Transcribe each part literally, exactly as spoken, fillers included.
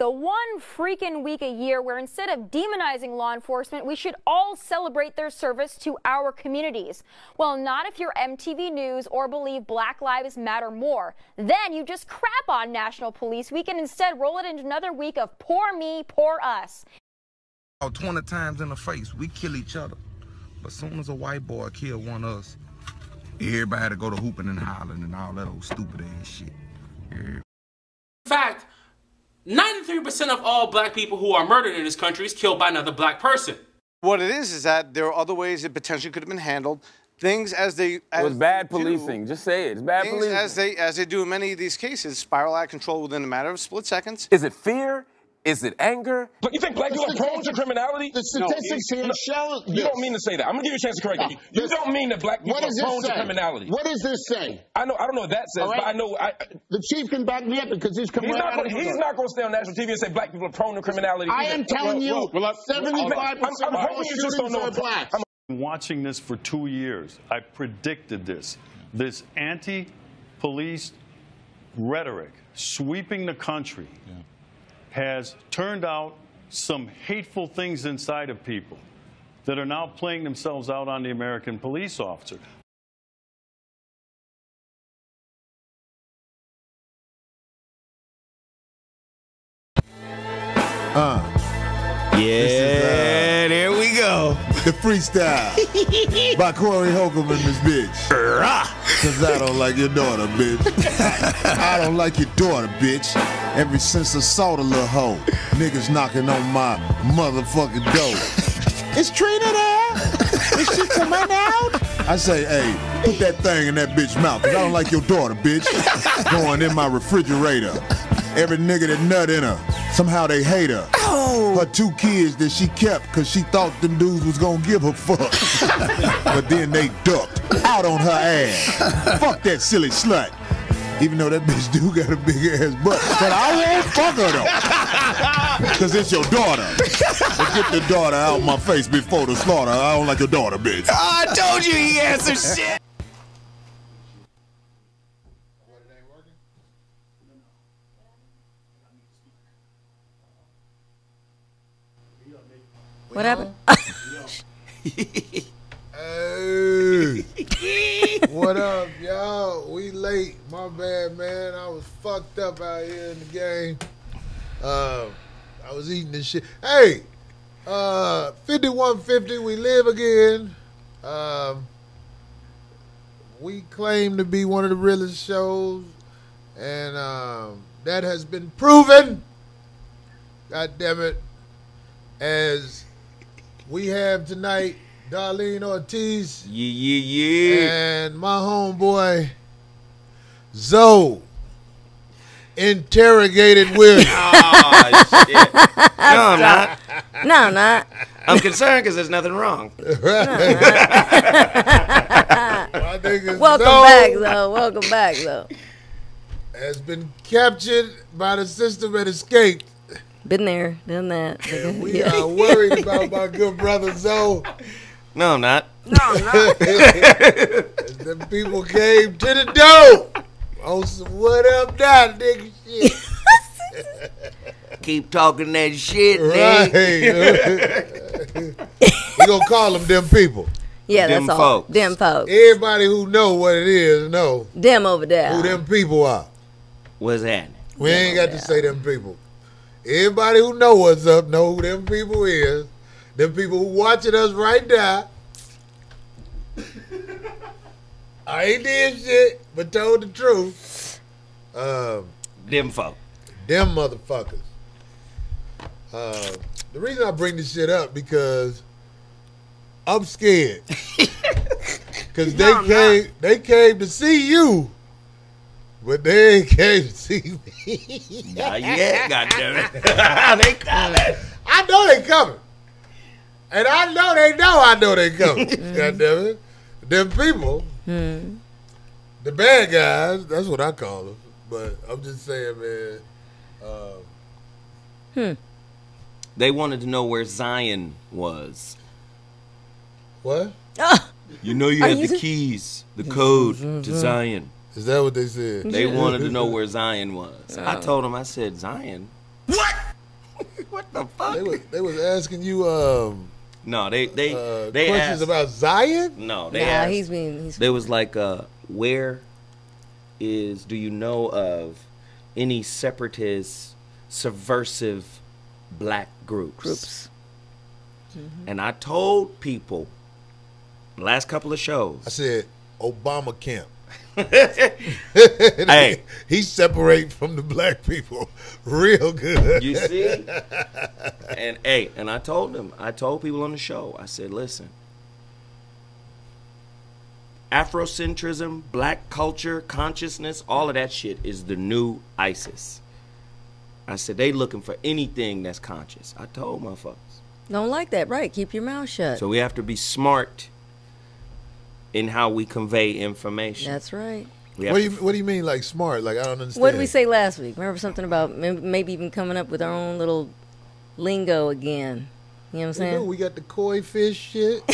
The one freaking week a year where instead of demonizing law enforcement, we should all celebrate their service to our communities. Well, not if you're M T V News or believe Black Lives Matter more. Then you just crap on National Police Week and instead roll it into another week of poor me, poor us. twenty times in the face, we kill each other. But as soon as a white boy kill one of us, everybody had to go to hooping and hollering and all that old stupid ass shit. Yeah. In fact, ninety-three percent of all black people who are murdered in this country is killed by another black person. What it is is that there are other ways it potentially could have been handled. Things as they as it was bad do, policing. Just say it. It's bad things policing. as they as they do in many of these cases, spiral out of control within a matter of split seconds. Is it fear? Is it anger? But you think black people are prone to criminality? The statistics no, here no, show You this. don't mean to say that. I'm gonna give you a chance to correct me. You this, don't mean that black people are prone to criminality. What does this say? I know. I don't know what that says, right. but I know. I, the chief can back me up because he's coming. He's right not. Gonna, he's not going to stay on national T V and say black people are prone to criminality. I am telling well, you, well, seventy-five percent of all shootings are black. I'm watching this for two years. I predicted this. This anti-police rhetoric sweeping the country yeah. has turned out some hateful things inside of people that are now playing themselves out on the American police officer. Uh, yeah, is, uh, there we go. The freestyle by Corey Holcomb and this bitch. Cause I don't like your daughter, bitch. I don't like your daughter, bitch. Ever since I saw the little hoe, niggas knocking on my motherfucking door. Is Trina there? Is she coming out? I say, hey, put that thing in that bitch mouth, cause I don't like your daughter, bitch. Going in my refrigerator. Every nigga that nut in her, somehow they hate her. Oh. Her two kids that she kept because she thought them dudes was gonna give her fuck. But then they ducked out on her ass. Fuck that silly slut. Even though that bitch do got a big ass butt. But I won't fuck her though. Because it's your daughter. But get the daughter out my face before the slaughter. I don't like your daughter, bitch. Oh, I told you he had some shit. What happened? Hey, what up, y'all? We late. My bad, man. I was fucked up out here in the game. Uh, I was eating this shit. Hey, uh, fifty-one fifty, we live again. Um, we claim to be one of the realest shows, and um, that has been proven. God damn it, as we have tonight Darlene Ortiz. Yeah, yeah, yeah. And my homeboy, Zoe, interrogated William. Oh, shit. No, I'm not. No, I'm not. I'm concerned because there's nothing wrong. Right. Welcome Zoe back, though. Welcome back, though. has been captured by the system and escaped. Been there, done that. And we yeah. are worried about my good brother Zoe. No, I'm not. No, I'm not. The people came to the door on some what up now, nigga shit. Keep talking that shit, right. nigga. We gonna call them them people. Yeah, them that's all. folks. Them folks. Everybody who know what it is know. Them over there. Who them people are. What's happening? We them ain't got there. to say them people. Everybody who know what's up know who them people is. Them people who watching us right now. I ain't did shit, but told the truth. Um, them folk. Them motherfuckers. Uh, the reason I bring this shit up because I'm scared. Cause they No, came, they came to see you, but they ain't came to see me. Not yet, goddammit. They coming. I know they coming. And I know they know I know they coming. Goddammit. Them people, Hmm. the bad guys, that's what I call them. But I'm just saying, man. Uh, Hmm. They wanted to know where Zion was. what? Oh, You know you Are had you- the keys, the code to Zion. Is that what they said? They wanted to know where Zion was. I told them, I said, Zion? What? What the fuck? They was, they was asking you um No, they they uh, they questions asked, about Zion. No, they Nah, asked. he's being. He's They was like, uh, where is? Do you know of any separatist, subversive black groups? groups. And I told people last couple of shows. I said Obama camp. Hey, he's separating from the black people real good. you see? And hey, and I told them, I told people on the show, I said, listen, Afrocentrism, black culture, consciousness, all of that shit is the new ISIS. I said, they looking for anything that's conscious. I told motherfuckers. Don't like that, right? Keep your mouth shut. So we have to be smart in how we convey information. That's right. We have What do to you What do you mean, like smart? Like I don't understand. What did we say last week? Remember something about may- maybe even coming up with our own little lingo again? You know what I'm We, do. saying? We got the koi fish shit.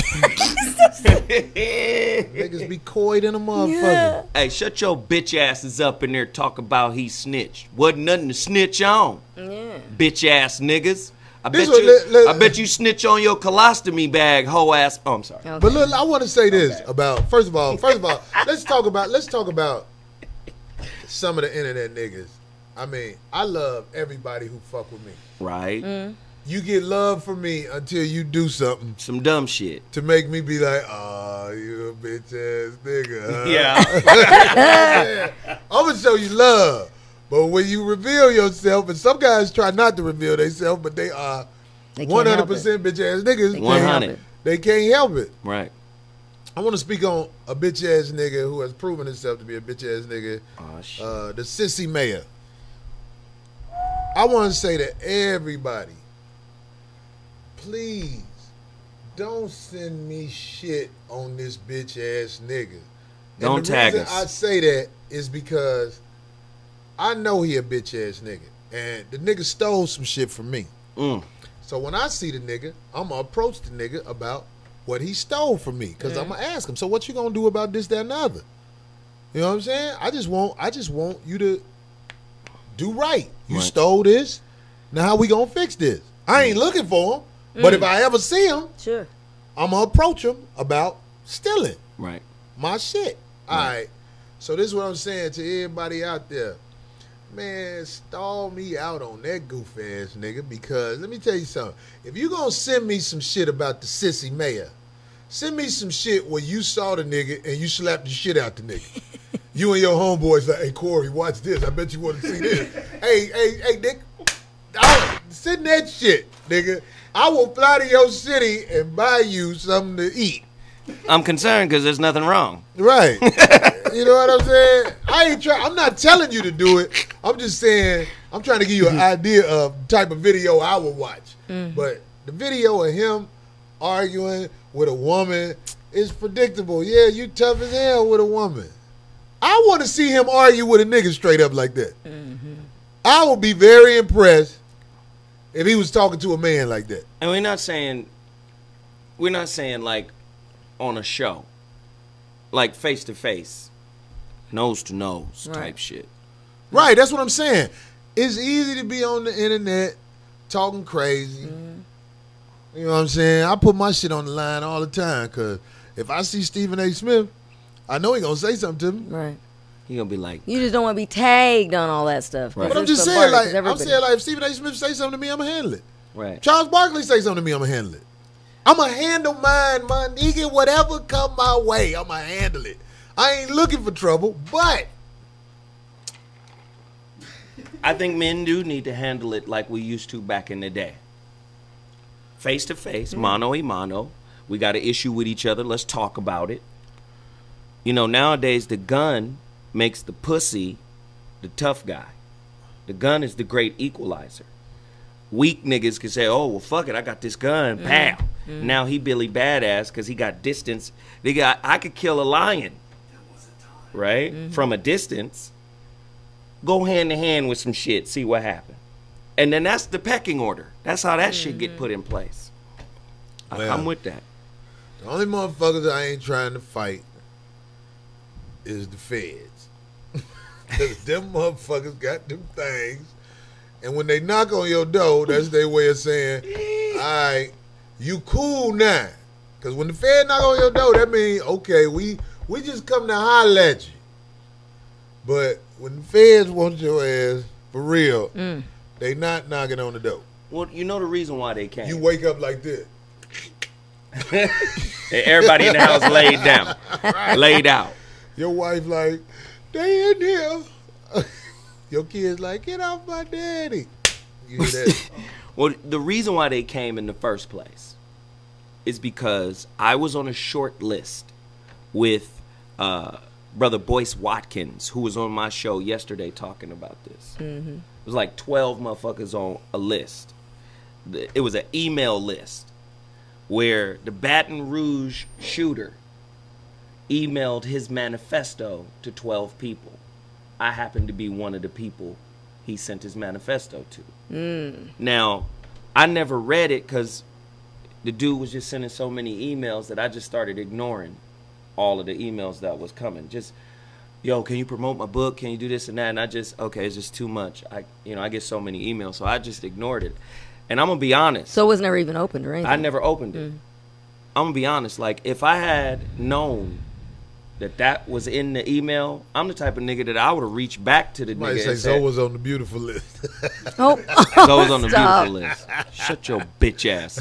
Niggas be coyed in a motherfucker. Yeah. Hey, shut your bitch asses up in there talk about he snitched. Wasn't nothing to snitch on. Yeah. Bitch ass niggas. I This bet one, you let- let- I bet you snitch on your colostomy bag, hoe ass. Oh, I'm sorry. Okay. But look, I want to say this about first of all, first of all, let's talk about let's talk about some of the internet niggas. I mean, I love everybody who fuck with me. Right? Mm. You get love from me until you do something Some dumb shit. to make me be like, oh, you a bitch ass nigga. Huh? Yeah. I'm gonna show you love. But when you reveal yourself, and some guys try not to reveal themselves, but they are They can't one hundred help percent bitch ass niggas. They They can't help can't- one hundred. it. They can't help it. Right. I want to speak on a bitch ass nigga who has proven himself to be a bitch ass nigga. Oh, shit. Uh, the sissy mayor. I want to say to everybody, please don't send me shit on this bitch ass nigga. And Don't the tag reason us. I say that is because I know he a bitch ass nigga, and the nigga stole some shit from me. Mm. So when I see the nigga, I'm gonna approach the nigga about what he stole from me, because I'm gonna ask him. So what you gonna do about this, that, and the other? You know what I'm saying? I just want, I just want you to do right. You Right. stole this. Now how we gonna fix this? I ain't looking for him, but if I ever see him, Sure. I'm gonna approach him about stealing Right. my shit. All right. So this is what I'm saying to everybody out there. Man, stall me out on that goof ass nigga, because let me tell you something. If you gonna send me some shit about the sissy mayor, send me some shit where you saw the nigga and you slapped the shit out the nigga. You and your homeboys like, hey Corey, watch this. I bet you want to see this. hey, hey, hey, Nick, I'll send that shit, nigga. I will fly to your city and buy you something to eat. I'm concerned because there's nothing wrong. Right. You know what I'm saying? I ain't try. I'm not telling you to do it. I'm just saying I'm trying to give you an idea of the type of video I would watch. Mm-hmm. But the video of him arguing with a woman is predictable. Yeah, you tough as hell with a woman. I want to see him argue with a nigga straight up like that. Mm-hmm. I would be very impressed if he was talking to a man like that. And we're not saying, we're not saying like on a show, like face to face, nose to nose Right. type shit. Right, that's what I'm saying. It's easy to be on the internet talking crazy. You know what I'm saying? I put my shit on the line all the time, because if I see Stephen A. Smith, I know he gonna say something to me. Right. He gonna be like, You just don't want to be tagged on all that stuff. Right. But I'm It's just so saying, boring, like, 'cause I'm everybody- saying, like, if Stephen A. Smith say something to me, I'ma handle it. right. Charles Barkley say something to me, I'ma handle it. I'ma handle mine, my nigga. Whatever come my way, I'ma handle it. I ain't looking for trouble, but I think men do need to handle it like we used to back in the day. Face to face, mano a mano. We got an issue with each other. Let's talk about it. You know, nowadays the gun makes the pussy the tough guy. The gun is the great equalizer. Weak niggas can say, oh, well, fuck it, I got this gun, pow. Now he Billy Badass because he got distance. They got, I could kill a lion, right, from a distance. Go hand to hand with some shit, see what happens. And then that's the pecking order. That's how that shit get put in place. I, Well, I'm with that. the only motherfuckers I ain't trying to fight is the feds. Because them motherfuckers got them things And when they knock on your door, that's their way of saying, all right, you cool now. Because when the Fed knock on your door, that means, okay, we we just come to holler at you. But when the Feds want your ass, for real, mm. they not knocking on the door. Well, you know the reason why they came. You wake up like this. Everybody in the house laid down. Right. Laid out. Your wife like, they in here. Your kids like, get off my daddy. You hear that? Well, the reason why they came in the first place is because I was on a short list with uh, Brother Boyce Watkins, who was on my show yesterday talking about this. Mm-hmm. It was like twelve motherfuckers on a list. It was an email list where the Baton Rouge shooter emailed his manifesto to twelve people. I happened to be one of the people he sent his manifesto to. Mm. Now, I never read it because the dude was just sending so many emails that I just started ignoring all of the emails that was coming. Just, yo, can you promote my book? Can you do this and that? And I just, okay, it's just too much. I, you know, I get so many emails, so I just ignored it. And I'm going to be honest. So it was never even opened or anything? I never opened it. Mm. I'm going to be honest. Like, if I had known that that was in the email, I'm the type of nigga that I would have reached back to the Might nigga say and Zoe said, was on the beautiful list. Oh, Zoe was on the beautiful list. Shut your bitch ass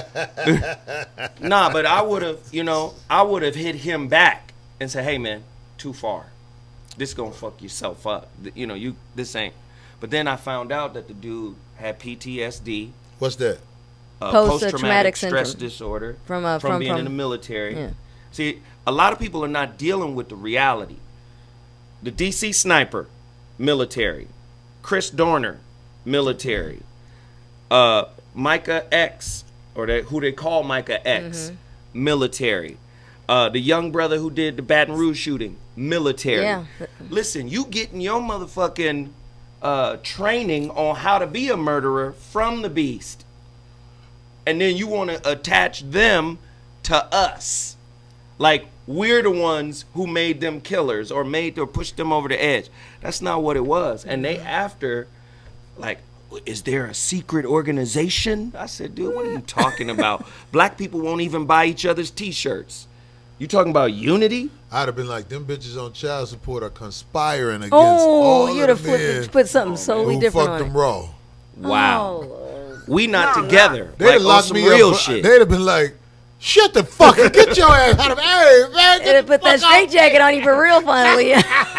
up. Nah, but I would have, you know, I would have hit him back and said, hey, man, too far. This gonna fuck yourself up. You know, you this ain't. But then I found out that the dude had P T S D. What's that? Uh, Post-traumatic stress syndrome. disorder from, uh, from, from being from, in the military. Yeah. See, a lot of people are not dealing with the reality. The D C sniper, military. Chris Dorner, military. Uh, Micah X, or they, who they call Micah X, mm-hmm. military. Uh, the young brother who did the Baton Rouge shooting, military. Yeah. Listen, you getting your motherfucking uh, training on how to be a murderer from the beast. And then you want to attach them to us. Like, we're the ones who made them killers or made or pushed them over the edge. That's not what it was. And they after, like, is there a secret organization? I said, dude, what are you talking about? Black people won't even buy each other's T-shirts. You talking about unity? I'd have been like, them bitches on child support are conspiring against oh, all you'd of have the men flipped, put something who solely different fucked on them it. raw. Wow. Oh, we not no, together. They'd have like, locked me real up. Shit. They'd have been like, shut the fuck up. Get your ass out of Hey, man. They'd have put that straight jacket on you for real finally.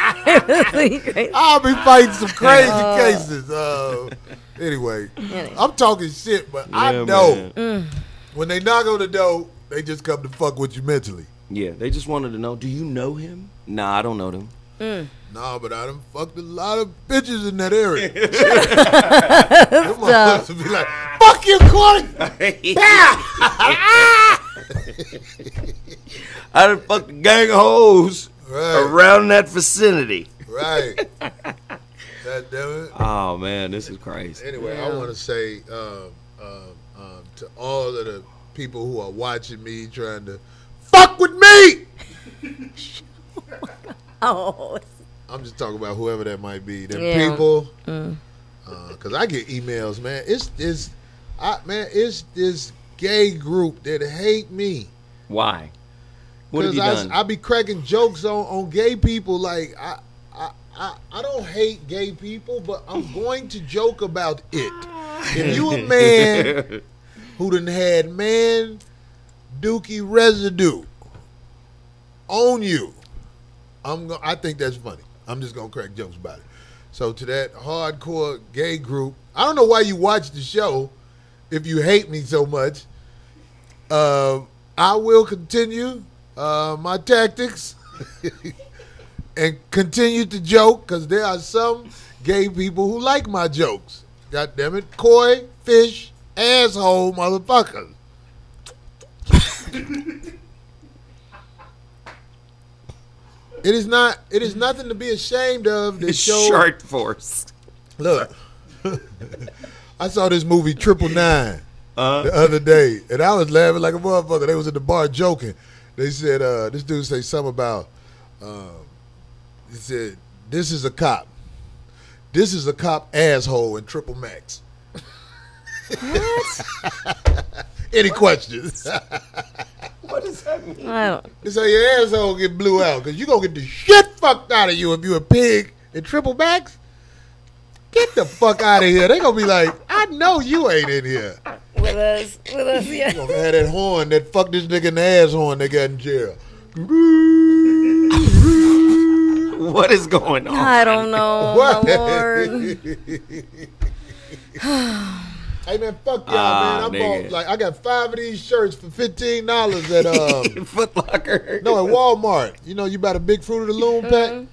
I'll be fighting some crazy uh, cases. Uh, anyway, I'm talking shit, but yeah, I know mm. when they knock on the door, they just come to fuck with you mentally. Yeah, they just wanted to know, do you know him? Nah, I don't know them. Mm. Nah, but I done fucked a lot of bitches in that area. Them motherfuckers be like, fuck you, Corey! I done fucked a gang of hoes right. around that vicinity. Right. God damn it. Oh, man, this is crazy. Anyway, yeah. I want to say um, um, um, to all of the people who are watching me trying to fuck with me. Oh, I'm just talking about whoever that might be. Them yeah. people, mm. uh, cause I get emails, man. It's it's, I man, it's this gay group that hate me. Why? What have you I, done? I be cracking jokes on, on gay people. Like I, I I I don't hate gay people, but I'm going to joke about it. If you a man who done had man dookie residue on you, I'm go- I think that's funny. I'm just gonna crack jokes about it. So to that hardcore gay group, I don't know why you watch the show if you hate me so much. Uh, I will continue uh, my tactics and continue to joke because there are some gay people who like my jokes. God damn it, coy, fish, asshole, motherfuckers. It is not. It is nothing to be ashamed of. This show. Shark Force. Look, I saw this movie Triple Nine uh, the other day, and I was laughing like a motherfucker. They was at the bar joking. They said, uh, "This dude say something about." Uh, he said, "This is a cop. This is a cop asshole in Triple Max. What? Any questions? What does that mean? I don't. This how your asshole get blew out because you gonna get the shit fucked out of you if you a pig in Triple Max. Get the fuck out of here. They gonna be like, I know you ain't in here. With us, with us, yeah. You gonna have that horn, that fuck this nigga in the ass horn they got in jail. What is going on? I don't know, What? my lord. Hey man, fuck y'all, Ah, man. I nigga. bought like I got five of these shirts for fifteen dollars at um Foot Locker. no at Walmart. You know you buy the big Fruit of the Loom pack.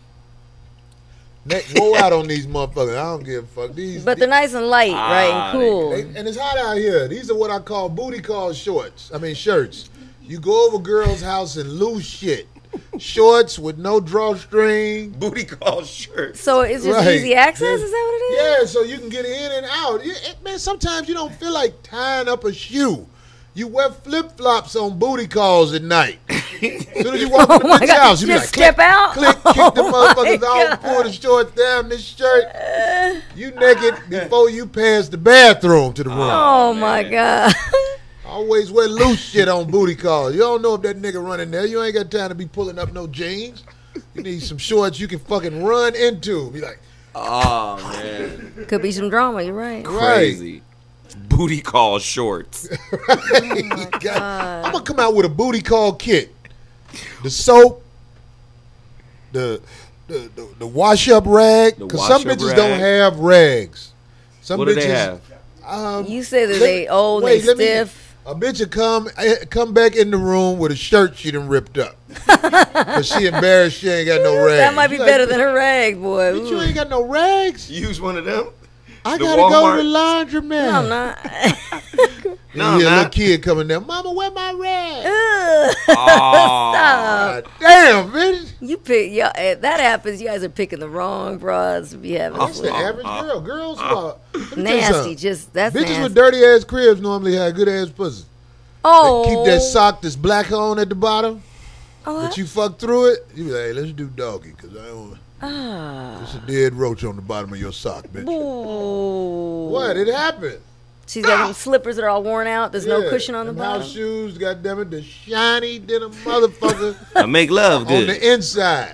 Neck roll out on these motherfuckers. I don't give a fuck. These, But they're nice and light, right, Ah, and cool. they- and it's hot out here. These are what I call booty call shorts. I mean shirts. You go over girls' house and lose shit. Shorts with no drawstring. Booty call shirt. So is this Right. easy access? Is that what it is? Yeah, so you can get in and out. Yeah, it- man, sometimes you don't feel like tying up a shoe. You wear flip flops on booty calls at night. As soon as you walk Oh in the my bitch God, house, you be just like, step click, out? click, kick the Oh my motherfuckers off, God. pull the shorts down, this shirt. You naked before you pass the bathroom to the room. Oh my God. Always wear loose shit on booty calls. You don't know if that nigga running there. You ain't got time to be pulling up no jeans. You need some shorts you can fucking run into. Be like, Oh man, Could be some drama. You're right. crazy. Booty call shorts. I'm gonna come out with a booty call kit. The soap, the the the, the wash up rag. The Because some wash-up bitches rag. don't have rags. Some What do bitches they have? Um, You say that let they me- old, wait, they let me- stiff. A bitch will come eh, come back in the room with a shirt she done ripped up. Cause she embarrassed she ain't got no rags. That might be She better like, than a rag, boy. Bitch, you Ooh. ain't got no rags. Use one of them. I The gotta go Walmart. to the laundromat. No, I'm not. You No, hear a I'm little not. kid coming there. Mama, where my rag? Ugh. Oh. Stop. Damn, bitch. You pick. Y'all, eh, that happens. You guys are picking the wrong bras to be having. That's the fun. average girl. Girls are let me tell you Nasty. something. Just that's Bitches nasty. with dirty ass cribs normally have good ass pussy. oh, Keep that sock that's black on at the bottom, Oh, but you fuck through it. You be like, hey, let's do doggy, cause I don't. ah. There's a dead roach on the bottom of your sock, bitch. Ooh. What? It happened. She's got them slippers that are all worn out. There's no Yeah, cushion on the them house bottom. shoes, goddamn it, the shiny than a motherfucker I make love on good. the inside.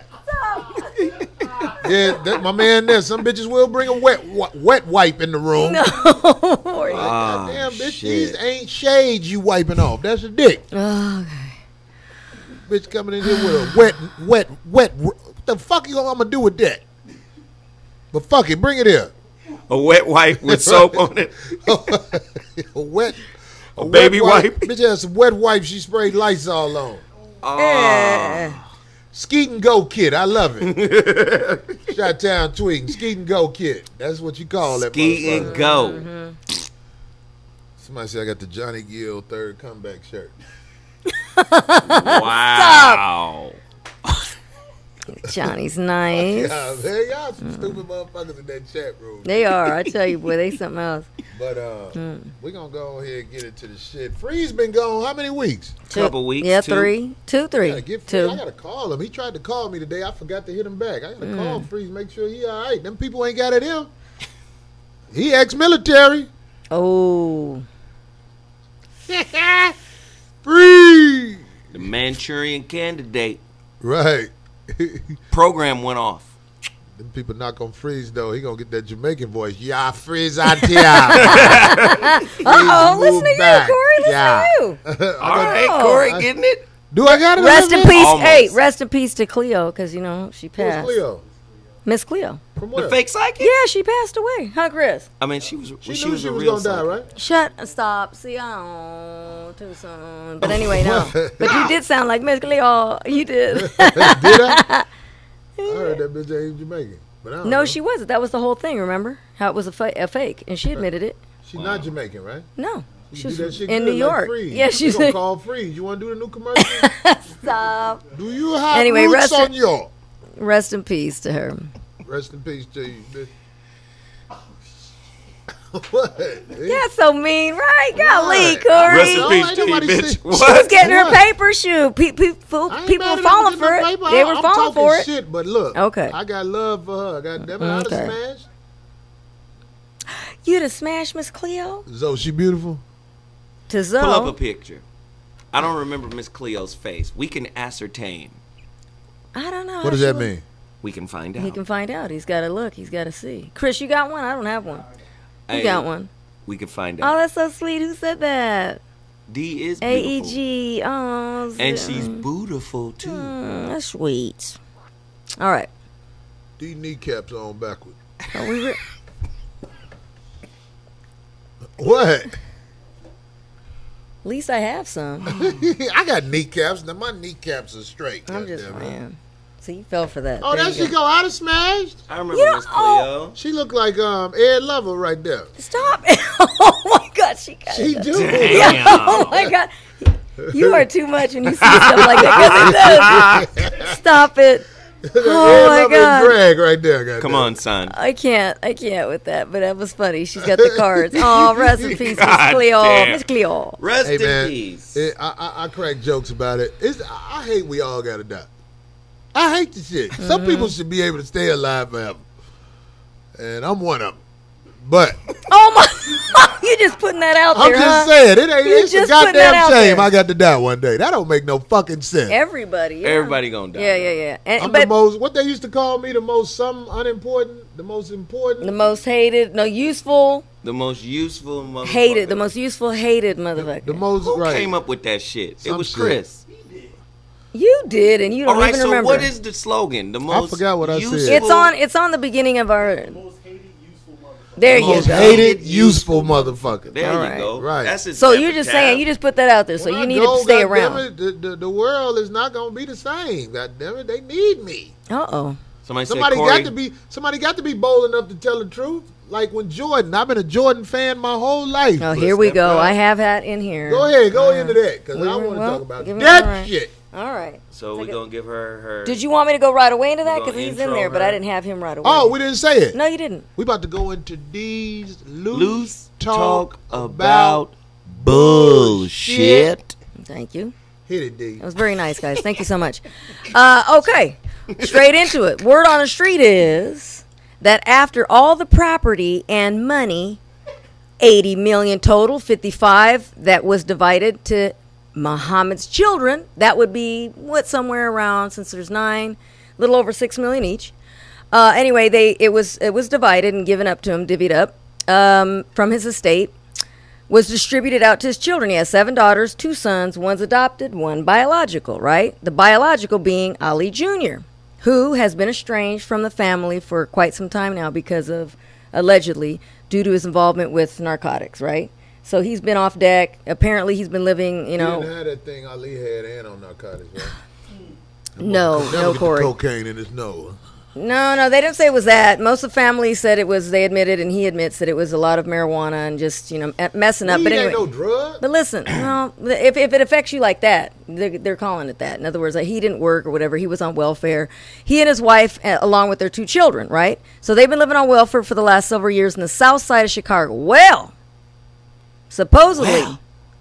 Yeah, that, my man there. Some bitches will bring a wet wi- wet wipe in the room. No. Ah, Damn, bitch, shit. these ain't shades you wiping off. That's a dick. Okay. Bitch coming in here with a wet, wet, wet. What the fuck you gonna, I'm gonna do with that? But fuck it, bring it here. A wet wipe with soap on it. a wet, A baby wet wipe. Bitch has some wet wipes she sprayed Lysol on. Eh. Skeet and go kit, I love it. Shot Town Tweeting, skeet and go kit. That's what you call that. Ski motherfucker. and go. Mm-hmm. Somebody said I got the Johnny Gill third comeback shirt. Wow. Johnny's nice. Yeah, man, y'all some stupid motherfuckers in that chat room. They are. I tell you, boy, they something else. But uh, Hmm. we're gonna go ahead and get into the shit. Freeze been gone how many weeks? Two- Couple weeks, Yeah, two. three, two, I three, gotta get Freeze. two. I gotta call him. He tried to call me today. I forgot to hit him back. I gotta Hmm. call Freeze, make sure he all right. Them people ain't got at him. He ex-military. Oh, Freeze. The Manchurian Candidate Right. program went off. Them people not gonna freeze though. He gonna get that Jamaican voice. Yeah, freeze out here. uh-oh, move listen to back. you, Corey. Listen Yeah. to you. All right, Oh. Corey, getting it? Do I got it? Rest in peace. Almost. Hey, rest in peace to Cleo, because you know she Who's passed. Cleo? Miss Cleo. From where? The fake psychic? Yeah, she passed away. Huh, Chris? I mean, she was She, she, knew was she a was real gonna die, psychic. right? Shut. Stop. See, oh, too soon. But anyway, no. But you did sound like Miss Cleo. You did. Did I? I heard that bitch ain't Jamaican. But I don't No, know. she wasn't. That was the whole thing. Remember how it was a, fa- a fake, and she admitted it. She's not Jamaican, right? No, She she do was that shit in good, New York. Like Freeze. Yeah, We she's gonna call Freeze. You want to do the new commercial? Stop. Do you have Anyway, roots rest on in- your? Rest in peace to her. Rest in peace to you, bitch. What? That's so mean, right? Golly, What? Corey. Rest in No, peace ain't to you, nobody bitch. say- She was What? getting her What? paper shoot. Pe- pe- fo- I ain't people mad were at her falling getting for the it. paper. They I- were I'm falling talking for it. shit, but look. Okay. I got love for her. God damn it, I'd Okay. have smashed. You'd have smashed Miss Cleo? Zoe, she beautiful? To Zoe. Pull up a picture. I don't remember Miss Cleo's face. We can ascertain. I don't know. What does that mean? We can find out. He can find out. He's got to look. He's got to see. Chris, you got one? I don't have one. You Hey, got one. We can find out. Oh, that's so sweet. Who said that? D is A beautiful. E G. Oh, And Zoe. she's beautiful, too. Mm, that's sweet. All right. These kneecaps on backward. Are we re- What? At least I have some. I got kneecaps. Now my kneecaps are straight. I'm just goddammit. playing. So you fell for that. Oh, There that you she go out of Smashed? I remember Miss Cleo. She look like um Ed Lover right there. Stop it. Oh, my God. She got She it. do. Yeah, oh, my God. You are too much when you see stuff like that. 'Cause it does. Stop it. Oh, my God. Greg right there. Goddamn. Come on, son. I can't. I can't with that. But that was funny. She's got the cards. Oh, rest in peace, Miss God Cleo. damn. Miss Cleo. Rest Hey in man, peace. it, I, I I crack jokes about it. It's I, I hate we all gotta die. I hate the shit. Some Mm-hmm. people should be able to stay alive forever, and I'm one of them. But Oh, my. You just putting that out I'm there, just huh? saying, it ain't. You It's a just putting that goddamn out shame. there. I got to die one day. That don't make no fucking sense. Everybody. Yeah. Everybody gonna die. Yeah, yeah, yeah. And, I'm but the most. What they used to call me, the most some unimportant, the most important. the most hated, no, useful, The most useful motherfucker. hated, the most useful, hated motherfucker. The most Who right. came up with that shit? It Some was shit. Chris. You did, and you don't All right, even so remember. what is the slogan? The most forgot what I said. useful- It's on. It's on the beginning of our. There you most go. hated, useful motherfucker. There All you right. go. Right. That's his So you're just epitaph. saying you just put that out there, so When you I need go, to stay goddamn around. it, the, the, the world is not gonna be the same. God damn it, they need me. Uh oh. Somebody, Somebody said, Corey, got to be. Somebody got to be bold enough to tell the truth. Like when Jordan, I've been a Jordan fan my whole life. Oh, But here we step go. out. I have that in here. Go ahead, go Uh, into that, because we I were- want to well, talk about give me- that all right. shit. All right. So we're Take it. gonna give her her. Did you want me to go right away into that? We're Because gonna he's in intro there, but I her. didn't have him right away. Oh, we didn't say it. No, you didn't. We about to go into these loose, loose talk, talk about about bullshit? Thank you. Hit it, D. That was very nice, guys. Thank you so much. Uh, okay, straight into it. Word on the street is that after all the property and money, eighty million total, fifty-five that was divided to Muhammad's children, that would be what, somewhere around, since there's nine, a little over six million each. Uh, anyway, they it was it was divided and given up to him, divvied up um, from his estate. Was distributed out to his children. He has seven daughters, two sons, one's adopted, one biological, right? The biological being Ali Junior, who has been estranged from the family for quite some time now because of, allegedly, due to his involvement with narcotics, right? So he's been off deck. Apparently he's been living, you You know. didn't have that thing Ali had and on narcotics, right? No, Never no, get the Corey. cocaine in his nose. No, no, they didn't say it was that. Most of the family said it was, they admitted, and he admits that it was a lot of marijuana and just, you know, messing up. Weed But ain't anyway. no drug. But listen, no, if, if it affects you like that, they're, they're calling it that. In other words, like he didn't work or whatever. He was on welfare. He and his wife, uh, along with their two children, right? So they've been living on welfare for the last several years in the south side of Chicago. Well, supposedly, Well.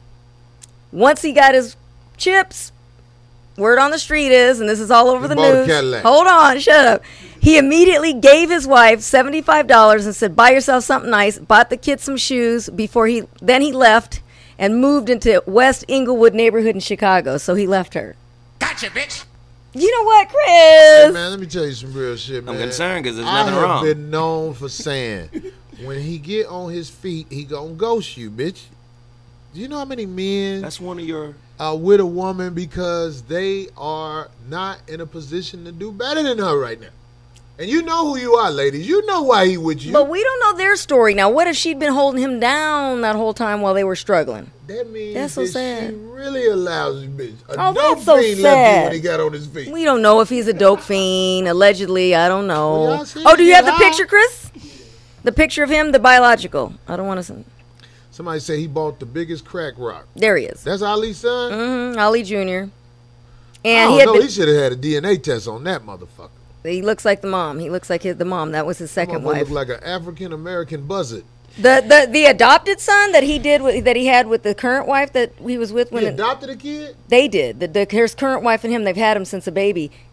once he got his chips, word on the street is, and this is all over He the bought a news. Cadillac. Hold on, shut up. He immediately gave his wife seventy-five dollars and said, "Buy yourself something nice." Bought the kids some shoes before he. Then he left and moved into West Inglewood neighborhood in Chicago. So he left her. Gotcha, bitch. You know what, Chris? Hey, man, let me tell you some real shit, man. I'm concerned because there's I nothing have wrong. been known for saying, when he get on his feet, he gonna ghost you, bitch. Do you know how many men That's one of your. are with a woman because they are not in a position to do better than her right now? And you know who you are, ladies. You know why he with you. But we don't know their story. Now, what if she'd been holding him down that whole time while they were struggling? That means That's so that sad. she really a lousy bitch. A Oh, dope that's so fiend left him sad. when he got on his feet. We don't know if he's a dope fiend. Allegedly, I don't know. Well, y'all see Oh, do you it have the high. picture, Chris? The picture of him, the biological. I don't want to. Somebody say he bought the biggest crack rock. There he is. That's Ali's son? Mm-hmm. Ali Junior I And don't he had know. been, He should have had a D N A test on that motherfucker. he looks like the mom. He looks like his, the mom. That was his second Motherfucker wife. look like an African American buzzard. The, the the adopted son that he did with, that he had with the current wife that he was with when He it- adopted a kid? they did. The, the his current wife and him, they've had him since a baby.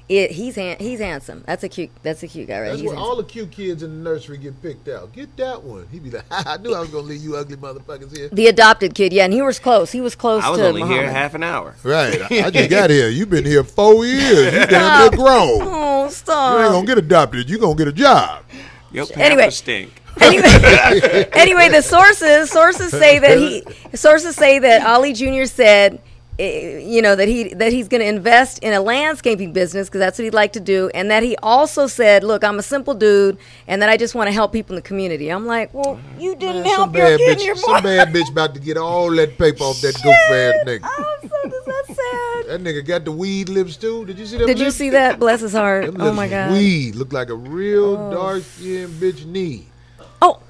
it, he's han- he's handsome. That's a cute. That's a cute guy, right? That's He's where handsome. all the cute kids in the nursery get picked out. Get that one. He'd be like, I knew I was gonna leave you ugly motherfuckers here. The adopted kid, yeah, and he was close. He was close. I was to only Muhammad. here half an hour. Right. I, I just got here. You've been here four years. You damn near grown. Oh, stop. You ain't gonna get adopted. You gonna get a job. Your Anyway. pamper stink. Anyway, anyway, the sources sources say that he sources say that Ali Junior said, eh, you know, that he that he's going to invest in a landscaping business because that's what he'd like to do, and that he also said, "Look, I'm a simple dude, and that I just want to help people in the community." I'm like, "Well, you didn't Man, help some your bad kid, bitch, your some bad bitch about to get all that paper off that goof ass nigga. Oh, so does that sad. That nigga got the weed lips too. Did you see that? Did you see that? Bless his heart. Them Oh lips my is God. Weed look like a real Oh. dark skinned bitch knee. Oh,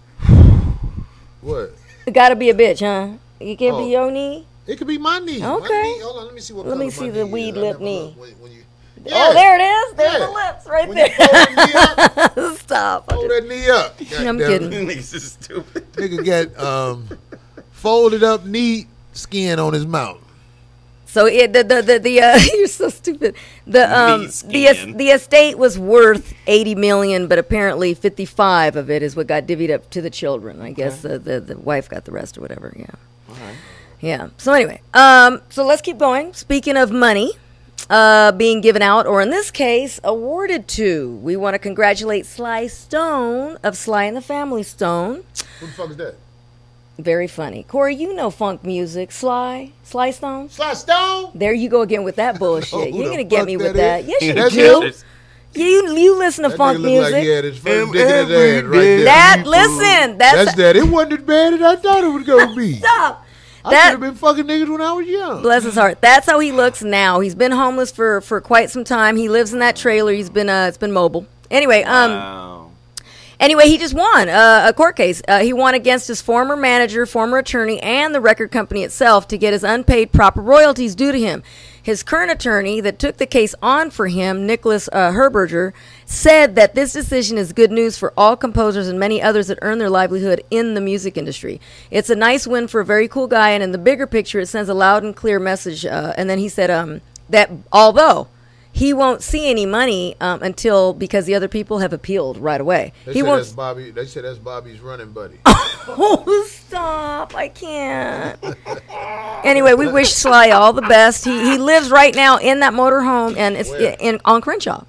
What? it got to be a bitch, huh? It can't Oh. be your knee. It could be my knee. My Okay. knee- Hold on, let me see what Let me color my see the knee weed is. I lip never knee. look when- when you- Oh, Yeah. there it is. There's Yeah. the lips right When you there. fold the knee up, Stop. fold that knee up. I'm Goddamn kidding. it. Nigga got um, folded up knee skin on his mouth. So it, the the the, the uh, you're so stupid. The um Meat the es- skin. the estate was worth eighty million, but apparently fifty-five of it is what got divvied up to the children. I guess the, the the wife got the rest or whatever. Yeah. All right. Yeah. So anyway, um, so let's keep going. Speaking of money, uh, being given out, or in this case, awarded to, we want to congratulate Sly Stone of Sly and the Family Stone. Who the fuck is that? Very funny. Corey, you know funk music. Sly? Sly Stone? Sly Stone? There you go again with that bullshit. Who You're the going to get fuck me that with that. is? Yes, you That's do. him? You you listen to That funk nigga look music. like he had his first Em- dick in his every ass right day. there. That, listen, that's, That's that. It wasn't as bad as I thought it was gonna be. stop. I That- could have been fucking niggas when I was young. Bless his heart. That's how he looks now. He's been homeless for, for quite some time. He lives in that trailer. He's been uh, it's been mobile. Anyway, um, Wow. anyway, he just won uh, a court case. Uh, he won against his former manager, former attorney, and the record company itself to get his unpaid proper royalties due to him. His current attorney that took the case on for him, Nicholas uh, Herberger, said that this decision is good news for all composers and many others that earn their livelihood in the music industry. It's a nice win for a very cool guy, and in the bigger picture, it sends a loud and clear message. Uh, and then he said um, that although he won't see any money um, until because the other people have appealed right away. They he said won't. that's Bobby. They said that's Bobby's running buddy. Oh, stop! I can't. Anyway, we wish Sly all the best. He he lives right now in that motorhome, and it's Where? in on Crenshaw.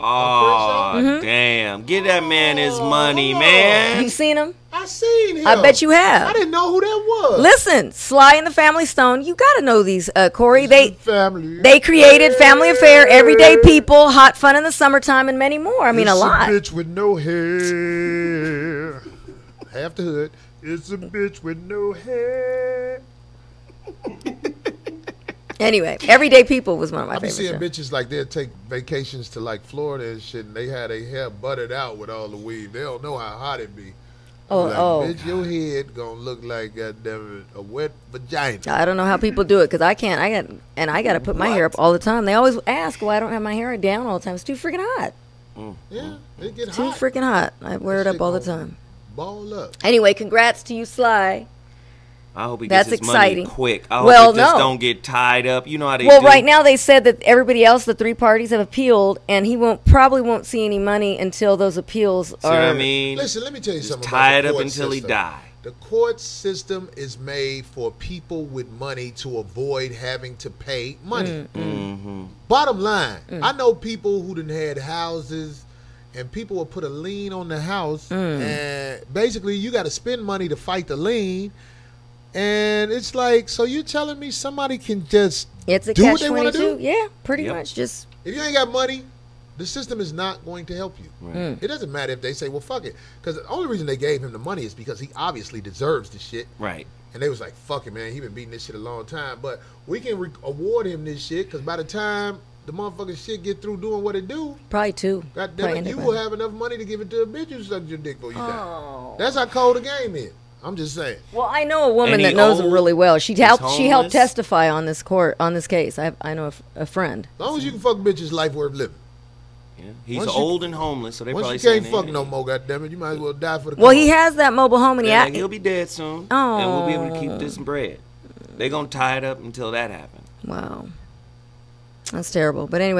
Oh, Mhm. damn. Give that man his money, man. You seen him? I seen him. I bet you have. I didn't know who that was. Listen, Sly and the Family Stone. You got to know these, uh, Corey. They family. they created Family Affair, Everyday People, Hot Fun in the Summertime, and many more. I mean, it's a lot. bitch with no hair. Half the hood. It's a bitch with no hair. Anyway, Everyday People was one of my I be favorite seeing shows. bitches like they'll take vacations to like Florida and shit, and they had their hair buttered out with all the weave. They don't know how hot it be. Oh, like, oh. bitch, your head gonna look like goddamn it, a wet vagina. I don't know how people do it because I can't. I got and I got to put my hair up all the time. They always ask why I don't have my hair down all the time. It's too freaking hot. Yeah, it get Too hot. freaking hot. I wear it That up shit all the gonna time. Ball up. Anyway, congrats to you, Sly. I hope he That's gets his exciting. money quick. I hope Well, it just no. don't get tied up. You know how they Well, do. right now they said that everybody else, the three parties, have appealed, and he won't probably won't see any money until those appeals See are. what I mean? Listen, let me tell you Just something. tie about it the up court until he system. die. The court system is made for people with money to avoid having to pay money. Mm-hmm. Bottom line, Mm. I know people who done had houses, and people will put a lien on the house, Mm. and basically you got to spend money to fight the lien. And it's like, so you're telling me somebody can just It's a do catch what they want to twenty-two. do? Yeah, pretty Yep. much. Just If you ain't got money, the system is not going to help you. Mm. It doesn't matter if they say, well, fuck it. Because the only reason they gave him the money is because he obviously deserves the shit. Right. And they was like, fuck it, man. He been beating this shit a long time. But we can re- award him this shit because by the time the motherfucking shit get through doing what it do, probably two. God Probably damn it, you anyway. will have enough money to give it to a bitch who sucked your dick before you Oh. die. That's how cold the game is. I'm just saying. Well, I know a woman And that he knows him old? really well. She He's helped. She helped homeless? testify on this court on this case. I I know a, f- a friend. As long as you can fuck bitches, life worth living. Yeah. He's Once you- old and homeless, so they Once probably you can't saying, fuck hey, no more, goddammit, you might as well die for the Well, cause. he has that mobile home, and he they're a- like, he'll be dead soon, and we'll be able to keep Oh. this bread. They're gonna tie it up until that happens. Wow, that's terrible. But anyway,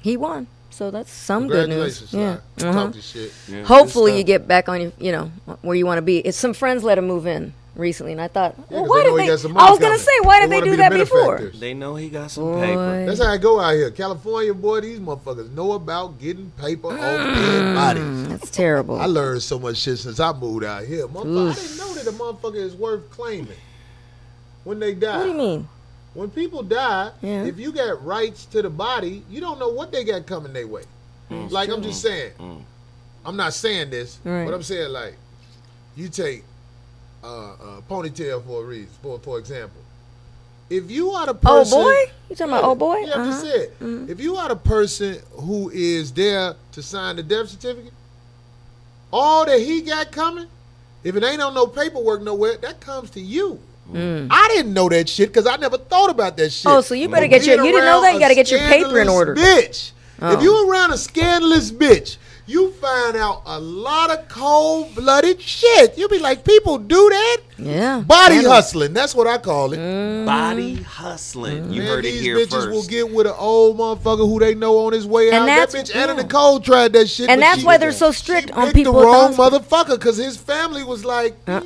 he won. So that's some good news. Congratulations, Yeah. uh-huh. Uh-huh. Talk your shit. Yeah. Hopefully Good you stuff. get back on your, you know, where you want to be. It's some friends let him move in recently, and I thought, Yeah, well, 'cause why they know did he they? got some I money was gonna coming. say, why They did they wanna do be the that before? benefactors. They know he got some Boy. paper. That's how I go out here. California, boy, these motherfuckers know about getting paper off dead bodies. That's terrible. I learned so much shit since I moved out here. Motherfucker, I didn't know that a motherfucker is worth claiming when they die. What do you mean? When people die, Yeah. if you got rights to the body, you don't know what they got coming their way. Mm. Like, I'm just saying. Mm. I'm not saying this, Right. but I'm saying, like, you take uh, uh, ponytail for a reason, for, for example. If you are the Oh person... boy, you talking about oh boy? Yeah, I'm just Uh-huh. saying. Mhm. If you are the person who is there to sign the death certificate, all that he got coming, if it ain't on no paperwork nowhere, that comes to you. Mm. I didn't know that shit because I never thought about that shit. Oh, so you better But get your- being you didn't know that? around You gotta a get your paper in scandalous order. Bitch. Oh. If you around a scandalous bitch, you find out a lot of cold-blooded shit. You be like, people do that? Yeah. Body Scandal. hustling. That's what I call it. Body hustling. You Man, heard it these here bitches first. will get with an old motherfucker who they know on his way And out. That that's- bitch Anna yeah. Nicole tried that shit. And but that's she- why they're so strict she on picked people the with wrong those- motherfucker because his family was like, Uh-uh.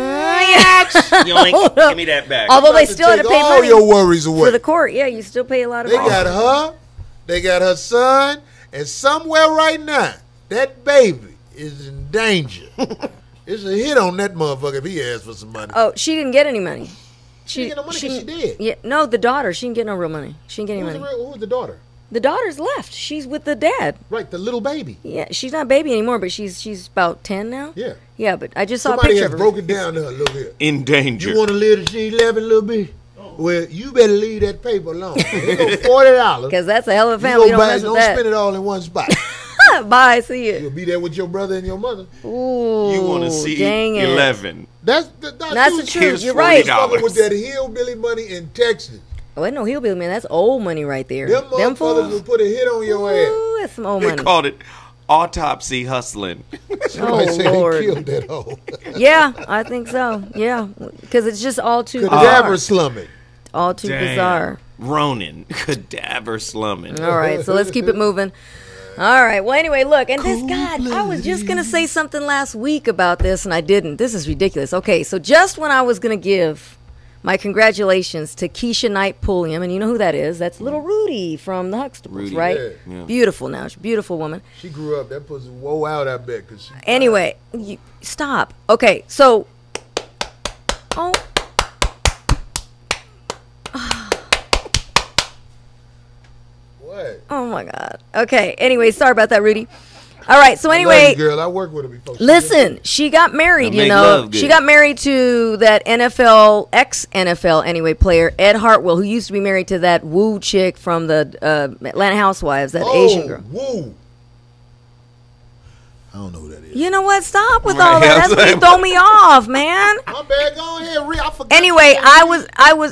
Yoink, give me that back. Although they to still had to take pay all money your worries away. for the court. Yeah, you still pay a lot of They money. got her, they got her son, and somewhere right now, that baby is in danger. It's a hit on that motherfucker if he asks for some money. Oh, she didn't get any money. She didn't get no money 'cause she did. Yeah, no, the daughter. She didn't get no real money. She didn't get any Who's the, money. real- who's the daughter? The daughter's left. She's with the dad. Right, the little baby. Yeah, she's not a baby anymore, but she's she's about ten now. Yeah. Yeah, but I just saw Somebody a picture has of her. broken down to her a little bit. In danger. You want to live to see eleven, little bit? Well, you better leave that paper alone. It's go forty dollars. Because that's a hell of a You family. You go don't buy- mess with don't that. spend it all in one spot. Bye. See you. You'll be there with your brother and your mother. Ooh. You want to see dang it. eleven. That's the, that's, That's you- the truth. Here's You're right. forty dollars. Fucking with that hillbilly money in Texas. Oh, ain't no hillbilly, man. That's old money right there. Them Them motherfuckers fools. will put a hit on your ass. Ooh, that's some old They money. called it autopsy hustling. Somebody Oh, said Lord. he killed that hoe. Yeah, I think so. Yeah, because it's just all too Cadaver bizarre. slumming. All too Damn. bizarre. Ronin. Cadaver slumming. All right, so let's keep it moving. All right. Well, anyway, look, and this God, I was just gonna say something last week about this, and I didn't. This is ridiculous. Okay, so just when I was gonna give my congratulations to Keisha Knight Pulliam, and you know who that is? That's little Rudy from the Huxtables, Rudy, right? yeah. Yeah. Beautiful now, she's a beautiful woman. She grew up. That pussy whoa out, I bet. Cause she, Anyway, you, stop. Okay, so oh. what? Oh my God. Okay. Anyway, sorry about that, Rudy. All right. So I love anyway, you, girl, I worked with her before. She listen. She got married. Now You make know, love she good. got married to that N F L ex N F L anyway player Ed Hartwell, who used to be married to that Woo chick from the uh, Atlanta Housewives, that oh, Asian girl. Woo. I don't know who that is. You know what? Stop with Right, all that. yeah, That's I'm what throw me off, man. My bad. Go ahead, Rick. I forgot. Anyway, I was I was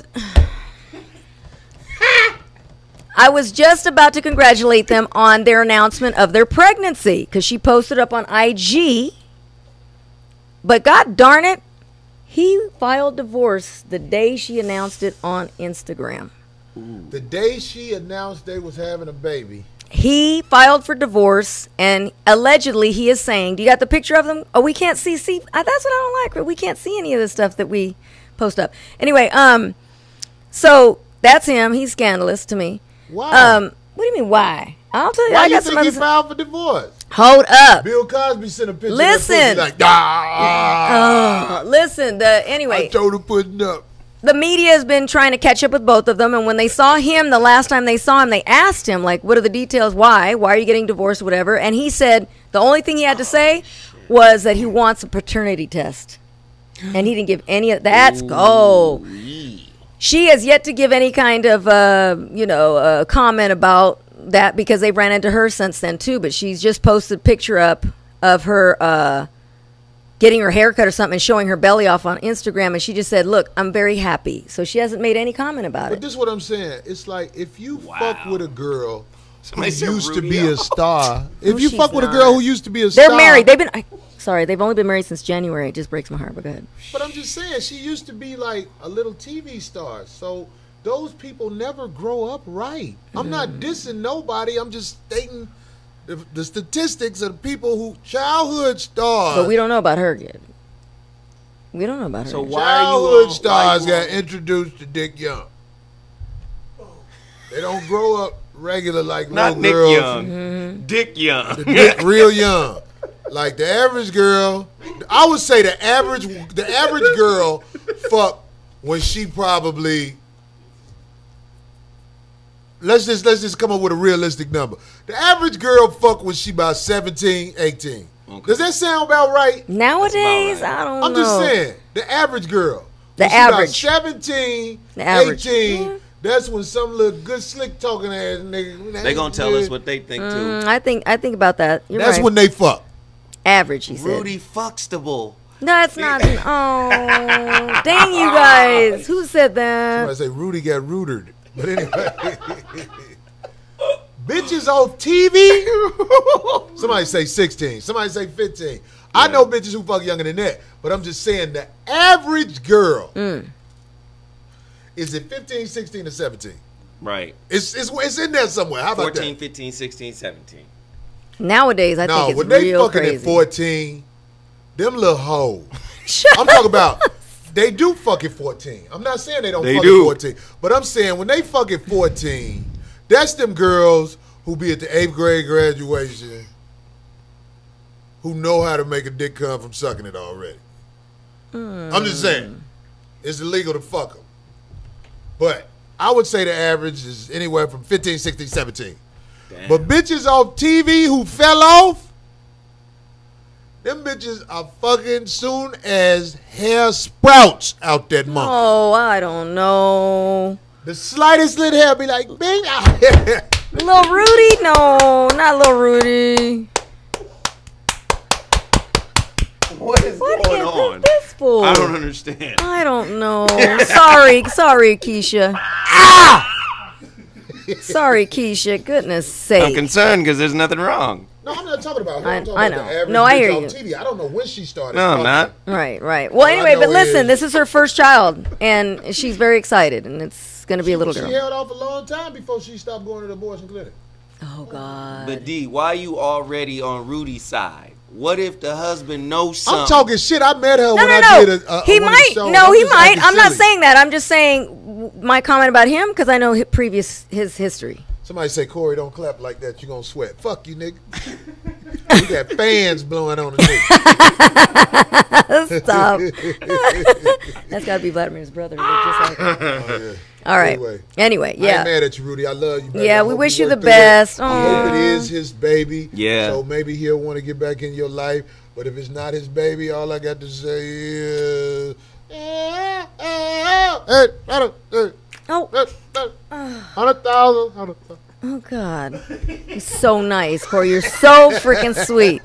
I was just about to congratulate them on their announcement of their pregnancy because she posted up on I G. But God darn it, he filed divorce the day she announced it on Instagram. The day she announced they was having a baby. He filed for divorce, and allegedly he is saying, "Do you got the picture of them? Oh, we can't see. See, uh, that's what I don't like. We can't see any of the stuff that we post up. Anyway, um, so that's him. He's scandalous to me. Why? Um, what do you mean? Why? I'll tell you. Why I you got some think he other. filed for divorce? Hold up. Bill Cosby sent a picture. Listen. Of that pussy like, ah. Uh, listen. The anyway. I told her putting up. The media has been trying to catch up with both of them, and when they saw him the last time they saw him, they asked him, like, what are the details? Why? Why are you getting divorced, whatever? And he said the only thing he had to say was that he wants a paternity test. And he didn't give any of that's go. She has yet to give any kind of, uh, you know, uh, comment about that because they ran into her since then, too. But she's just posted a picture up of her uh, getting her hair cut or something and showing her belly off on Instagram. And she just said, look, I'm very happy. So she hasn't made any comment about But it. this is what I'm saying. It's like if you fuck with a girl Somebody who said used to Rudy be out. a star, if No, you she's fuck with a not. girl who used to be a They're star. married. They've been, I, sorry, they've only been married since January. It just breaks my heart, but go ahead. But I'm just saying, she used to be like a little T V star. So those people never grow up right. I'm not dissing nobody. I'm just stating the, the statistics of the people who childhood stars. But we don't know about her yet. We don't know about her. So yet. why are you Childhood on- stars why you got introduced to Dick Young. They don't grow up regular like Not little Nick girls. Young. Mm-hmm. Dick Young. The dick real young. Like the average girl, I would say the average the average girl fuck when she probably let's just let's just come up with a realistic number. The average girl fuck when she about seventeen, eighteen. Okay. Does that sound about right? Nowadays, right. I don't I'm know. just saying, the average girl. The when she about average. seventeen, The average. eighteen, Yeah. that's when some little good slick talking ass nigga. They gonna tell us what they think too. Mm, I think I think about that. You're That's right. when they fuck. Average, he said. Rudy Fuckstable. That's not. Oh, dang you guys! Who said that? I say Rudy got rooted. But anyway. Bitches off T V? Somebody say sixteen. Somebody say fifteen. I know bitches who fuck younger than that. But I'm just saying the average girl Mm. is it fifteen, sixteen, or seventeen? Right. It's, it's, it's in there somewhere. How about fourteen, that? fifteen, sixteen, seventeen. Nowadays, I No, think it's when they real fucking crazy. at fourteen, them little hoes. Shut I'm talking about they do fuck at fourteen. I'm not saying they don't They fuck do. at fourteen. But I'm saying when they fuck at fourteen, that's them girls who be at the eighth grade graduation who know how to make a dick come from sucking it already. I'm just saying. It's illegal to fuck them. But I would say the average is anywhere from fifteen, sixteen, seventeen. Damn. But bitches off T V who fell off, them bitches are fucking soon as hair sprouts out that monkey. Oh, I don't know. The slightest little hair be like, bing, out here. Little Rudy? No, not little Rudy. What is What going is on? this for? I don't understand. I don't know. Sorry, sorry, Keisha. Sorry, Keisha. Goodness I'm sake. concerned because there's nothing wrong. No, I'm not talking about her. I- I'm talking I about know. the average No, I bitch hear on you. T V. I don't know when she started. No, I'm not. Right, right. Well, All I anyway, but know listen, is- this is her first child, and she's very excited, and it's going to be a little She girl. held off a long time before she stopped going to the abortion clinic. Oh, God. But D, why you already on Rudy's side? What if the husband knows something? I'm talking shit. I met her No, when no, I no. did a, a he one of the might. shows. No, I'm he just might. acting I'm not silly. saying that. I'm just saying w- my comment about him because I know his previous his history. Somebody say, Corey, don't clap like that. You're going to sweat. Fuck you, nigga. We got fans blowing on the nigga. Stop. That's got to be Vladimir's brother. Look just like him. Oh, yeah. All right. Anyway, Anyway, I ain't yeah. mad at you, Rudy. I love you, baby. Yeah, I we hope wish you work the through that. best. I hope Aw. it is his baby. Yeah. So maybe he'll want to get back in your life. But if it's not his baby, all I got to say is, eh, eh, eh, hey, hundred, hey, Oh. eh, eh, hundred thousand, hundred thousand. Oh, God. He's so nice, Corey. You're so freaking sweet.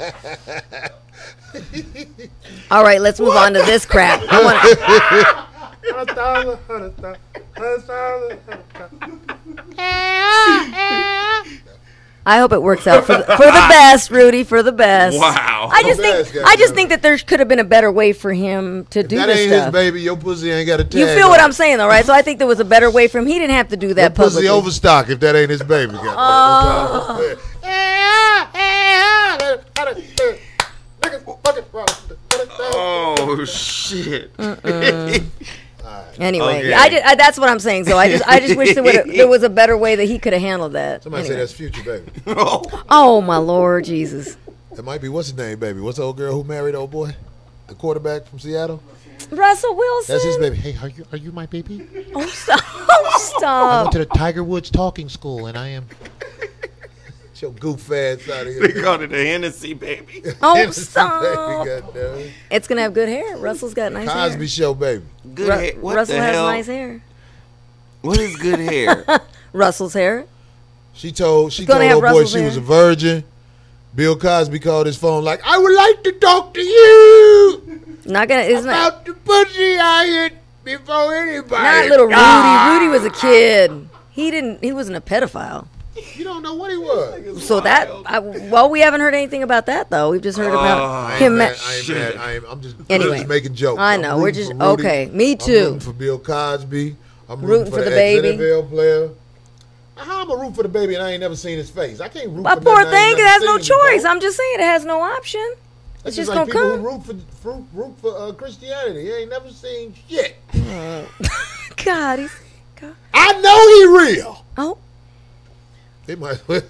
All right, let's move on to this crap. I want Hundred thousand, hundred thousand, hundred thousand, hundred thousand. I hope it works out for the, for the best, Rudy, for the best. Wow. I just For think best, I just goddamn. think that there could have been a better way for him to do That this ain't stuff. his baby. Your pussy ain't got a tag. You feel what on I'm saying, though, right? So I think there was a better way for him. He didn't have to do Your that pussy publicly. overstock if that ain't his baby. Oh. Oh shit. Anyway, Okay. I, just, I that's what I'm saying. So I just I just wish there, would there was a better way that he could have handled that. Somebody Anyway. say that's future baby. Oh my Lord Jesus. That might be what's his name, baby. What's the old girl who married old boy? The quarterback from Seattle? Russell Wilson. That's his baby. Hey, are you are you my baby? Oh stop! Oh I stop! went to the Tiger Woods talking school and I am Get your goof ass out of here. They called it a Hennessy baby. Oh Hennessy, stop! baby, goddamn. It's gonna have good hair. Russell's got nice hair. Cosby Show, baby. Good Ru- hair. What Russell the has hell? nice hair. What is good hair? Russell's hair. She told she It's gonna told have old boy Russell's she hair. was a virgin. Bill Cosby called his phone like, I would like to talk to you Not gonna. Isn't it? about the pussy I hit before anybody. Not little Rudy. Ah. Rudy was a kid. He didn't. He wasn't a pedophile. You don't know what he was. So that. I, well, we haven't heard anything about that though. We've just heard Oh, about I ain't him. mad. ma- I ain't mad. I ainm I'm just, Anyway. I'm just making jokes. I I'm know, we're rooting just- for Rudy. okay, me I'm too. rooting for Bill Cosby. I'm rooting, rooting for, the, the baby. N F L player. How am I rooting for the baby and I ain't never seen his face? I can't root My for poor nothing I ain't thing, it never has no seen choice. before. I'm just saying it has no option. That's It's just like gonna people come. who root for root, root for uh, Christianity. They ain't never seen shit. Uh, God, he's. God. I know he real. Oh. They might. Well.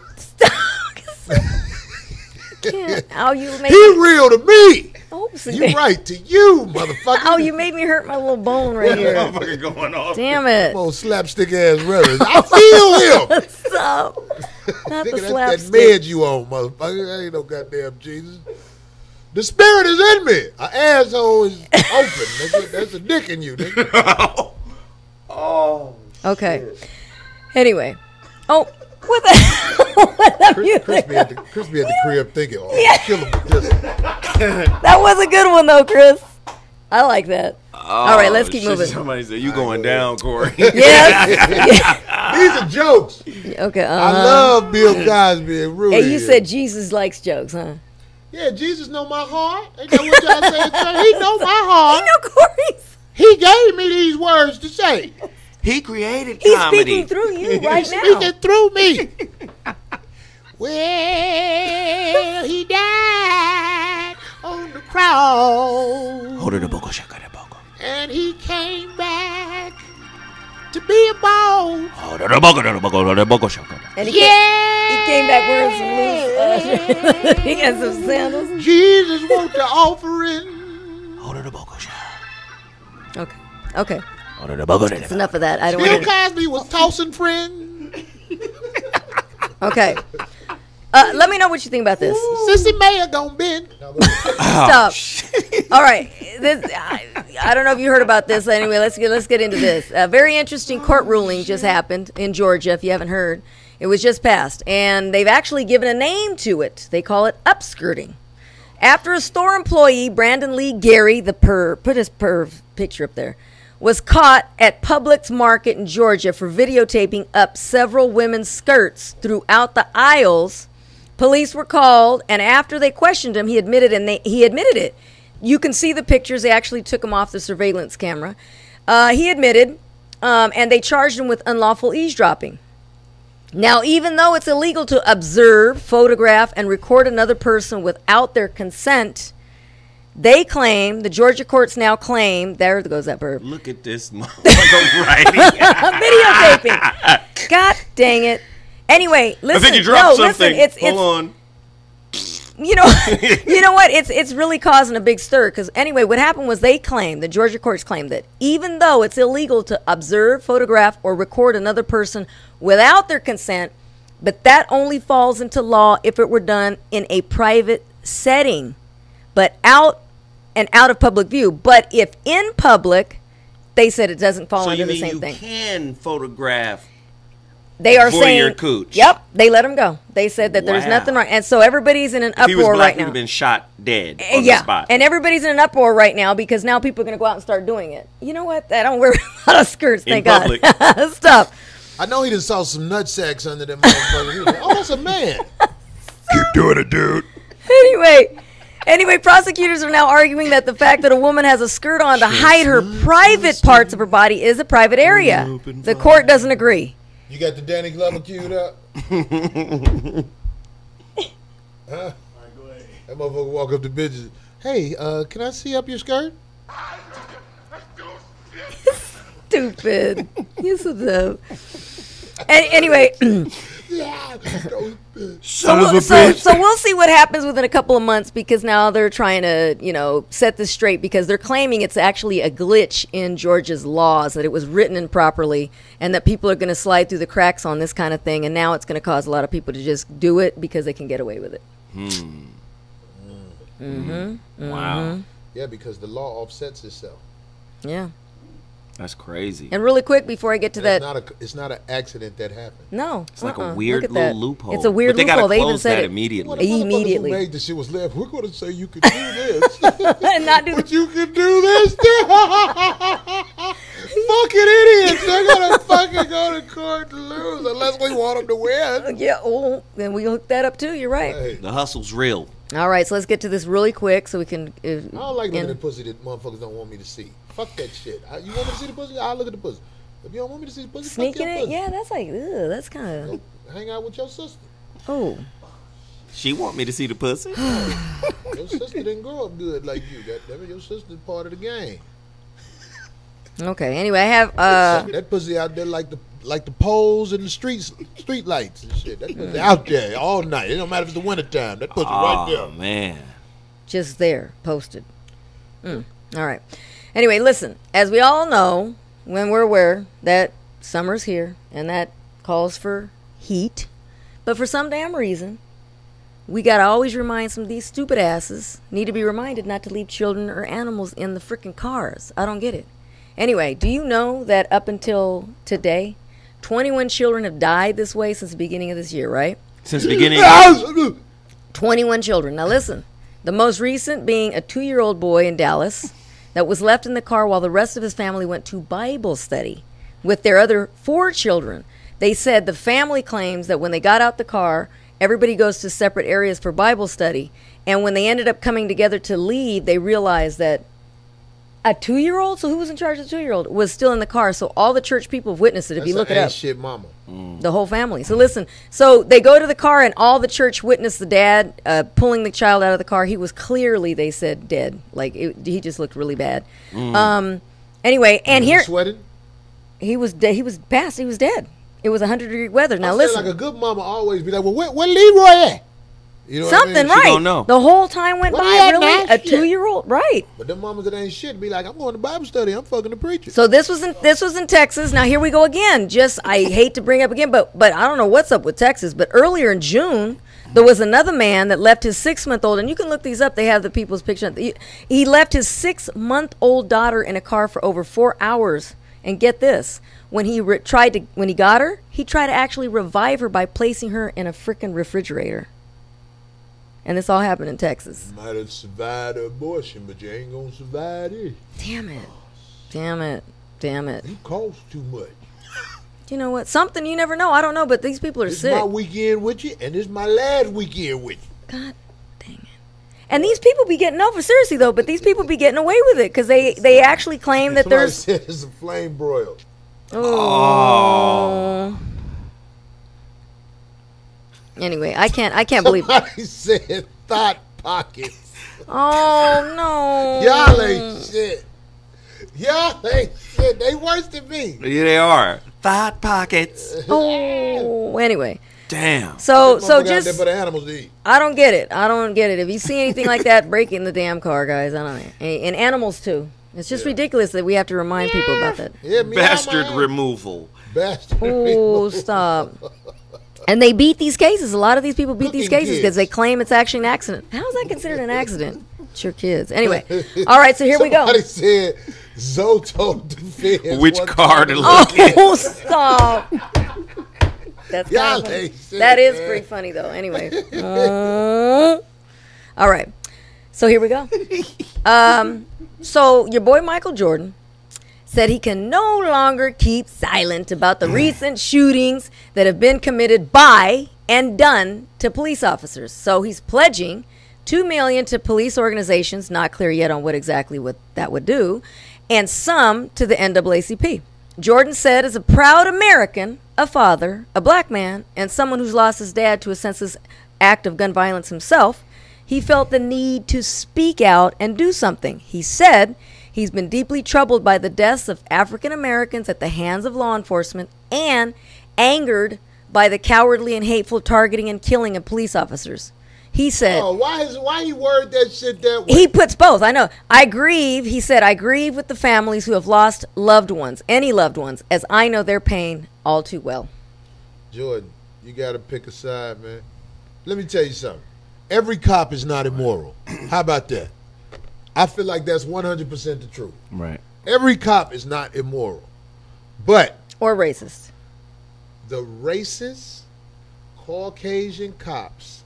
Oh, you made he me... real to me. Oh, you right to you, motherfucker. Oh, you made me hurt my little bone right here. Motherfucker going off. Damn it. Come on, slapstick ass brothers. I feel him. Stop. Not the Nigga, that's that slapstick. med you on, motherfucker. That ain't no goddamn Jesus. The spirit is in me. An asshole is open, nigga. That's a dick in you, nigga. Oh. Okay. Shit. Anyway. Oh, what the hell? What Chris, Chris, be at the, Chris be at the crib thinking, oh, Yeah. kill him with this. That was a good one, though, Chris. I like that. Oh, all right, let's keep shit, moving. Somebody said, you going down, Corey. Yes. These are jokes. Okay. Uh-huh. I love Bill Cosby and Rudy. Hey, you said Jesus likes jokes, huh? Yeah, Jesus know my heart. Ain't that what y'all say? He know my heart. He know Corey's. He gave me these words to say. He created He's comedy. speaking through you right He's now. speaking through me. Well, he died on the cross. Hold it a boco, shaka de boco. And he came back to be a bone. Hold it a boco, de boco, de boco, shaka. And he, yeah. came, he came back wearing some loose. Uh, he had some sandals. Jesus want the offering. Hold it a boco, shaka. Okay. Okay. Hold it a boco, de It's enough of that. I don't Bill want to. Cosby was tossing friend. Okay. Uh, let me know what you think about this. Sissy Mayer gonna bend. Stop. All right. This, I, I don't know if you heard about this. Anyway, let's get let's get into this. A very interesting court ruling just happened in Georgia. If you haven't heard, it was just passed, and they've actually given a name to it. They call it upskirting. After a store employee, Brandon Lee Gary, the perv, put his perv picture up there, was caught at Publix Market in Georgia for videotaping up several women's skirts throughout the aisles. Police were called, and after they questioned him, he admitted, and they, he admitted it. You can see the pictures. They actually took him off the surveillance camera. Uh, he admitted, um, and they charged him with unlawful eavesdropping. Now, even though it's illegal to observe, photograph, and record another person without their consent, they claim, the Georgia courts now claim, there goes that verb. Look at this motherfucker writing. Videotaping. God dang it. Anyway, listen. I think you dropped no, something. Listen, it's, Hold it's, on. You know, you know what? It's it's really causing a big stir. Because anyway, what happened was they claimed, the Georgia courts claimed that even though it's illegal to observe, photograph, or record another person without their consent, but that only falls into law if it were done in a private setting, but out and out of public view. But if in public, they said it doesn't fall So under you the mean same you thing. can photograph They are for saying, your cooch? Yep, they let him go. They said that there's Wow. nothing wrong, and so everybody's in an If he was uproar black, right he'd now. have been shot dead Uh, on yeah, the spot. and everybody's in an uproar right now because now people are going to go out and start doing it. You know what? I don't wear a lot of skirts, In thank public. God. Stop. I know he just saw some nut sacks under them motherfuckers. He was like, oh, that's a man. Keep doing it, dude. Anyway, anyway, prosecutors are now arguing that the fact that a woman has a skirt on to hide her private parts of her body is a private area. The court doesn't agree. You got the Danny Glover queued up? Huh? That motherfucker walk up to bitches. Hey, uh, can I see up your skirt? Stupid. You're so dumb. An- anyway. So, we'll, so, so we'll see what happens within a couple of months because now they're trying to, you know, set this straight because they're claiming it's actually a glitch in Georgia's laws, that it was written improperly and that people are going to slide through the cracks on this kind of thing. And now it's going to cause a lot of people to just do it because they can get away with it. Hmm. Mm-hmm. Mm-hmm. Wow. Yeah, because the law offsets itself. Yeah. That's crazy. And really quick before I get to And that. It's not, a, it's not an accident that happened. No. It's like uh-uh. a weird Look at little that. loophole. It's a weird but they loophole. gotta They even close said that it. immediately. Well, the motherfuckers Immediately. who made the shit was left. We're going to say you could do this. and not do But you can do this too. Fucking idiots. They're going to fucking go to court to lose unless we want them to win. Yeah, oh, then we hook that up too. You're right. Hey, The hustle's real. All right, so let's get to this really quick so we can. Uh, I don't like looking end- at pussy that motherfuckers don't want me to see. Fuck that shit. I, you want me to see the pussy? I'll look at the pussy. If you don't want me to see pussy, Sneaking fuck your it? pussy. Yeah, that's like, ugh, that's kind of. Hang out with your sister. Oh. She want me to see the pussy. Your sister didn't grow up good like you. That, that your sister's part of the game. Okay. Anyway, I have uh. that pussy out there like the like the poles and the streets, street lights and shit. That pussy out there all night. It don't matter if it's the wintertime. That pussy right there. Oh man. Just there, posted. Mm. All right. Anyway, listen. As we all know, when we're aware that summer's here and that calls for heat, but for some damn reason, we gotta always remind some of these stupid asses need to be reminded not to leave children or animals in the freaking cars. I don't get it. Anyway, do you know that up until today, twenty-one children have died this way since the beginning of this year, right? Since the beginning. twenty-one children. Now listen, the most recent being a two-year-old boy in Dallas that was left in the car while the rest of his family went to Bible study with their other four children. They said the family claims that when they got out the car, everybody goes to separate areas for Bible study. And when they ended up coming together to leave, they realized that a two-year-old, so who was in charge of the two-year-old, was still in the car. So all the church people have witnessed it. If That's you look an it ain't up. shit mama. The whole family. So listen, so they go to the car and all the church witnessed the dad uh, pulling the child out of the car. He was clearly, they said, dead. Like, it, he just looked really bad. Mm. Um. Anyway, and Was he here... sweating? He was dead. He was past. He was dead. It was one hundred degree weather. Now I listen. Like a good mama always be like, well, where, where Leroy at? You know Something, what I mean? right. She don't know. The whole time went What by, he at really? now? A Shit. two-year-old, right. But them mamas that ain't shit be like, I'm going to Bible study. I'm fucking the preacher. So this was in this was in Texas. Now here we go again. Just I hate to bring up again, but but I don't know what's up with Texas. But earlier in June, there was another man that left his six-month-old, and you can look these up. They have the people's picture. He, he left his six-month-old daughter in a car for over four hours. And get this: when he re- tried to, when he got her, he tried to actually revive her by placing her in a freaking refrigerator. And this all happened in Texas. You might have survived an abortion, but you ain't gonna survive this. Damn it! Damn it! Damn it! You cost too much. You know what? Something you never know. I don't know, but these people are This sick. my weekend with you, and this my last weekend with you. God dang it. And these people be getting, no, for seriously though, but these people be getting away with it because they, they actually claim that Somebody there's... said it's a flame broil. Oh. Anyway, I can't, I can't believe... Somebody said thought pockets. Oh, no. Y'all ain't shit. Y'all ain't shit. They worse than me. Yeah, they are. Thought pockets. Oh, anyway. Damn. So, That so motherfucker out just... there for the animals to eat. I don't get it. I don't get it. If you see anything like that, break in the damn car, guys. I don't know. And, and animals, too. It's just ridiculous that we have to remind people about that. Yeah, me Bastard I'm a- removal. Bastard. Oh, stop. And they beat these cases. A lot of these people beat these Cooking cases because kids. they claim it's actually an accident. How is that considered an accident? It's your kids. Anyway. All right, so here we go. Somebody said Zoto defends. Which one car to time. look at? Oh, stop. That's Y'all kind of ain't funny. shit, That is man. pretty funny, though. Anyway. Mm. All right. So here we go. Um, so your boy Michael Jordan said he can no longer keep silent about the recent shootings that have been committed by and done to police officers. So he's pledging two million dollars to police organizations, not clear yet on what exactly what that would do, and some to the N double A C P. Jordan said, as a proud American, a father, a black man, and someone who's lost his dad to a senseless act of gun violence himself, he felt the need to speak out and do something. He said he's been deeply troubled by the deaths of African Americans at the hands of law enforcement and angered by the cowardly and hateful targeting and killing of police officers. He said... Oh, why is why he word that shit that way? He puts both. I know. I grieve. He said, I grieve with the families who have lost loved ones, any loved ones, as I know their pain all too well. Jordan, you got to pick a side, man. Let me tell you something. Every cop is not immoral. How about that? I feel like that's one hundred percent the truth. Right. Every cop is not immoral. But... Or racist. The racist Caucasian cops,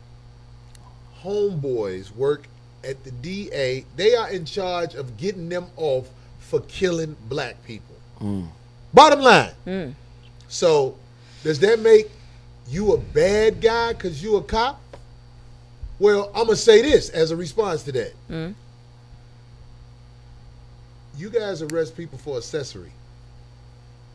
homeboys, work at the D A. They are in charge of getting them off for killing black people. Mm. Bottom line. Mm. So, does that make you a bad guy because you a cop? Well, I'm going to say this as a response to that. Mm. You guys arrest people for accessory.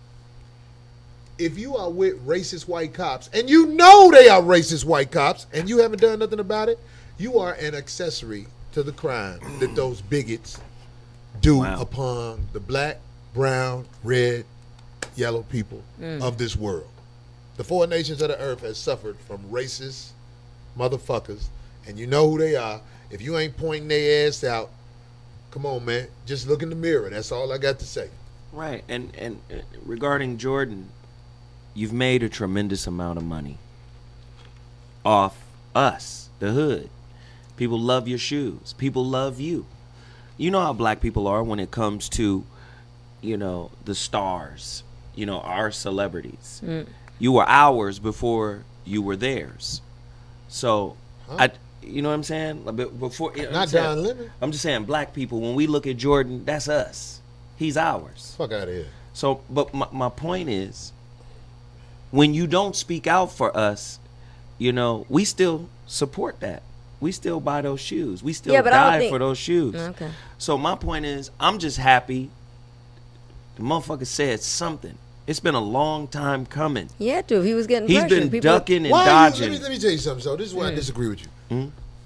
if you are with racist white cops, and you know they are racist white cops, and you haven't done nothing about it, you are an accessory to the crime that those bigots do Wow. upon the black, brown, red, yellow people Mm. of this world. The four nations of the earth has suffered from racist motherfuckers, and you know who they are. If you ain't pointing their ass out, come on, man. Just look in the mirror. That's all I got to say. Right, and and uh, regarding Jordan, you've made a tremendous amount of money off us, the hood. People love your shoes. People love you. You know how black people are when it comes to, you know, the stars, you know, our celebrities. Mm. You were ours before you were theirs. So, Huh? I, you know what I'm saying? Like, be- Before, you know what Not I'm saying? Don Lemon. I'm just saying, black people, when we look at Jordan, that's us. He's ours. Fuck out of here. So, but my, my point is, when you don't speak out for us, you know, we still support that. We still buy those shoes. We still Yeah, but I don't die think- for those shoes. Okay. So my point is, I'm just happy the motherfucker said something. It's been a long time coming. He had to. If he was getting He's pressure, been people- ducking and Why are you, dodging. let, me, let me tell you something, so this is why I Mm. disagree with you. Hmm?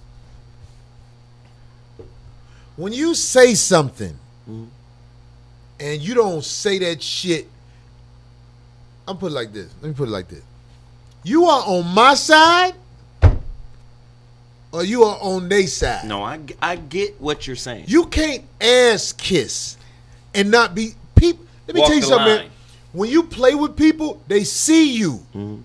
When you say something Hmm? and you don't say that shit, I'm put it like this. Let me put it like this. You are on my side or you are on their side. No, I, g- I get what you're saying. You can't ass kiss and not be people. Let me Walk tell you the something, man. line. When you play with people, they see you. Mm-hmm.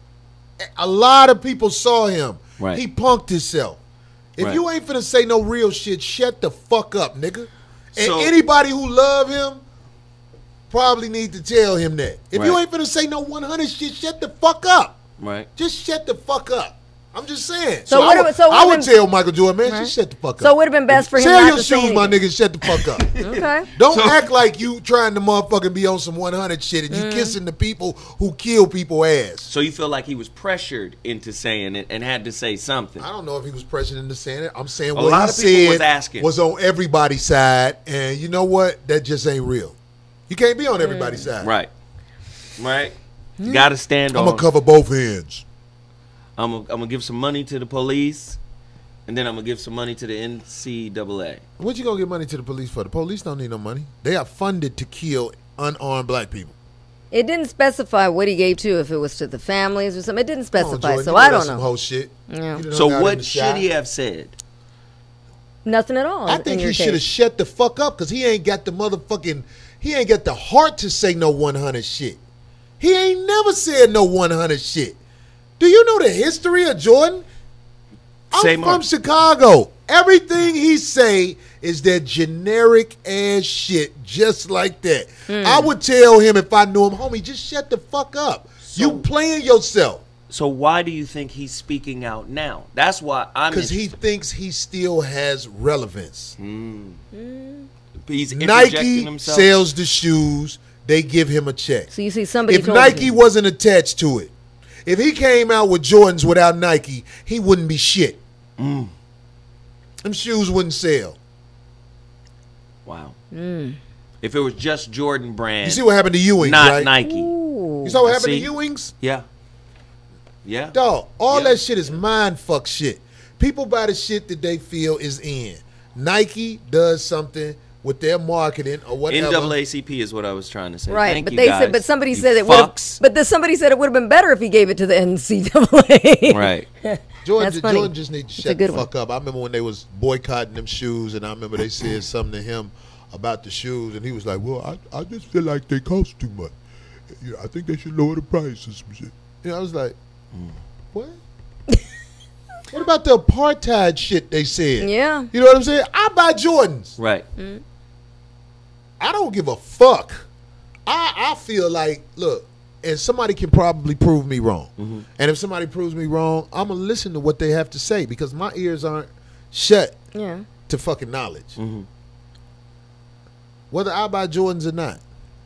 A lot of people saw him. Right. He punked himself. If Right. you ain't finna say no real shit, shut the fuck up, nigga. And So- anybody who love him probably need to tell him that. If you Right. ain't finna say no one hundred shit, shut the fuck up. Right. Just shut the fuck up. I'm just saying. So So, what I it- would, so it I would would've been- tell Michael Jordan, man, Right. just shut the fuck up. So it would have been best for him Sell not your to say shoes, my anything. nigga, shut the fuck up. Okay. Don't act like you trying to motherfucking be on some one hundred shit and you Mm. kissing the people who kill people ass. So you feel like he was pressured into saying it and had to say something. I don't know if he was pressured into saying it. I'm saying A what lot he of people said was asking. was on everybody's side, and you know what? That just ain't real. You can't be on Mm. everybody's side. Right. Right. You got to stand I'm on. gonna cover both ends. I'm gonna, I'm gonna give some money to the police, and then I'm gonna give some money to the N C double A. What you gonna give money to the police for? The police don't need no money. They are funded to kill unarmed black people. It didn't specify what he gave to, if it was to the families or something. It didn't Come on, specify, Jordan, so you I know don't that's some know. whole shit. Yeah. You done So hung out in what the should shop. he have said? Nothing at all. I in think your he should have case. shut the fuck up because he ain't got the motherfucking, he ain't got the heart to say no one hundred shit. He ain't never said no one hundred shit. Do you know the history of Jordan? I'm Say from more. Chicago. Everything he say is that generic ass shit, just like that. Hmm. I would tell him if I knew him, homie, just shut the fuck up. you playing yourself. So why do you think he's speaking out now? That's why I'm. Because he thinks he still has relevance. Mm. He's interjecting Nike himself. sells the shoes. They give him a check. So you see somebody If told Nike him. wasn't attached to it, if he came out with Jordans without Nike, he wouldn't be shit. Mm. Them shoes wouldn't sell. Wow. Mm. If it was just Jordan brand, You see what happened to Ewing, not right? Nike. You saw what I happened see. to Ewing's? Yeah. Yeah. Dog, all that shit is mind fuck shit. People buy the shit that they feel is in. Nike does something with their marketing or whatever. N double A C P is what I was trying to say. Right, Thank but you they guys. said, but somebody You said it would have, fucks. but the, somebody said it would have been better if he gave it to the N C double A. Right. Jordan, That's funny. Jordan just needs to It's a shut the good one. fuck up. I remember when they was boycotting them shoes, and I remember they said something to him about the shoes, and he was like, "Well, I, I just feel like they cost too much. You know, I think they should lower the price or some shit." You know, I was like, "What? What about the apartheid shit they said?" Yeah. You know what I'm saying? I buy Jordans. Right. I don't give a fuck. I I feel like, look, and somebody can probably prove me wrong. Mm-hmm. And if somebody proves me wrong, I'm gonna listen to what they have to say because my ears aren't shut Yeah. to fucking knowledge. Mm-hmm. Whether I buy Jordans or not,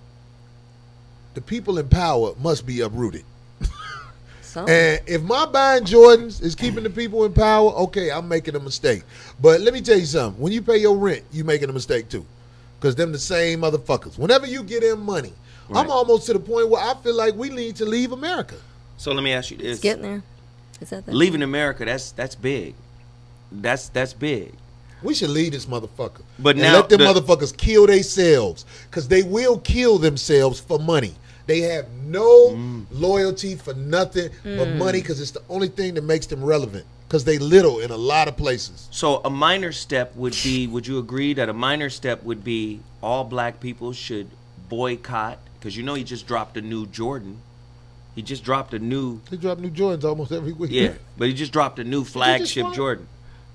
the people in power must be uprooted. So And if my buying Jordans is keeping the people in power, okay, I'm making a mistake. But let me tell you something. When you pay your rent, you making a mistake too. Because them the same motherfuckers. Whenever you get in money, Right. I'm almost to the point where I feel like we need to leave America. So let me ask you this: it's getting there. Is that, that leaving America? That's that's big. That's that's big. We should leave this motherfucker. But and now let them the, motherfuckers kill themselves, because they will kill themselves for money. They have no mm. loyalty for nothing mm. but money, because it's the only thing that makes them relevant. Because they little in a lot of places. So a minor step would be, would you agree that a minor step would be all black people should boycott? Because you know he just dropped a new Jordan. He just dropped a new... He dropped new Jordans almost every week. Yeah, but he just dropped a new flagship Jordan.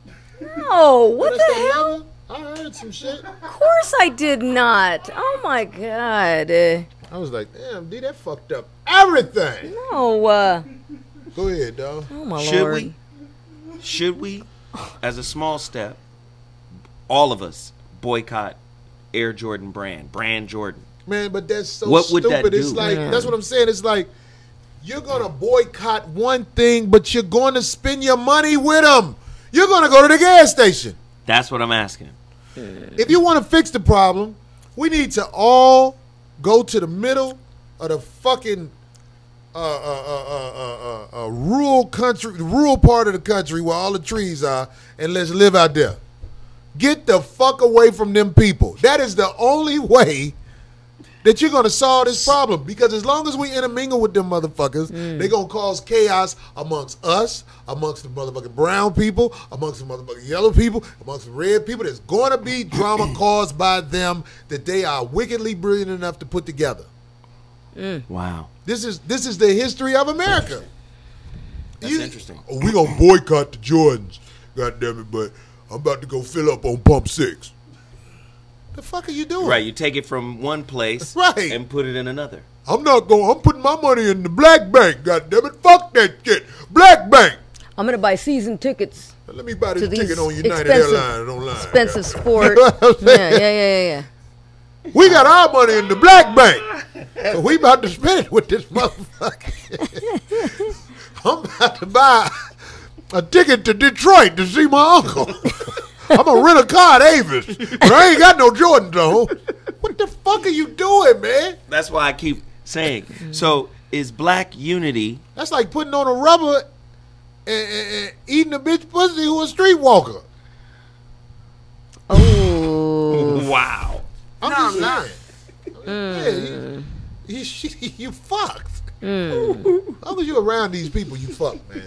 No, what the hell? I heard some shit. Of course I did not. Oh my God. Uh, I was like, damn, D, that fucked up everything. No. Uh, Go ahead, dog. Oh my Should Lord. we? Should we, as a small step, all of us boycott Air Jordan brand, brand Jordan? Man, but that's so what stupid. Would that do? It's like, Man. that's what I'm saying. It's like, you're going to boycott one thing, but you're going to spend your money with them. You're going to go to the gas station. That's what I'm asking. If you want to fix the problem, we need to all go to the middle of the fucking uh, uh, uh, uh, uh, uh, rural country, the rural part of the country where all the trees are, and let's live out there. Get the fuck away from them people. That is the only way that you're going to solve this problem, because as long as we intermingle with them motherfuckers, mm. they're going to cause chaos amongst us, amongst the motherfucking brown people, amongst the motherfucking yellow people, amongst the red people. There's going to be drama caused by them that they are wickedly brilliant enough to put together. Mm. Wow. This is this is the history of America. That's you, interesting. Oh, we going to boycott the Jordans, goddamn it, but I'm about to go fill up on pump six. The fuck are you doing? Right, you take it from one place right. and put it in another. I'm not going. I'm putting my money in the black bank. God damn it! Fuck that shit. Black bank. I'm gonna buy season tickets. Let me buy this ticket on United Airlines online. Expensive sport. yeah, yeah, yeah, yeah, yeah. We got our money in the black bank. But we about to spend it with this motherfucker. I'm about to buy a ticket to Detroit to see my uncle. I'm going to rent a car at Avis, but I ain't got no Jordans on. What the fuck are you doing, man? That's why I keep saying. So is black unity... That's like putting on a rubber and, and, and eating a bitch pussy who a streetwalker. Oh. Wow. I'm no, just I'm not. saying. Yeah, you, you, you, you fucked. Mm. As long as you around these people, you fucked, man.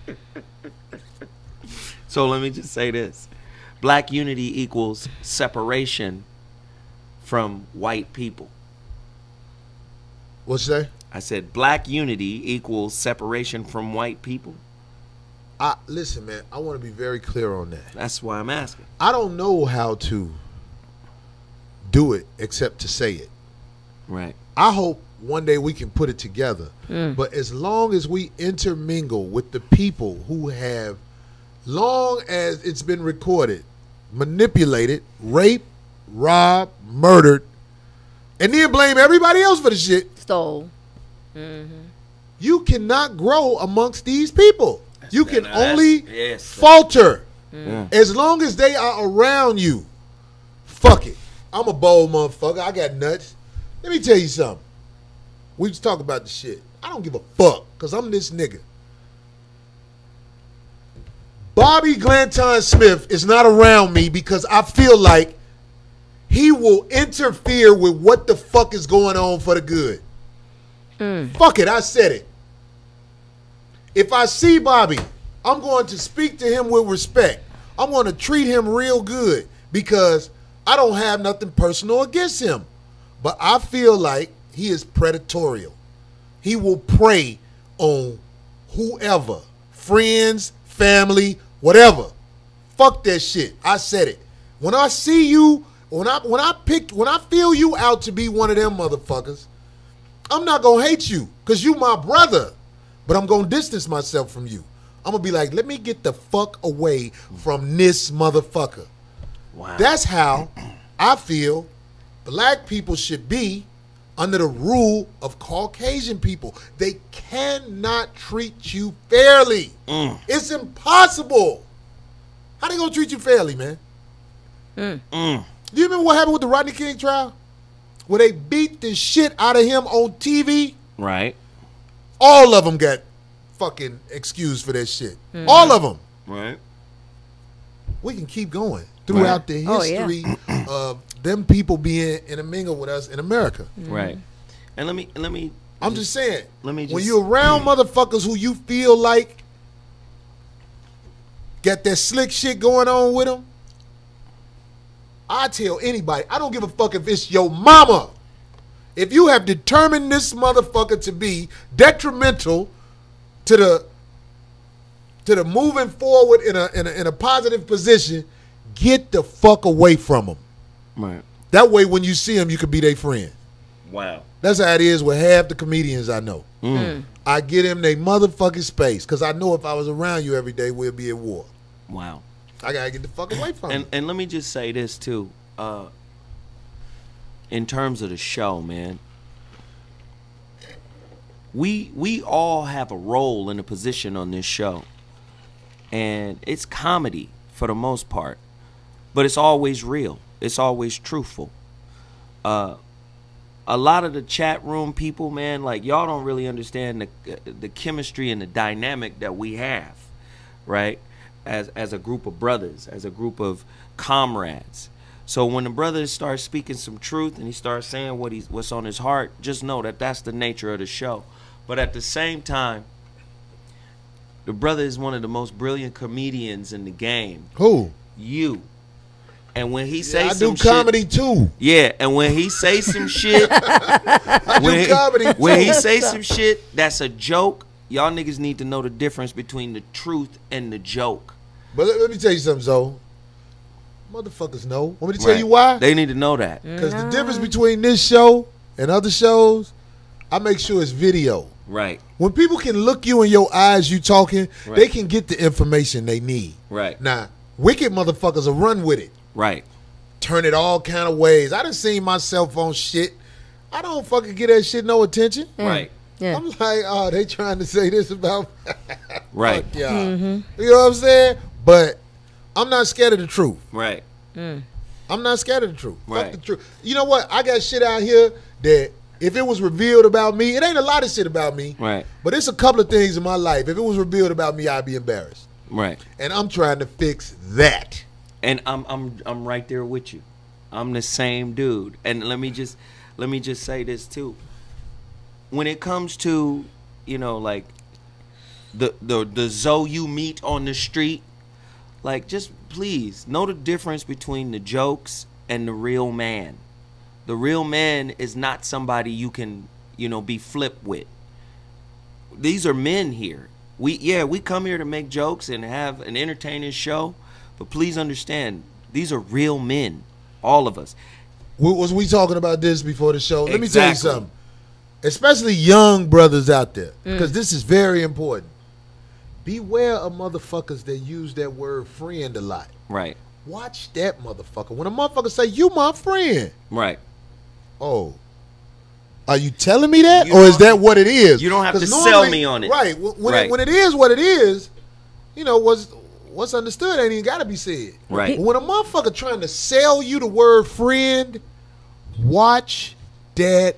So let me just say this. Black unity equals separation from white people. What'd you say? I said black unity equals separation from white people. I, listen, man, I want to be very clear on that. That's why I'm asking. I don't know how to do it except to say it. Right. I hope one day we can put it together. Mm. But as long as we intermingle with the people who have, long as it's been recorded, manipulated, raped, robbed, murdered, and then blame everybody else for the shit. Stole. Mm-hmm. You cannot grow amongst these people. That's you can only yes, falter. Mm. As long as they are around you. Fuck it. I'm a bold motherfucker. I got nuts. Let me tell you something. We just talk about the shit. I don't give a fuck because I'm this nigga. Bobby Glanton Smith is not around me because I feel like he will interfere with what the fuck is going on for the good. Mm. Fuck it, I said it. If I see Bobby, I'm going to speak to him with respect. I'm going to treat him real good because I don't have nothing personal against him. But I feel like he is predatorial. He will prey on whoever, friends, family, whatever. Fuck that shit. I said it. When I see you, when I when I pick, when I feel you out to be one of them motherfuckers, I'm not gonna hate you because you my brother. But I'm gonna distance myself from you. I'm gonna be like, let me get the fuck away from this motherfucker. Wow. That's how I feel black people should be under the rule of Caucasian people. They cannot treat you fairly. Mm. It's impossible. How they gonna treat you fairly, man? Mm. Mm. Do you remember what happened with the Rodney King trial? where they beat the shit out of him on T V, Right. all of them got fucking excused for that shit. Mhm. All of them. Right. We can keep going throughout Right. the Oh, yeah. history of them people being in a mingle with us in America. Right. And let me and let me I'm just saying, let me just when you're around motherfuckers who you feel like got that slick shit going on with them, I tell anybody, I don't give a fuck if it's your mama. If you have determined this motherfucker to be detrimental to the to the moving forward in a in a, in a positive position, get the fuck away from them. Right. That way, when you see them, you can be their friend. Wow. That's how it is with half the comedians I know. Mm. I get them they motherfucking space because I know if I was around you every day, we'll be at war. Wow. I gotta get the fuck away from And you. and let me just say this too. Uh, in terms of the show, man, we we all have a role and a position on this show, and it's comedy for the most part, but it's always real. It's always truthful. Uh, a lot of the chat room people, man, like y'all don't really understand the the chemistry and the dynamic that we have, right? As as a group of brothers, as a group of comrades. So when the brother starts speaking some truth and he starts saying what he's what's on his heart, just know that that's the nature of the show. But at the same time, the brother is one of the most brilliant comedians in the game. Who? You. And when he say I some do comedy shit, too. yeah, and when he say some shit, I when, do he, comedy too. when he say some shit that's a joke, y'all niggas need to know the difference between the truth and the joke. But let, let me tell you something, Zoe. Motherfuckers know. Want me to tell Right. you why? They need to know that. Because the difference between this show and other shows, I make sure it's video. Right. When people can look you in your eyes, you talking, Right. they can get the information they need. Right. Now, wicked motherfuckers will run with it. Right. Turn it all kind of ways. I done seen myself on shit. I don't fucking get that shit no attention. Right. Yeah. I'm like, oh, they trying to say this about Right. Fuck y'all. Mm-hmm. You know what I'm saying? But I'm not scared of the truth. Right. Mm. I'm not scared of the truth. Right. Fuck the truth. You know what? I got shit out here that if it was revealed about me, it ain't a lot of shit about me. Right. But it's a couple of things in my life. If it was revealed about me, I'd be embarrassed. Right. And I'm trying to fix that. And I'm I'm I'm right there with you. I'm the same dude. And let me just let me just say this too. When it comes to, you know, like the the the Zoe you meet on the street, like just please know the difference between the jokes and the real man. The real man is not somebody you can, you know, be flipped with. These are men here. We yeah, we come here to make jokes and have an entertaining show, but please understand, these are real men, all of us. Was we talking about this before the show? Let me Exactly. tell you something. Especially young brothers out there, Mm. because this is very important. Beware of motherfuckers that use that word friend a lot. Right. Watch that motherfucker. When a motherfucker say, you my friend. Right. Oh. Are you telling me that? You Or is don't- that what it is? you don't have 'Cause to sell normally- me on it. Right. When, when, Right. It, when it is what it is, you know, what's, what's understood ain't even got to be said. Right. But when a motherfucker trying to sell you the word friend, watch that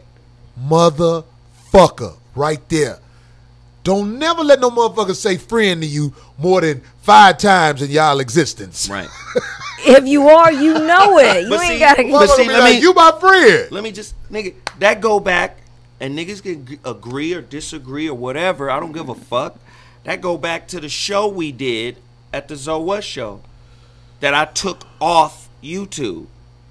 motherfucker right there. Don't never let no motherfucker say friend to you more than five times in y'all existence. Right. If you are, you know it. You But ain't see- gotta. but Motherfucker see, be let like, me- you my friend. Let me just, nigga, that go back, and niggas can g- agree or disagree or whatever. I don't give a fuck. That go back to the show we did at the Zoe West show that I took off YouTube.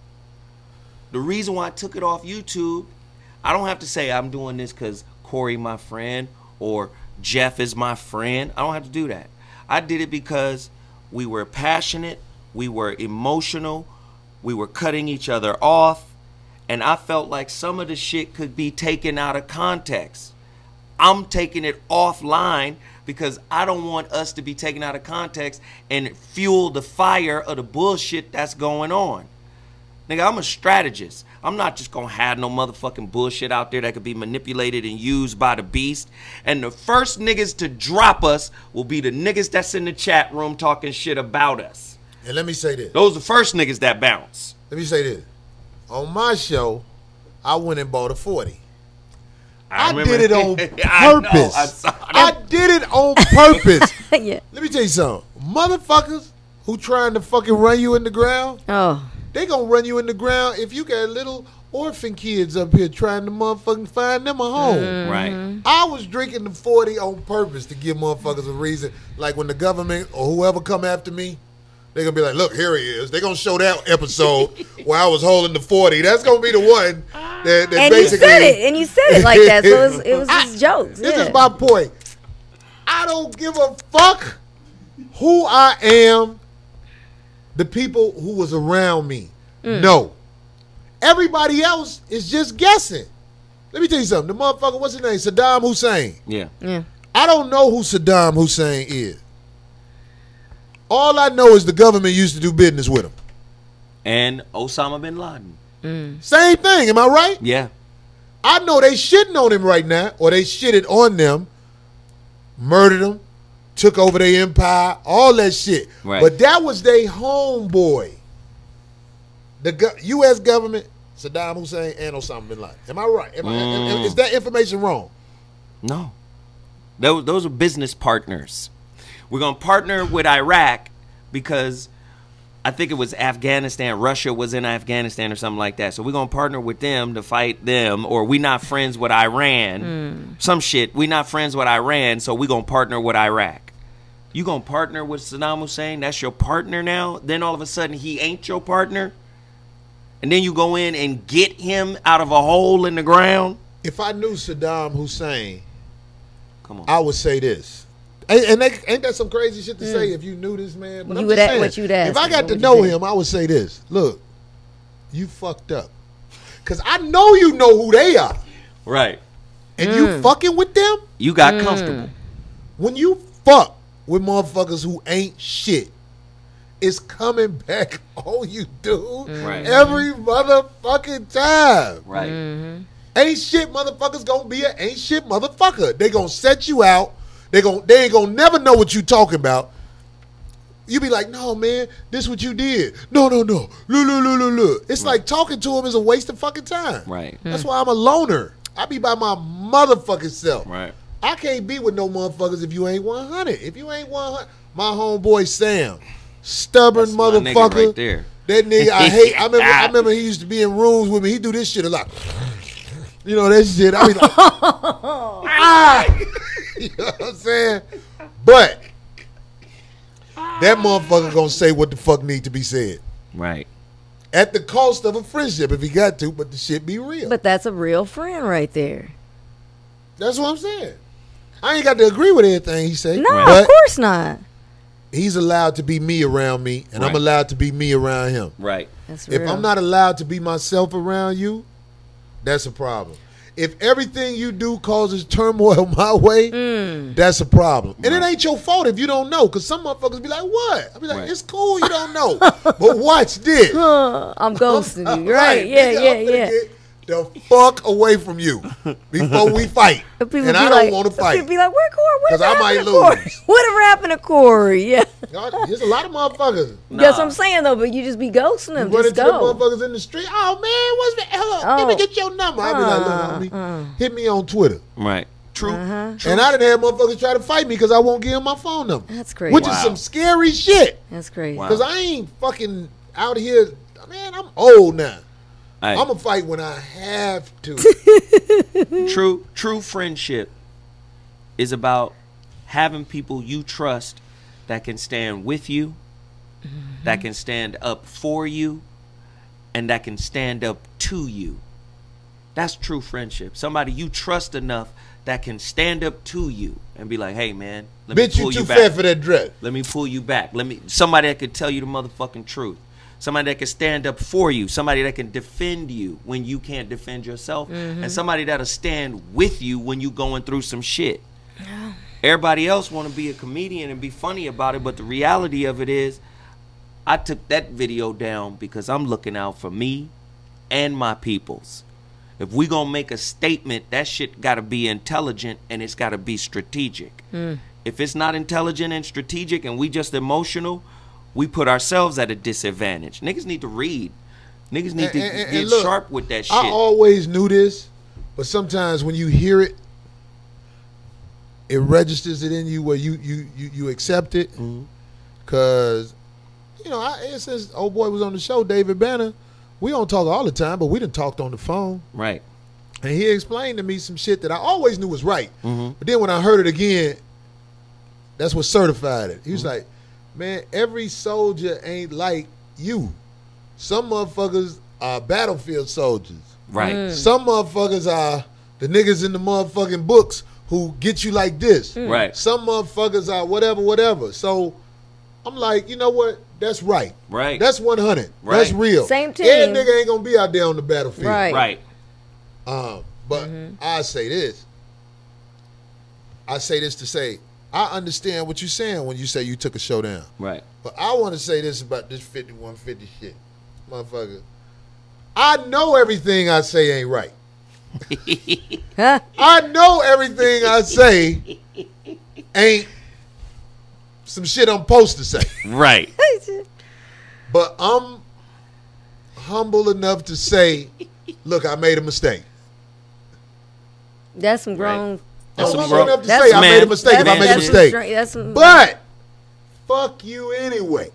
The reason why I took it off YouTube, I don't have to say I'm doing this because Corey my friend or Jeff is my friend. I don't have to do that. I did it because we were passionate, we were emotional, we were cutting each other off, and I felt like some of the shit could be taken out of context. I'm taking it offline because I don't want us to be taken out of context and fuel the fire of the bullshit that's going on. Nigga, I'm a strategist. I'm not just gonna have no motherfucking bullshit out there that could be manipulated and used by the beast. And the first niggas to drop us will be the niggas that's in the chat room talking shit about us. And let me say this. Those are the first niggas that bounce. Let me say this. On my show, I went and bought a forty. I, I did it on I know, purpose. I saw I that. did it on purpose. Yeah. Let me tell you something. Motherfuckers who trying to fucking run you in the ground, Oh. they gonna run you in the ground if you got little orphan kids up here trying to motherfucking find them a home. Right. I was drinking the forty on purpose to give motherfuckers a reason. Like when the government or whoever come after me, they gonna be like, look, here he is. They gonna show that episode where I was holding the forty. That's gonna be the one that, that And you basically. said it, and you said it like that, so it was, it was just jokes. This yeah. is my point. I don't give a fuck who I am. The people who was around me. Mm. No. Everybody else is just guessing. Let me tell you something. The motherfucker, what's his name? Saddam Hussein. Yeah. Yeah. I don't know who Saddam Hussein is. All I know is the government used to do business with him. And Osama bin Laden. Mm. Same thing, am I right? Yeah. I know they shitting on him right now, or they shitted on them, murdered them, took over their empire, all that shit. Right. But that was their homeboy. The go- U S government, Saddam Hussein, and Osama bin Laden. Am I right? Am I, Mm. is that information wrong? No. Those, those are business partners. We're going to partner with Iraq because I think it was Afghanistan. Russia was in Afghanistan or something like that. So we're going to partner with them to fight them. Or we not friends with Iran. Mm. Some shit. We not friends with Iran, so we're going to partner with Iraq. You going to partner with Saddam Hussein? That's your partner now? Then all of a sudden he ain't your partner? And then you go in and get him out of a hole in the ground? If I knew Saddam Hussein, Come on. I would say this. And, and they, ain't that some crazy shit to say if you knew this man? But You I'm would just a- saying, what you'd ask if I him, got what to would know you say? him, I would say this. Look, you fucked up. Because I know you know who they are. Right. And you fucking with them? You got comfortable. When you fuck with motherfuckers who ain't shit, it's coming back on you, dude. Right. Every motherfucking time. Right. Ain't shit motherfuckers gonna be an ain't shit motherfucker. They gonna set you out. They gon' they ain't gonna never know what you talking about. You be like, no man, this what you did. No, no, no. Look, look, look, look, look. It's like talking to him is a waste of fucking time. Right. That's why I'm a loner. I be by my motherfucking self. Right. I can't be with no motherfuckers if you ain't one hundred. If you ain't one hundred, my homeboy Sam, stubborn That's my nigga motherfucker. right there. That nigga, I hate. I remember. I remember he used to be in rooms with me. He do this shit a lot. You know that shit. I be like, ah. You know what I'm saying? But that motherfucker gonna say what the fuck need to be said. Right. At the cost of a friendship if he got to, but the shit be real. But that's a real friend right there. That's what I'm saying. I ain't got to agree with everything he say. No, but of course not. he's allowed to be me around me, and I'm Right. allowed to be me around him. Right. That's If real. I'm not allowed to be myself around you, that's a problem. If everything you do causes turmoil my way, Mm. that's a problem. And it ain't your fault if you don't know, because some motherfuckers be like, what? I be like, Right. it's cool you don't know. But watch this. I'm ghosting you. Right. Yeah, nigga, yeah, I'm finna yeah. Get the fuck away from you before we fight. But people And be I like, don't want to fight. People be like, where Corey? 'Cause Whatever I happened might to Corey? lose. Whatever happened to Corey? Yeah. God, there's a lot of motherfuckers. That's what I'm saying, though, but you just be ghosting them. You run Just into go. the motherfuckers in the street. Oh man, what's the hello? Let Oh. me get your number. I be like, look, Uh, homie, uh. hit me on Twitter. Right. True. Uh-huh. True. And I done had motherfuckers try to fight me because I won't give them my phone number. That's crazy. Which is Wow. some scary shit. That's crazy. Wow. Because I ain't fucking out here. Man, I'm old now. Hey, I'm going to fight when I have to. true. True friendship is about having people you trust that can stand with you, that can stand up for you, and that can stand up to you. That's true friendship. Somebody you trust enough that can stand up to you and be like, "Hey, man, let me Bitch, you pull too you fat back. for that dress. Let me pull you back. Let me." Somebody that could tell you the motherfucking truth. Somebody that can stand up for you. Somebody that can defend you when you can't defend yourself, and somebody that'll stand with you when you going through some shit. Everybody else want to be a comedian and be funny about it, but the reality of it is, I took that video down because I'm looking out for me and my peoples. If we gonna make a statement, that shit gotta be intelligent and it's gotta be strategic. If it's not intelligent and strategic and we just emotional, we put ourselves at a disadvantage. Niggas need to read. Niggas need And- to and- and get look, sharp with that shit. I always knew this, but sometimes when you hear it, it registers it in you where you you you, you accept it. Mm-hmm. Cause you know, I, since old boy was on the show, David Banner, we don't talk all the time, but we done talked on the phone. Right. And he explained to me some shit that I always knew was right. Mm-hmm. But then when I heard it again, that's what certified it. He was like, man, every soldier ain't like you. Some motherfuckers are battlefield soldiers. Right. Mm. Some motherfuckers are the niggas in the motherfucking books who get you like this. Mm. Right. Some motherfuckers are whatever, whatever. So I'm like, you know what? That's right. Right. That's one hundred. Right. That's real. Same team. Every nigga ain't gonna be out there on the battlefield. Right. Right. Um, but Mm-hmm. I say this. I say this to say, I understand what you're saying when you say you took a show down. Right. But I want to say this about this fifty-one fifty shit. Motherfucker. I know everything I say ain't right. I know everything I say ain't some shit I'm supposed to say. Right. But I'm humble enough to say, look, I made a mistake. That's some grown. That's I'm some humble grown- enough to That's say some I made man- a mistake if I man made a shit. mistake. That's some- that's some- But fuck you anyway.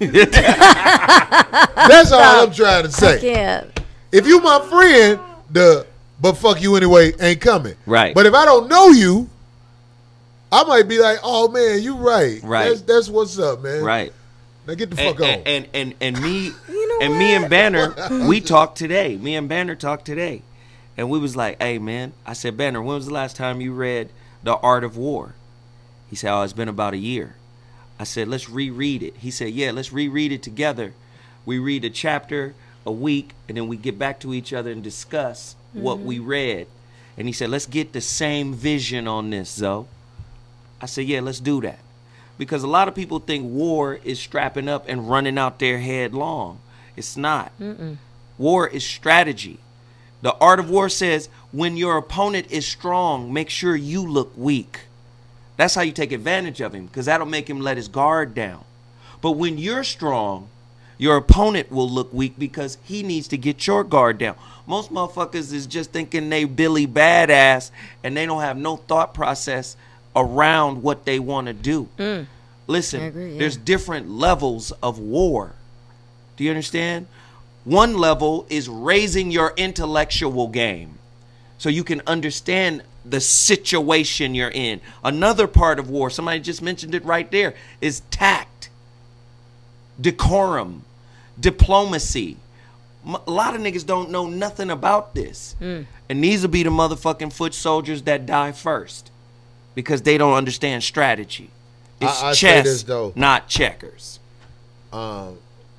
That's all I'm trying to I say. can't. If you my friend, the but fuck you anyway ain't coming. Right. But if I don't know you, I might be like, oh man, you right. Right. That's, that's what's up, man. Right. Now get the And, fuck on. and, and and and me You know and me what? and Banner, we talked today. Me and Banner talked today, and we was like, "Hey man," I said, "Banner, when was the last time you read The Art of War?" He said, "Oh, it's been about a year." I said, "Let's reread it." He said, "Yeah, let's reread it together. We read a chapter a week, and then we get back to each other and discuss what we read." And he said, "Let's get the same vision on this, Zoe." I said, "Yeah, let's do that." Because a lot of people think war is strapping up and running out there headlong. It's not. Mm-mm. War is strategy. The Art of War says when your opponent is strong, make sure you look weak. That's how you take advantage of him, because that'll make him let his guard down. But when you're strong, your opponent will look weak because he needs to get your guard down. Most motherfuckers is just thinking they Billy Badass and they don't have no thought process around what they want to do. Mm. Listen, I agree, yeah. there's different levels of war. Do you understand? One level is raising your intellectual game so you can understand the situation you're in. Another part of war, somebody just mentioned it right there, is tact, decorum, diplomacy. M- A lot of niggas don't know nothing about this. Mm. And these will be the motherfucking foot soldiers that die first because they don't understand strategy. It's I- I say chess, this, though. not checkers. Um,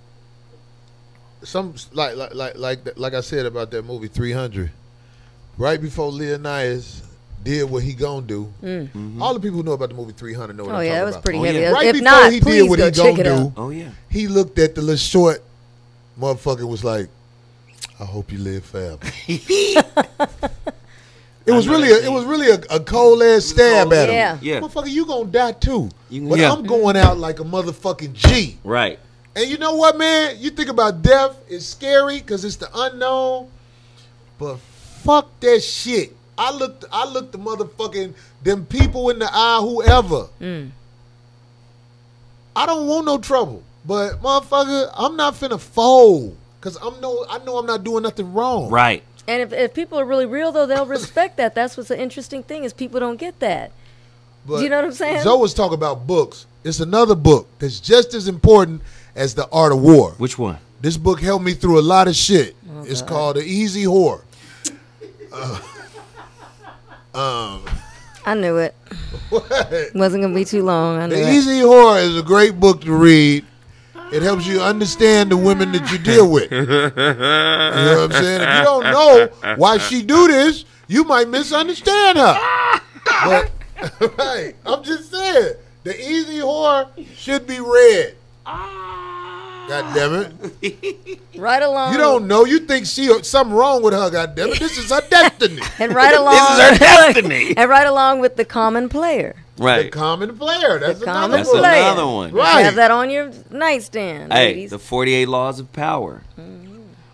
some like like like like like I said about that movie three hundred. Right before Leonidas did what he gonna do, Mm. all the people who know about the movie three hundred know what Oh, I'm yeah, talking that was about. pretty Oh, heavy. yeah. Right If before not, he please did what go he check gonna it do, out. Oh, yeah. he looked at the little short motherfucker, was like, "I hope you live forever." It was really a, it was really a, a cold ass stab at him. Yeah. Yeah. Motherfucker, you gonna die too. You- but yeah. I'm going out like a motherfucking G. Right. And you know what, man? You think about death, it's scary because it's the unknown. But fuck that shit. I looked I looked the motherfucking them people in the eye, whoever. Mm. I don't want no trouble. But motherfucker, I'm not finna fold. Cause I'm no I know I'm not doing nothing wrong. Right. And if, if people are really real, though, they'll respect that. That's what's the interesting thing is people don't get that. But Do you know what I'm saying? Zoe was talking about books. It's another book that's just as important as The Art of War. Which one? This book helped me through a lot of shit. Oh, it's God. called The Easy Whore. Uh, um, I knew it. what? Wasn't going to be too long. I knew The it. Easy Whore is a great book to read. It helps you understand the women that you deal with. You know what I'm saying? If you don't know why she do this, you might misunderstand her. But right, I'm just saying, The Easy Whore should be read. God damn it. Right along. You don't know. You think she something wrong with her, God damn it. This is her destiny. And right along. This is her destiny. And right along with The Common Player. The Right. Common Player. That's The another Common That's book. Player. another one. Right. Have that on your nightstand, Hey, ladies. the forty-eight Laws of Power.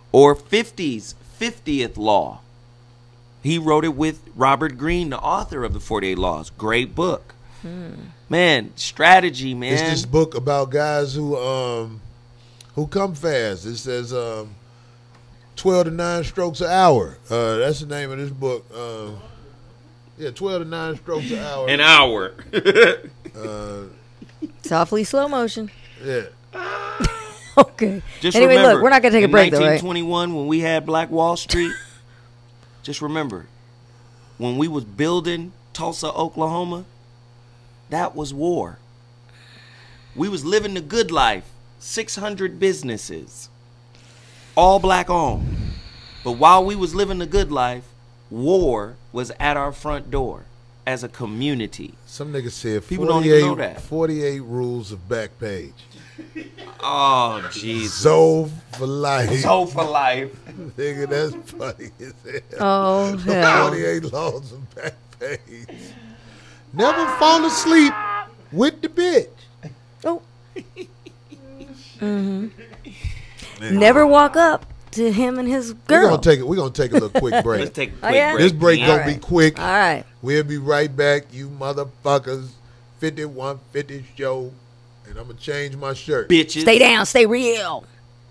or fifty's fiftieth Law. He wrote it with Robert Greene, the author of the forty-eight Laws. Great book. Hmm. Man, strategy, man. It's this book about guys who um who come fast. It says um twelve to nine strokes an hour. Uh, that's the name of this book. Uh, yeah, twelve to nine strokes an hour. An hour. uh, Softly slow motion. Yeah. Okay. Just anyway, remember, look, we're not gonna take a break though, right? nineteen twenty-one, when we had Black Wall Street, just remember, when we was building Tulsa, Oklahoma, that was war. We was living the good life. six hundred businesses, all black owned. But while we was living the good life, war was at our front door as a community. Some niggas said people don't even know that. forty-eight rules of Backpage. Oh, Jesus. Zoe for life. Zoe for life. Nigga, that's funny as hell. Oh, hell. forty-eight laws of Backpage. Never fall asleep with the bitch. Oh. Mm-hmm. Never walk up to him and his girl. We're gonna take it. We're gonna take a little quick break. Let's take a Oh, quick yeah? break. This break All gonna right. be quick. All right. We'll be right back, you motherfuckers. fifty-one fifty show, and I'm gonna change my shirt. Bitches. Stay down. Stay real.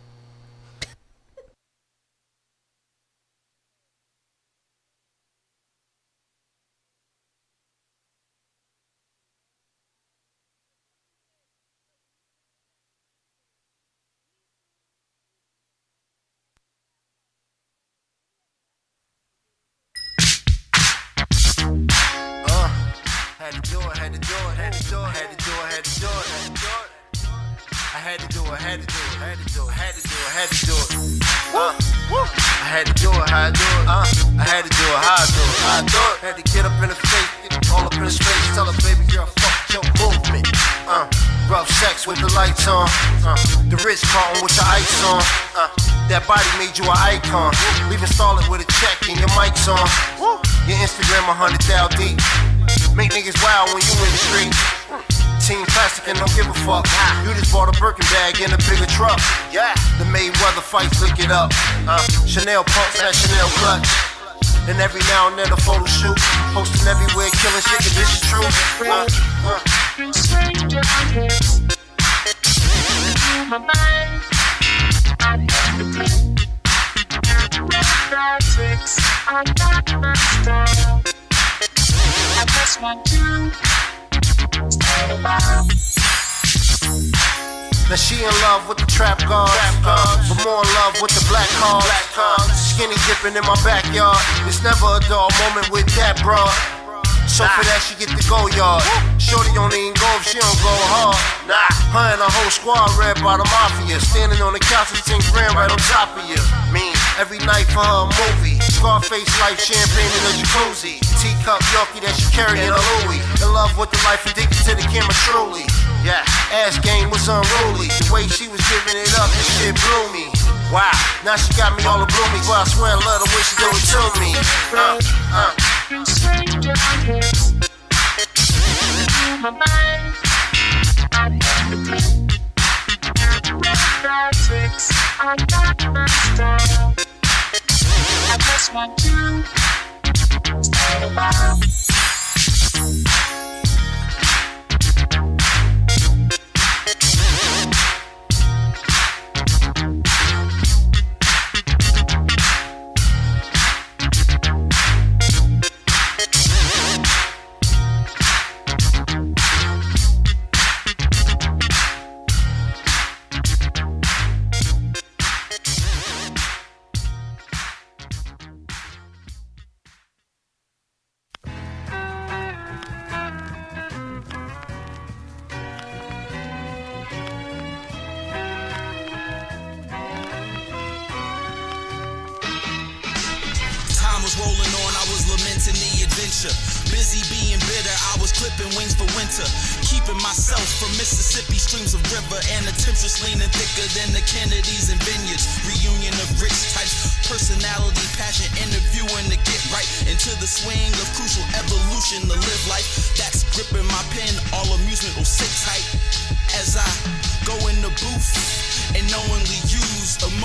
Had to do it, had to do it, had to do it, had to do it, had to do it, had to do it. I had to do it, had to do it, had to do it, had to do it, had to do it. Uh, I had to do it, how I do it. Uh, I had to do it, how I do it. How I do it. Had to get up in the face, get all up in the space, tell her baby girl, fuck your movement. Uh, rough sex with the lights on. Uh, the Ritz Carlton with your ice on. Uh, that body made you an icon. Leave install it with a check and your mic's on. Your Instagram a hundred thou deep. Make niggas wild when you in the street. Team plastic and don't give a fuck. You just bought a Birkin bag in a bigger truck. Yeah. The Mayweather fights, look it up. Uh, Chanel pumps, that Chanel clutch. And every now and then a photo shoot. Posting everywhere, killing shit, cause this is true. Uh, uh. Now she in love with the trap guard, uh, but more in love with the black card. Uh, skinny dipping in my backyard. It's never a dull moment with that broad. So for that she get the go yard. Shorty don't even go if she don't go hard. Nah, her and her whole squad read by the mafia. Standing on the couch with ten grand right on top of you. Mean every night for her a movie. Scarface life, champagne in a jacuzzi. Teacup Yorkie that she carry in a Louis. In love with the life, addicted to the camera truly. Yeah, ass game was unruly. The way she was giving it up, this shit blew me. Wow, now she got me all a bloomy. Well, I swear I love the way she do it to me. Uh, uh. I just want to start about. Rolling on, I was lamenting the adventure. Busy being bitter, I was clipping wings for winter. Keeping myself from Mississippi streams of river, and the temptress leaning thicker than the Kennedys and vineyards. Reunion of rich types, personality, passion, interviewing to get right into the swing of crucial evolution to live life. That's gripping my pen, all amusement will sit tight as I go in the booth and knowingly use emotion.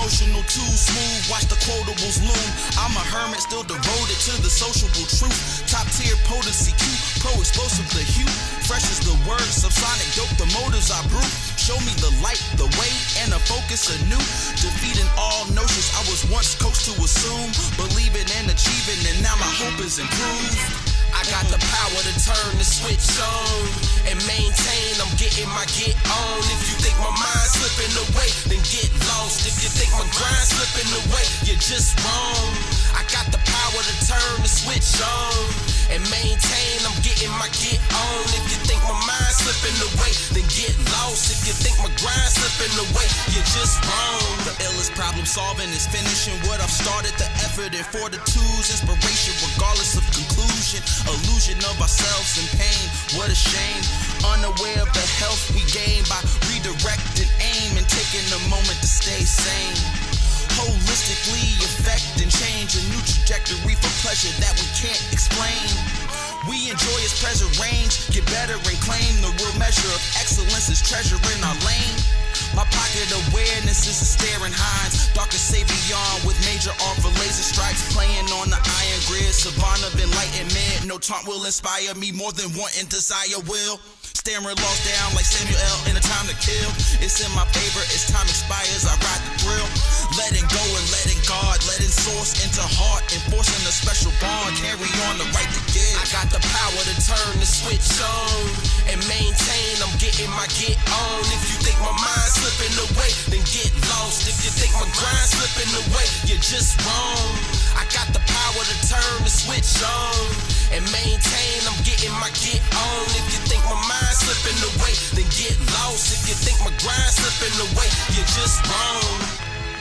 emotional too smooth, watch the quotables loom. I'm a hermit, still devoted to the sociable truth. Top tier potency, cute, pro explosive, the hue. Fresh as the word, subsonic dope, the motives I brew. Show me the light, the way, and the focus anew. Defeating all notions I was once coached to assume. Believing and achieving, and now my hope is improved. I got the power to turn the switch on and maintain. I'm getting my get on. If you think my mind's slipping away, then get lost. If you think my grind's slipping away, you're just wrong. I got the power to turn the switch on and maintain. I'm getting my get on. If you think my mind's slipping away, then get lost. If you think my grind's slipping away, you're just wrong. The illest problem solving is finishing what I've started. The effort and fortitude's inspiration, regardless of conclusion. Illusion of ourselves in pain, what a shame. Unaware of the health we gain by redirecting aim and taking a moment to stay sane. Holistically affect and change a new trajectory for pleasure that we can't explain. We enjoy its present range, get better and claim the real measure of excellence is treasure in our lane. My pocket awareness is a staring hinds. Darker Savion with major arm for laser strikes. Playing on the iron grid. Savannah of enlightenment. No taunt will inspire me more than wanting desire will. Staring lost down like Samuel in a time to kill. It's in my favor, as time expires, I ride the thrill. Letting go and letting God, letting source into heart. Enforcing a special bond, carry on the right to give. I got the power to turn the switch on and maintain. I'm getting my get on. If you think my mind's slipping away, then get lost. If you think my grind's slipping away, you're just wrong. I got the power to turn the switch on and maintain. I'm getting my get on. If you think my mind's slipping away, then get lost. If you think my grind's slipping away, you're just wrong.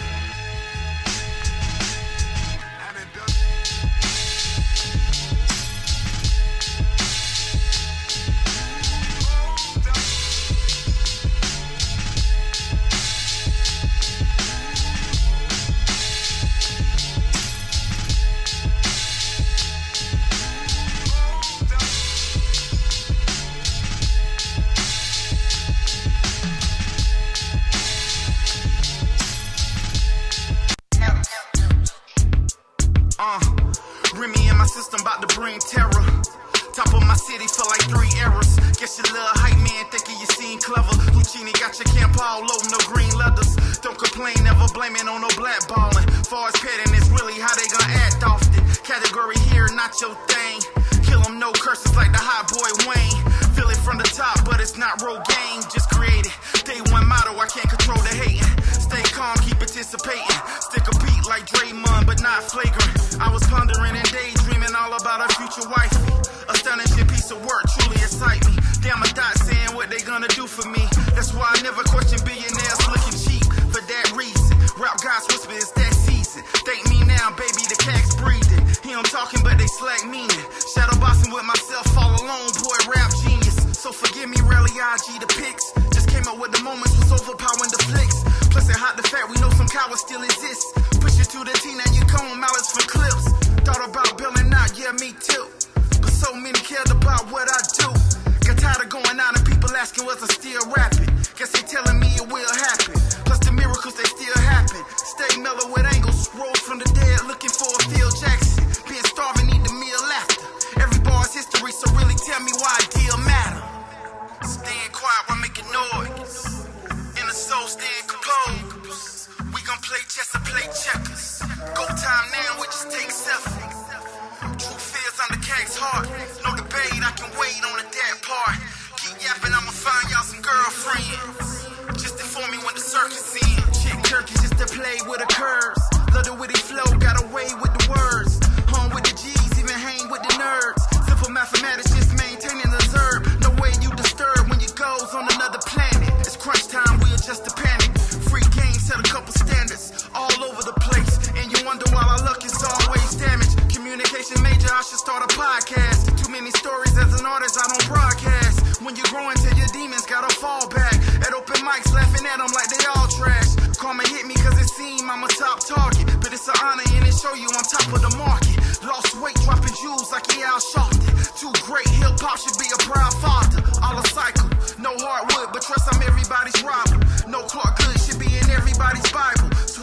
Uh, Remy in my system about to bring terror. Top of my city for like three errors. Guess your little hype man thinking you seem clever. Lucini got your camp all low, no green leathers. Don't complain, never blame it on no blackballing. Far as petting, it's really how they gonna act often. Category here, not your thing. Kill them, no curses like the hot boy Wayne. Feel it from the top, but it's not Rogaine. Just created. Day one motto, I can't control the hating. Stay calm, keep anticipating. Stick a beat like Draymond, but not flagrant. I was pondering and daydreaming all about a future wife. A stunning shit piece of work truly excite me. Damn, a dot saying what they gonna do for me. That's why I never question billionaires looking cheap. For that reason, rap gods whisper it's that season. Thank me now, baby, the cat's breathing. Hear them talking, but they slack meaning. Shadow boxing with myself, all alone, boy, rap genius. So forgive me, rarely I G the pics. Just came up with the moments, was overpowering the flicks. Plus it hot the fact we know some cowards still exist. Push it to the T, now you come malice from clips. Thought about bailing out, yeah, me too. But so many cared about what I do. Got tired of going out and people asking was I still rapping. Guess they telling me it will happen. Plus the miracles, they still happen. Stay mellow with angles, rose from the dead, looking for a Phil Jackson. Being starving, need the meal after. Every bar's history, so really tell me why a deal matter. Staying quiet while making noise. In the soul, staying composed. We gon' play chess or play checkers. Go time now, we just take selfies. True fears on the cat's heart. No debate, I can wait on the dead part. Keep yapping, I'ma find y'all some girlfriends. Just inform me when the circus ends. Chick turkey just to play with the curves. Love the witty flow, got away with the words. Home with the G's, even hang with the nerds. Simple mathematics, just maintaining the zerb. No way you disturb when you goes on another planet. It's crunch time, we adjust the panic. Free game, set a couple standards all over the place. And you wonder why our luck is always damaged. Communication major, I should start a podcast. Too many stories as an artist, I don't broadcast. When you grow into your demons, gotta fall back. At open mics, laughing at them like they all trash. Karma hit me cause it seem I'm a top target. But it's an honor and it show you on top of the market. Lost weight, dropping jewels like he Al Sharpton. Too great, hip hop should be a proud father. All a cycle, no hardwood, but trust I'm everybody's robber. No Clark Good should be in everybody's Bible. Switch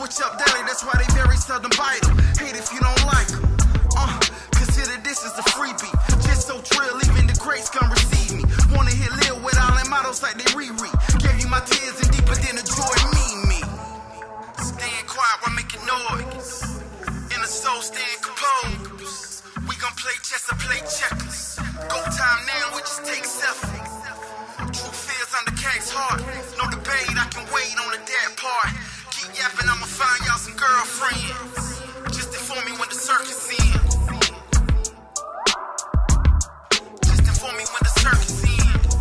switch up daily, that's why they very seldom bite 'em. Hate if you don't like 'em. Uh, consider this as a freebie. Just so trill, even the greats come receive me. Wanna hit Lil with all them mottos like they Riri. Gave you my tears and deeper than the joy me me. Staying quiet while making noise. In the soul, staying composed. We gon' play chess or play checkers. Go time now, we just take selfies. True fears under Kang's heart. No debate, I can wait on the dead part. Keep yapping, I'ma find y'all some girlfriends. Just inform me when the circus ends. Just inform me when the circus ends.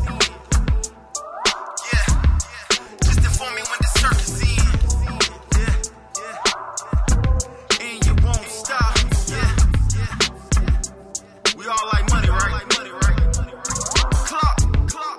Yeah. Just inform me when the circus ends. Yeah, yeah. And you won't stop. Yeah, yeah. We all like money, right? Money, right? Clock, clock.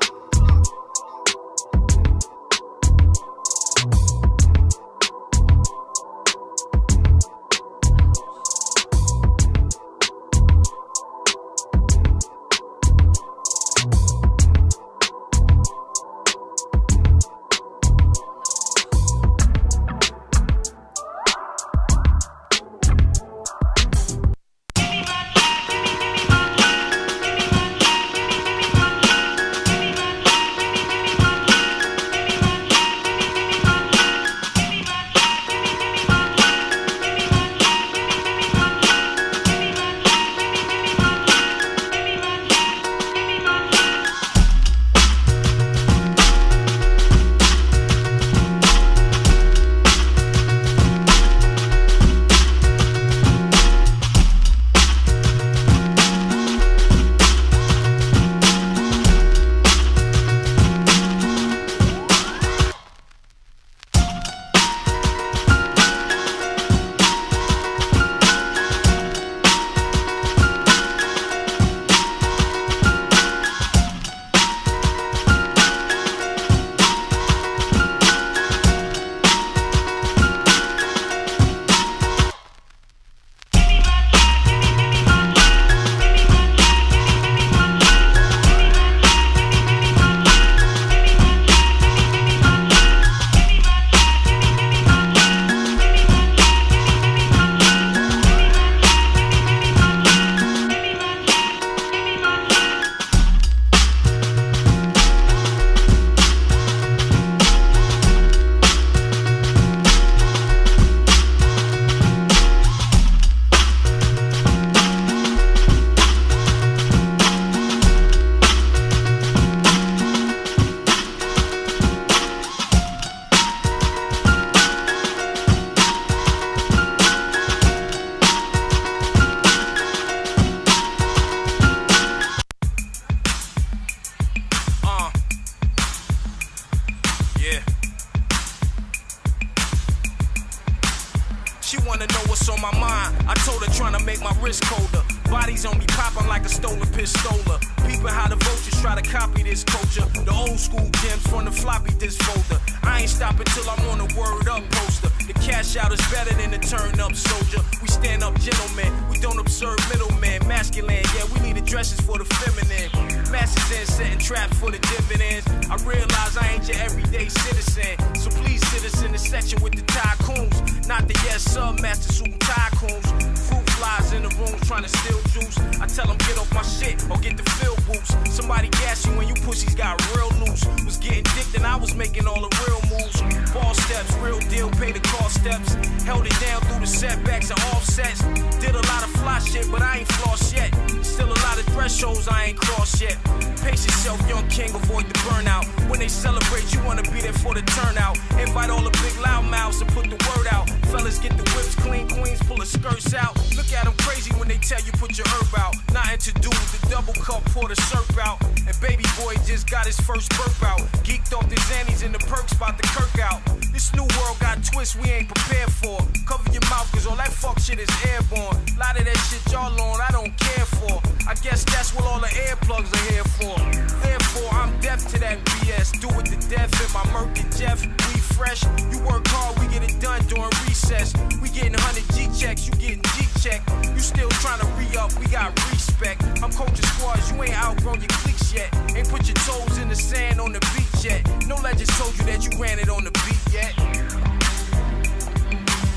wanna know what's on my mind. I told her trying to make my wrist colder. Bodies on me popping like a stolen pistola. Peeping how the vultures try to copy this culture. The old school gems from the floppy disk folder. I ain't stopping till I'm on the word up poster. The cash out is better than the turn up soldier. We stand up gentlemen, we don't observe middlemen. Masculine, yeah, we need addresses for the feminine. Masses in setting traps for the dividends. I realize I ain't your everyday citizen. So please sit us in the section with the tycoons. Not the yes sir, master suit tycoons. Fruit flies in the room trying to steal juice. I tell them get off my shit or get the field boost. Somebody gas you when you pussies got real loose. Was getting dick and I was making all the real moves. Ball steps, real deal, pay the cost steps. Held it down through the setbacks and offsets. Did a lot of fly shit, but I ain't floss yet. Still a lot of thresholds I ain't crossed yet. Pace yourself, young king, avoid the burnout. When they celebrate, you wanna be there for the turnout. Invite all the big loud mouths and put the word out. Fellas get the whips clean, queens pull the skirts out. Look at them crazy when they tell you put your herb out. Nothing to do with the double cup, pour the syrup out. And baby boy just got his first burp out. Geeked off the Xannies and the perks about the Kirk out. This new world got twists we ain't prepared for. Cover your mouth cause all that fuck shit is airborne. Lot of that shit y'all on I don't care for. I guess that's what all the earplugs are here for. Therefore I'm deaf to that B S. Do it to death in my Merc and Jeff. We fresh, you work hard, we get it done during recess. We getting one hundred G checks, you getting G check. You still trying to re-up, we got respect. I'm coaching squads, you ain't outgrown your cliques yet. Ain't put your toes in the sand on the beach yet. No legends told you that you ran it on the beat yet.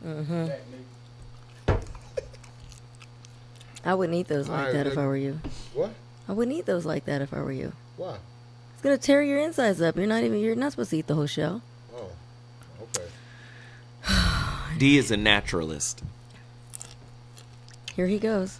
Mm-hmm. I wouldn't eat those like All right, that if Nick. I were you. What? I wouldn't eat those like that if I were you. Why? It's gonna tear your insides up. You're not even. You're not supposed to eat the whole shell. Oh, okay. D is a naturalist. Here he goes.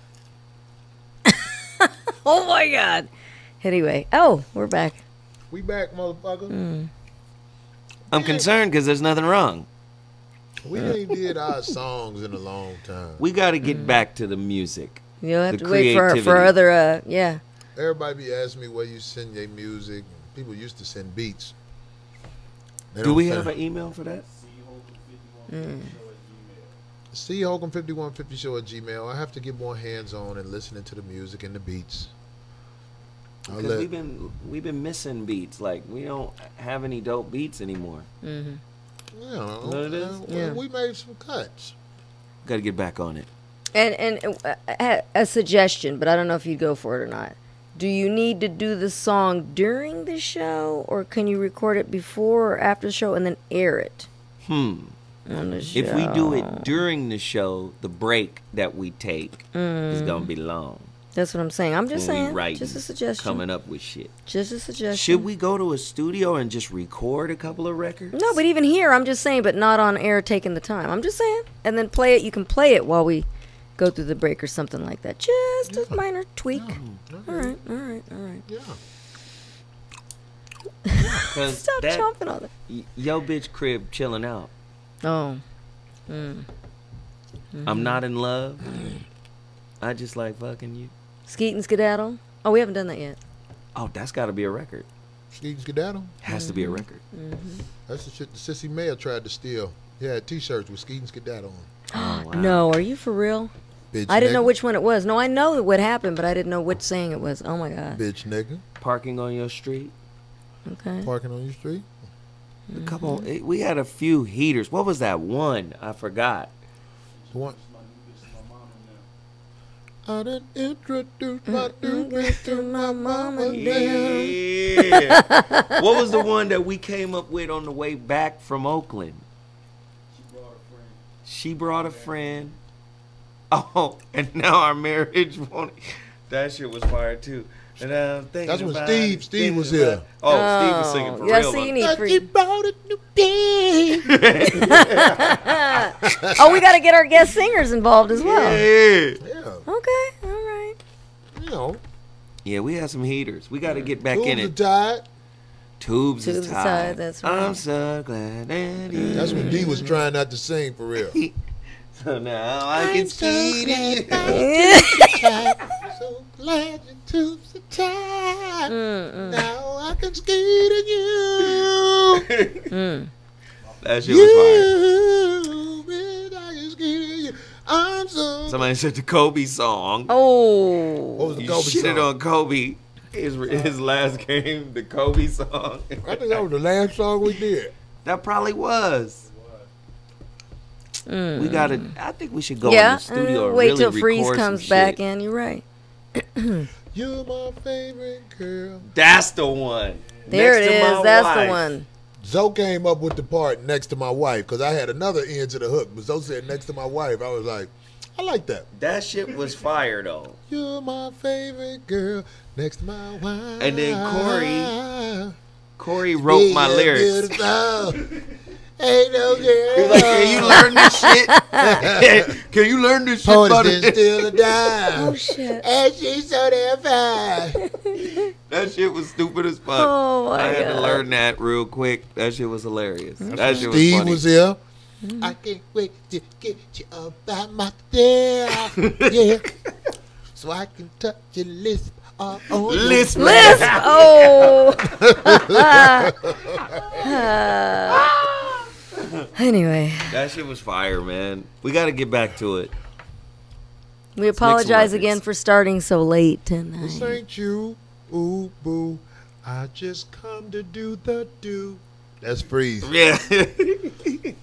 Oh my God. Anyway, oh, we're back. We back, motherfucker. Mm. I'm concerned because there's nothing wrong. We ain't did our songs in a long time. We got to get back to the music. You'll have the to wait for for creativity. other. Uh, yeah. Everybody be asking me where you send your music. People used to send beats. They Do don't we send- have an email for that? Mm. C Hogan fifty-one fifty show at Gmail. I have to get more hands on and listening to the music and the beats. I'll Because let- we've been we've been missing beats. Like we don't have any dope beats anymore. Mm-hmm. Yeah, You know what it is? uh, Yeah. we made some cuts. Got to get back on it. And and uh, a, a suggestion, but I don't know if you'd go for it or not. Do you need to do the song during the show, or can you record it before or after the show and then air it Hmm. on the show? If we do it during the show, the break that we take is Mm. gonna be long. That's what I'm saying. I'm just When we saying. writing, Just a suggestion. Coming up with shit. Just a suggestion. Should we go to a studio and just record a couple of records? No, but even here, I'm just saying, but not on air taking the time. I'm just saying. And then play it. You can play it while we go through the break or something like that. Just a minor tweak. All right, all right, all right. Yeah. 'Cause Stop that- chomping on it. y- Yo bitch crib chilling out. Oh. Mm. I'm not in love. I just like fucking you. Skeet and Skedaddle. Oh, we haven't done that yet. Oh, that's got to be a record. Skeet and Skedaddle? Has to be a record. Mm-hmm. That's the shit the Sissy Mayer tried to steal. He had t-shirts with Skeet and Skedaddle on. Oh, No, are you for real? Bitch I didn't know nigga. which one it was. No, I know what happened, but I didn't know which saying it was. Oh my God. Bitch nigga. Parking on your street. Okay. Parking on your street. A couple. it- We had a few heaters. What was that one? I forgot. The one. I done introduced my new bitch to my mama. Yeah. What was the one that we came up with on the way back from Oakland? She brought a friend. Oh, and now our marriage won't. That shit was fire too. And I'm thinking That's when about Steve- it, Steve thinking was about here. it. Oh, Steve was singing for yeah, real. see, you on- need That free. she bought a new bitch. Oh, we got to get our guest singers involved as well. Yeah. Yeah. Okay, all right. You know. Yeah, we had some heaters. We got to get back Tubes in are it. tied. Tubes, Tubes is is tied. tied, that's right. I'm so glad that you. That's when D was trying not to sing for real. So now I can ski to you. So glad your tubes are tied. Mm, Now I can ski to you. mm. That shit was fire. You, bitch, I can ski to you. I'm so. Somebody said the Kobe song. Oh. What was the You Kobe shitted song? on Kobe. His his last game, the Kobe song. I think that was the last song we did. That probably was. Mm. We gotta. I think we should go Yeah, in the studio uh, and wait really till Freeze record comes some back shit. in. You're right. You're my favorite girl. That's the one. There Next it to is. my That's wife. the one. Zoe came up with the part next to my wife because I had another end to the hook, but Zoe said next to my wife. I was like, I like that. That shit was fire though. You're my favorite girl next to my wife. And then Corey, Corey wrote my Yeah, lyrics. beautiful. Ain't no girl. He was like, can you learn this shit? Can you learn this shit? Poet's buddy? been still a dime. Oh shit. And she's so damn fine. That shit was stupid as fuck. Oh, my I had God. to learn that real quick. That shit was hilarious. That shit was Steve funny. was here. I can't wait to get you up by my tail. Yeah. So I can touch your lips. Uh, on your- Lisp. Lisp. Oh. Anyway, That shit was fire, man. We got to get back to it. we apologize records. again for starting so late This tonight. ain't you, ooh boo. I just come to do the do. That's Freeze. Yeah. Freeze,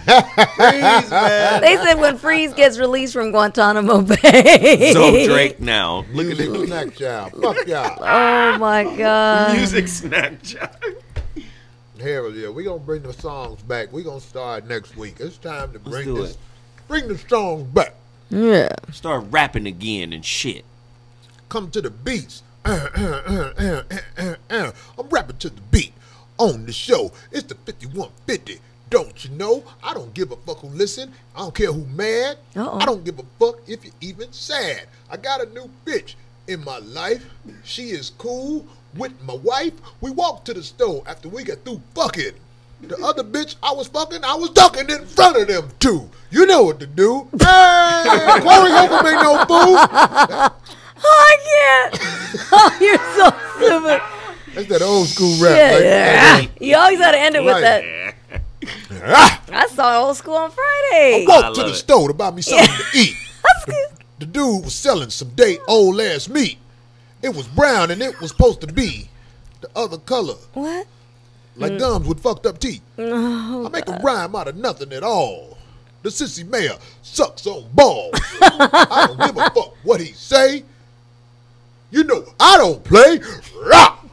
man. They said when Freeze gets released from Guantanamo Bay. So Drake now. Look at Music it. snack child. Fuck y'all. Oh my God. Music snack job. Here, yeah, we gonna bring the songs back. We gonna start next week. It's time to bring do this it. Bring the songs back. Yeah. Start rapping again and shit. Come to the beats. Uh, uh, uh, uh, uh, uh. I'm rapping to the beat. On the show, it's the fifty-one fifty. Don't you know? I don't give a fuck who listen. I don't care who mad. Uh-oh. I don't give a fuck if you're even sad. I got a new bitch in my life. She is cool with my wife. We walked to the store after we got through fucking. The other bitch I was fucking, I was ducking in front of them two. You know what to do. Hey, Corey Holcomb ain't no fool. Oh, I can't. Oh, you're so stupid. That's that old school rap. Yeah, Like, yeah. like, You always got to end it with Right. that. I saw old school on Friday. I walked to the store to buy me something to eat. The, the dude was selling some day old ass meat. It was brown and it was supposed to be the other color. What? Like Mm. gums with fucked up teeth. Oh, I make a rhyme out of nothing at all. The sissy mayor sucks on balls. I don't give a fuck what he say. You know I don't play. Rock.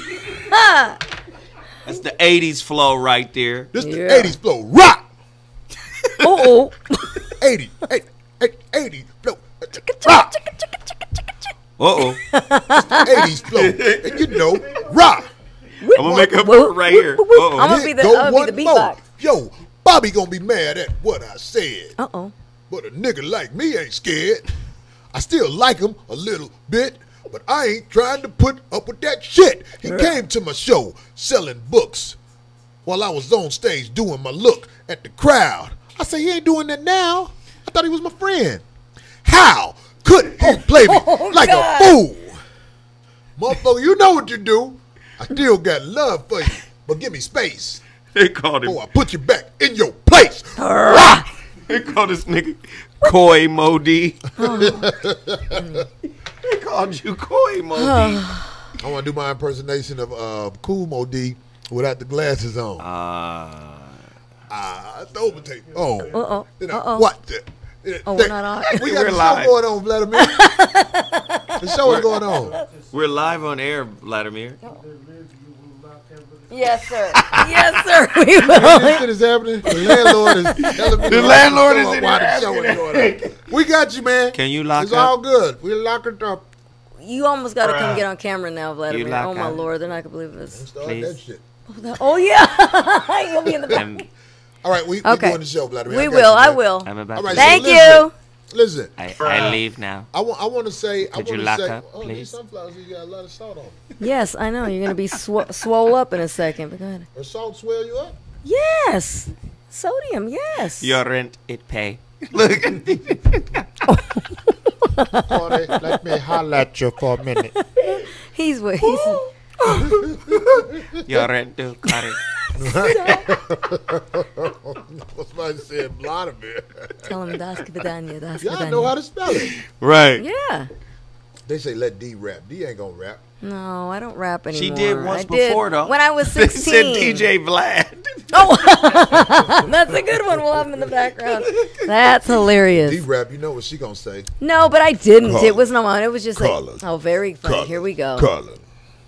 That's the eighties flow right there. This the eighties flow. Rock. Uh-oh. eighty, eighty, eighty, eighty flow. Rock. Uh-oh. It's the eighties flow. And you know, rock. I'm gonna make a part right here. Uh-oh. I'm gonna be the, Go I'm gonna be the one more. beatbox. Yo, Bobby gonna be mad at what I said. Uh-oh. But a nigga like me ain't scared. I still like him a little bit, but I ain't trying to put up with that shit. He Right. came to my show selling books while I was on stage doing my look at the crowd. I say, he ain't doing that now. I thought he was my friend. How could he play me Oh, like God. a fool? Motherfucker, you know what you do. I still got love for you, but give me space. They called him. Or I put you back in your place. They called this nigga Koi Modi. They called you Koi Modi. I want to do my impersonation of uh, Cool Modi without the glasses on. Ah. Ah, uh, the overtake. Oh. Uh-oh. Then I- Uh-oh. What the? Oh, we're not on. We got We're the live. show going on, Vladimir. The show is going on. We're live on air, Vladimir. Yes, sir. Yes, sir. We This will. shit is happening. The landlord is telling me The to landlord lock is the in show up while here the show is going on. We got you, man. Can you lock It's up? all good. We lock it up. You almost got to come get on camera now, Vladimir. lock Oh, my out. Lord. They're not going to believe this. Start Please. that shit. Oh, that- oh, yeah. You'll be in the back. I'm, All right, we, Okay. we doing the show, Vladimir. We I got will. you, I man. will. I'm about All to right, Thank so you. listen, Listen. I, I leave now. I want. I want to say. Could I you want lock to say. up, oh, these please? sunflowers, you got a lot of salt on them. Yes, I know. You're going to be sw- swole up in a second. But go ahead. Does salt swell you up? Yes. Sodium, yes. Your rent, it pay. Look. Sorry, let me holler at you for a minute. He's what he's. Your rent, do carry. Somebody said Vladimir. Tell him das vidanya, das Y'all know how to spell it. Right. Yeah. They say let D rap. D ain't gonna rap. No, I don't rap anymore. She did once I did before, though. When I was They sixteen. said D J Vlad. Oh, that's a good one. We'll have him in the background. That's D hilarious. rap. You know what she gonna say? No, but I didn't. Carla. It was not mine. It was just like, Carla. oh, very funny. Carla. Here we go. Carla.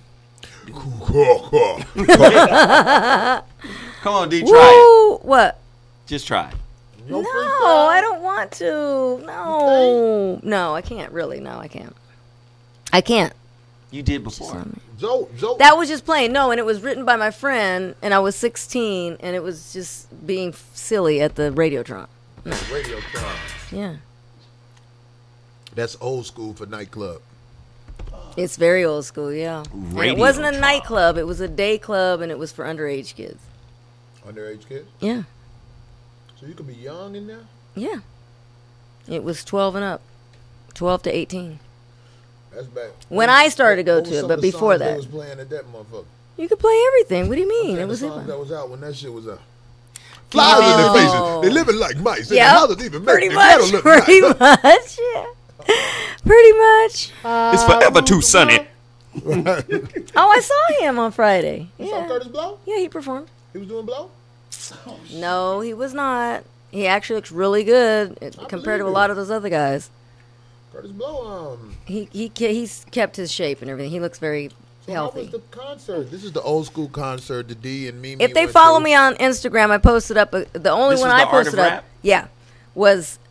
Come on, D, try Woo! What? it. Just try. No, I don't want to. No, no, I can't really. No, I can't. I can't. You did before. Joe, Joe. That was just plain. No, and it was written by my friend, and I was sixteen, and it was just being f- silly at the Radiotron. No. Radiotron. Yeah. That's old school for nightclub. It's very old school, yeah. And it wasn't a nightclub. It was a day club, and it was for underage kids. Underage kids? Yeah. So you can be young in there? Yeah. It was twelve and up. twelve to eighteen. That's bad. When I started to go What was to it, some but of the before songs that. They was playing at that motherfucker. You could play everything. What do you mean? I'm It was saying the hip songs hop. that was out when that shit was out. Flies in their faces. They living like mice. Yeah, And the mothers even make pretty their much. cattle look Pretty nice. much. Yeah. Pretty much. It's forever too sunny. Oh, I saw him on Friday. You Yeah. saw Curtis Blow? Yeah, he performed. He was doing blow? No, he was not. He actually looks really good uh, compared to a believe lot it. of those other guys. Curtis Blow, um... He he ke- he's kept his shape and everything. He looks very So how was healthy. the concert? This is the old school concert, the D and Mimi If they went follow to. me on Instagram, I posted up a, the only This one was I the Art posted of up. Rap? Yeah, was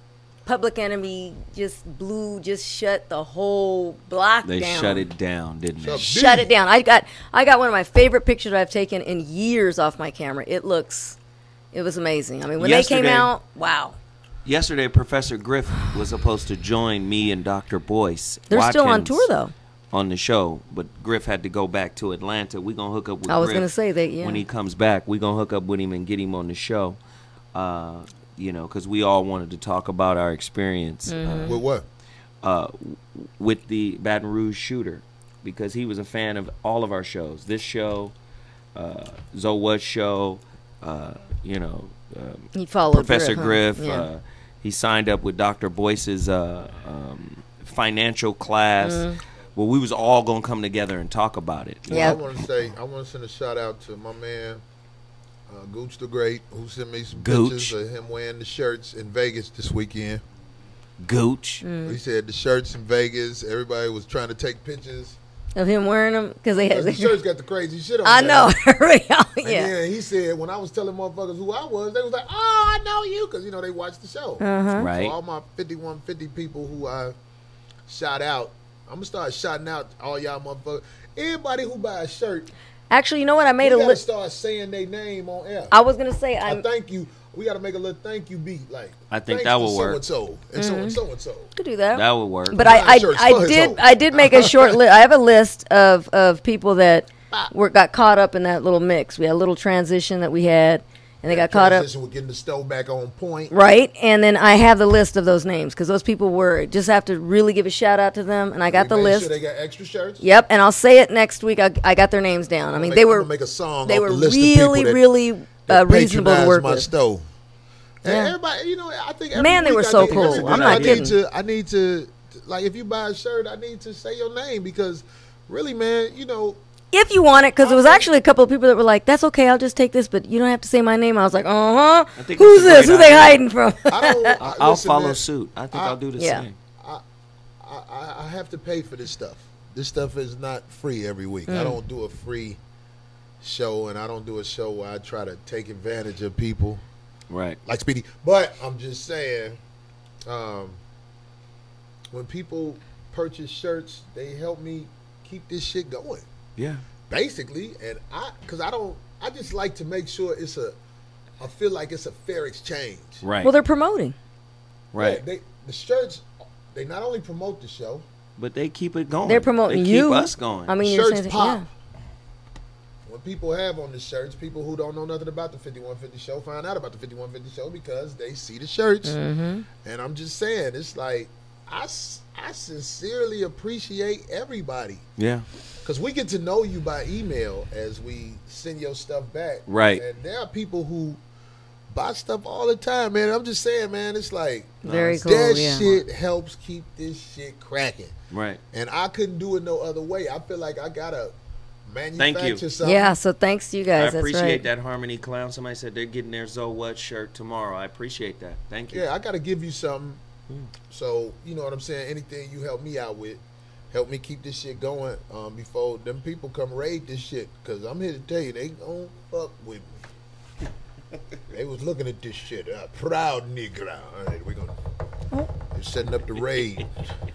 Public Enemy just blew, just shut the whole block They down. shut it down, didn't they? Shut it down. I got I got one of my favorite pictures I've taken in years off my camera. It looks, it was amazing. I mean, when Yesterday- they came out, wow. Yesterday, Professor Griff was supposed to join me and Doctor Boyce. They're still on Watkins tour, though. On the show, but Griff had to go back to Atlanta. We're going to hook up with I was Griff gonna say that, yeah. when he comes back. We're going to hook up with him and get him on the show, uh, you know, because we all wanted to talk about our experience. Mhm. Uh, With what? Uh, with the Baton Rouge shooter, because he was a fan of all of our shows. This show, uh, Zoe Wood's show, uh, you know, um, He followed Professor Griff, Griff. huh? Yeah. Uh, he signed up with Doctor Boyce's uh, um, financial class. Mhm. Well, we was all gonna come together and talk about it. Well, I want to say, I want to send a shout out to my man, uh, Gooch the Great, who sent me some Gooch. pictures of him wearing the shirts in Vegas this weekend. Gooch. Mm. He said the shirts in Vegas. Everybody was trying to take pictures. Of him wearing them because they had The shirts got the crazy shit on I them. know. yeah. And then he said, when I was telling motherfuckers who I was, they was like, "Oh, I know you," because you know they watched the show. Uh-huh. Right. So all my fifty-one fifty people who I shot out, I'm gonna start shouting out all y'all motherfuckers. Everybody who buy a shirt, Actually, you know what? I made we a gotta list. start saying their name on air. I was gonna say I I'm. thank you. We gotta make a little thank you beat, like I think thanks that to will work. So and so and so and so and so. Could do that. That would work. But I, I, Shirts I for his did, hoe. I did make a short list. I have a list of, of people that were got caught up in that little mix. We had a little transition that we had, and they got caught up. Transition with getting the stove back on point. Right, and then I have the list of those names because those people were just have to really give a shout out to them, and I got the We made list. Sure they got extra shirts. Yep, and I'll say it next week. I, I got their names down. I mean, make- they I'm were gonna make a song They off were the list of people really, that- really uh, that reasonable to patronize work my with. stove. And Yeah. everybody, you know, I think every Man, they week were I so need- cool. every I'm week not I kidding. Need to, I need to, like, if you buy a shirt, I need to say your name because, really, man, you know, If you want it, because there was actually a couple of people that were like, "That's okay, I'll just take this, but you don't have to say my name." I was like, "Uh huh." I think Who's that's a this? great Who they idea. hiding from? I don't. I, I'll listen, follow man, suit. I think I- I'll do the Yeah. same. I, I, I have to pay for this stuff. This stuff is not free every week. Mm. I don't do a free show, and I don't do a show where I try to take advantage of people. Right. Like Speedy. But I'm just saying, um, when people purchase shirts, they help me keep this shit going. Yeah. Basically, and I, cause I don't, I just like to make sure it's a, I feel like it's a fair exchange. Right. Well, they're promoting. Right. Yeah, they, the shirts, they not only promote the show, But they keep it going. They're promoting they you. Keep us going. I mean, you're shirts saying, pop. yeah. When people have on the shirts, people who don't know nothing about the fifty-one fifty show find out about the fifty-one fifty show because they see the shirts. Mhm. And I'm just saying, it's like, I, s- I sincerely appreciate everybody. Yeah. Because we get to know you by email as we send your stuff back. Right. And there are people who buy stuff all the time, man. I'm just saying, man, it's like, Very that cool, yeah. shit helps keep this shit cracking. Right. And I couldn't do it no other way. I feel like I got to Thank manufacture you. something. Yeah, so thanks to you guys. I That's appreciate right. that Harmony Clown. Somebody said they're getting their Zoe What shirt tomorrow. I appreciate that. Thank you. Yeah, I got to give you something. So, you know what I'm saying? Anything you help me out with, help me keep this shit going um, before them people come raid this shit. Because I'm here to tell you, they gon' fuck with me. They was looking at this shit. Uh, proud nigga. All right, we're going to... They're setting up the raid.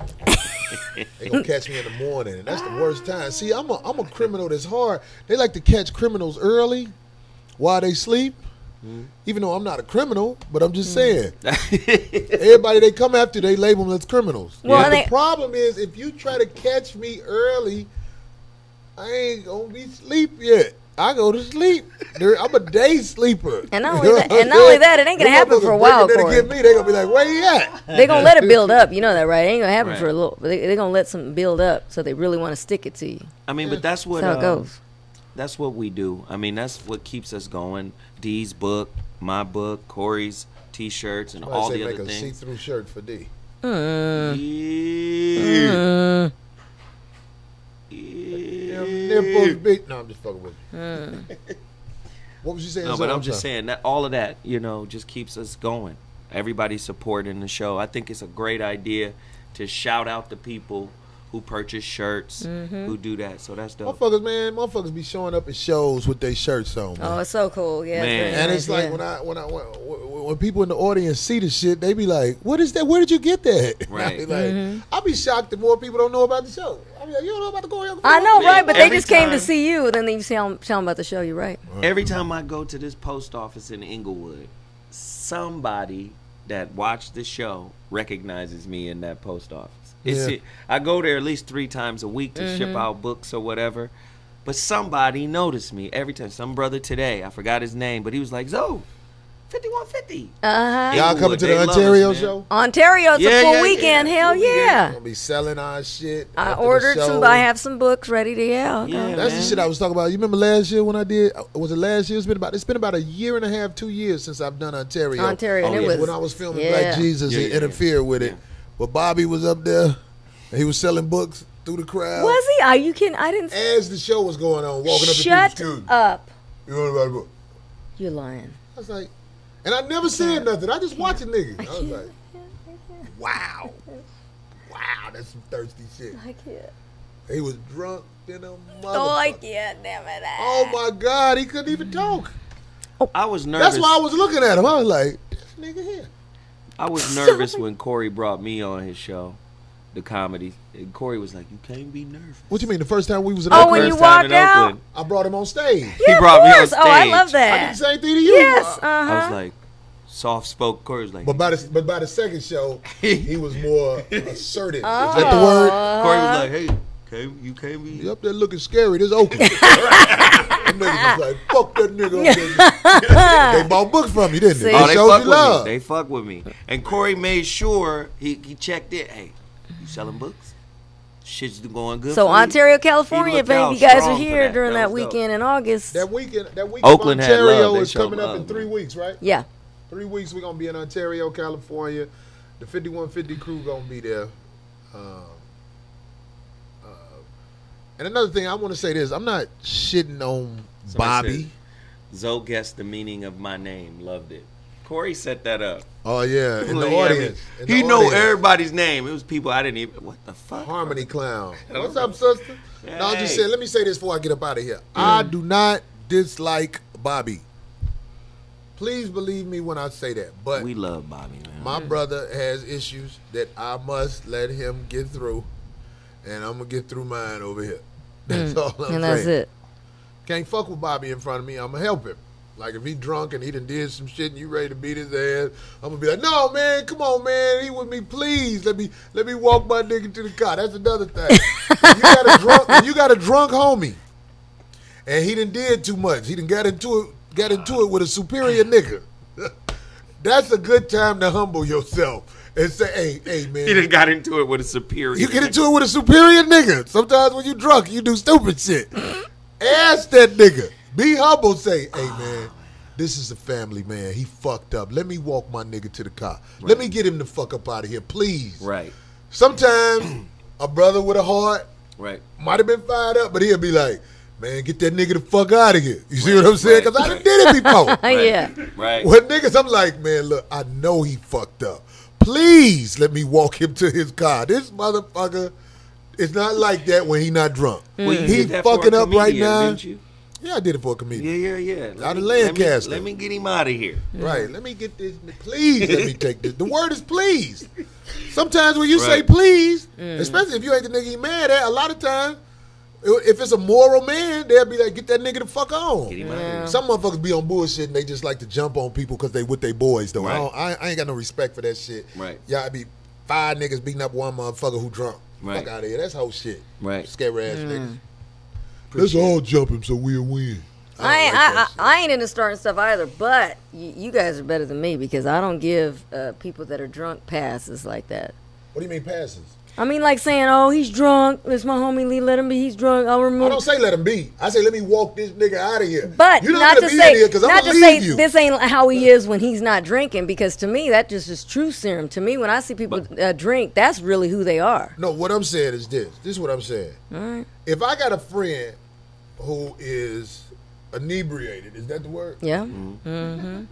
They gonna catch me in the morning, and that's the worst time. See, I'm a I'm a criminal that's hard. They like to catch criminals early while they sleep. Mm. Even though I'm not a criminal, but I'm just saying. Everybody they come after, they label them as criminals. Well, But and the they- problem is, if you try to catch me early, I ain't gonna be asleep yet. I go to sleep. There- I'm a day sleeper. And not only that, and not only that, it ain't gonna Them happen for a motherfuckers while, breaking in Corey. to get me, they gonna be like, "Where you at?" They're gonna let it build up. You know that, right? It ain't gonna happen Right. for a little. But they, they're gonna let something build up, so they really want to stick it to you. I mean, but that's what That's how it uh, goes. That's what we do. I mean, that's what keeps us going. D's book, my book, Corey's T-shirts, and Somebody all say the make other a things. see-through shirt for D. Mm. Yeah. Mm. Them nipples big. No, I'm just fucking with you. Mm. What was you saying? No, son? but I'm just sorry. saying that all of that, you know, just keeps us going. Everybody supporting the show. I think it's a great idea to shout out the people who purchase shirts, Mhm. who do that. So that's dope. Motherfuckers, man, motherfuckers be showing up at shows with their shirts on. Man. Oh, it's so cool. Yeah, Man. very And nice, it's like yeah. when I when I when, when people in the audience see the shit, they be like, "What is that? Where did you get that?" Right. I be like, Mhm. I be shocked that more people don't know about the show. I be like, "You don't know about the choreography?" I know, right? But they Every just came to time- see you, and then you tell them, tell them about the show. You're right. Every time I go to this post office in Inglewood, somebody that watched the show recognizes me in that post office. It's Yeah. it, I go there at least three times a week to ship Mhm. out books or whatever. But somebody noticed me every time. Some brother today, I forgot his name, but he was like, Zoe, fifty-one fifty. Uh huh. Y'all coming to They the love us, Ontario man. show? Ontario, it's Yeah, a full yeah, weekend. yeah. Hell Full weekend. yeah. Gonna be selling our shit. I after the ordered some. show. I have some books ready to yeah. okay. Yeah, That's the man. shit I was talking about. You remember last year when I did? Was it last year? It's been about. It's been about a year and a half, two years since I've done Ontario. Ontario, and Oh, it yeah. was When I was filming yeah. Black Jesus, Yeah, it yeah, interfered with it. yeah. But Bobby was up there. And he was selling books through the crowd. Was he? Are you kidding? I didn't. As the show was going on, walking up Shut to people, up. you want to write a book? You're lying. I was like, and I never said nothing. I just watched a nigga. I was like, wow, wow, that's some thirsty shit. I can't. He was drunk in a Oh, I motherfucker. can't. Damn it. Oh my God, he couldn't even talk. I was nervous. That's why I was looking at him. I was like, this nigga here. I was nervous when Corey brought me on his show, the comedy. And Corey was like, "You can't be nervous." What you mean? The first time we was in Oh, Oakland, when you First time in walked out? Oakland, I brought him on stage. Yeah, brought of me on course. Oh, I stage. love I that. did the same thing to you. Yes. Uh I huh. was like, soft spoke. Corey was like, But by the but by the second show, he was more assertive. Oh. Is that the word? Corey was like, "Hey, can't, you can't be." You up there looking scary. This Oakland. Them niggas was like, fuck that nigga up there. They bought books from you, didn't they? See? Oh, They they showed fuck you with love. me. They fuck with me. And Corey made sure he, he checked it. Hey, you selling books? Shit's going good. So for you? Ontario, He California, looked if any out of you guys are strong for here that. during That that, was dope. weekend in August. That weekend, that weekend Oakland of had Ontario love. They is showed coming up love, in three man. weeks, right? Yeah. Three weeks we're gonna be in Ontario, California. The fifty-one fifty crew gonna be there. Um, uh, and another thing, I want to say this: I'm not shitting on Somebody Bobby. said, Zoe guessed the meaning of my name. Loved it. Corey set that up. Oh yeah, in the Like, I mean, audience. in the he know audience. everybody's name. It was people I didn't even. What the fuck? Harmony Clown. What's up, sister? No, I'm just Hey. saying. Let me say this before I get up out of here. I do not dislike Bobby. Please believe me when I say that. But We love Bobby, man. my brother has issues that I must let him get through, and I'm gonna get through mine over here. That's all I'm saying. And that's it. Can't fuck with Bobby in front of me. I'm gonna help him. Like if he drunk and he done did some shit and you ready to beat his ass, I'm gonna be like, no man, come on man, he with me, please. Let me let me walk my nigga to the car. That's another thing. When you got a drunk, when you got a drunk homie, and he done did too much. He done got into it, got into it with a superior nigga. That's a good time to humble yourself and say, hey, hey man. He done got into it with a superior. You get into it with a superior nigga. Sometimes when you drunk, you do stupid shit. Ask that nigga. Be humble. Say, hey man, this is a family man. He fucked up. Let me walk my nigga to the car. Let me get him the fuck up out of here, please. Right. Sometimes a brother with a heart Right. might have been fired up, but he'll be like, man, get that nigga the fuck out of here. You see what I'm saying? right, Because I done right. did it before. Yeah. Right. When niggas, I'm like, man, look, I know he fucked up. Please let me walk him to his car. This motherfucker is not like that when he not drunk. Well, you He did that for a fucking up right comedian, now. didn't you? Yeah, I did it for a comedian. Yeah, yeah, yeah. Let Out of me- let me- Lancaster. Let me get him out of here. Right. Let me get this. Please let me take this. The word is please. Sometimes when you say Right. please, especially if you ain't the nigga he mad at, a lot of times, if it's a moral man, they'll be like, get that nigga the fuck on. Get him out of here. Some motherfuckers be on bullshit and they just like to jump on people because they with their boys, though. I, Right. don't, I, I ain't got no respect for that shit. Right. Y'all be five niggas beating up one motherfucker who drunk. Right. Fuck out of here. That's whole shit. Right. Scary ass niggas. Let's Appreciate all jump him so we'll win. I don't ain't, like I, that shit. I, I ain't into starting stuff either, but you, you guys are better than me because I don't give uh, people that are drunk passes like that. What do you mean passes? I mean, like saying, "Oh, he's drunk. It's my homie Lee. Let him be. He's drunk. I'll remove." I don't say let him be. I say let me walk this nigga out of here. But You're not, not, to gonna be say, in here because I'm not gonna to say leave you. this ain't how he is when he's not drinking. Because to me, that just is true serum. To me, when I see people uh, drink, that's really who they are. No, what I'm saying is this. This is what I'm saying. All right. If I got a friend who is inebriated, is that the word? Yeah. Mm-hmm.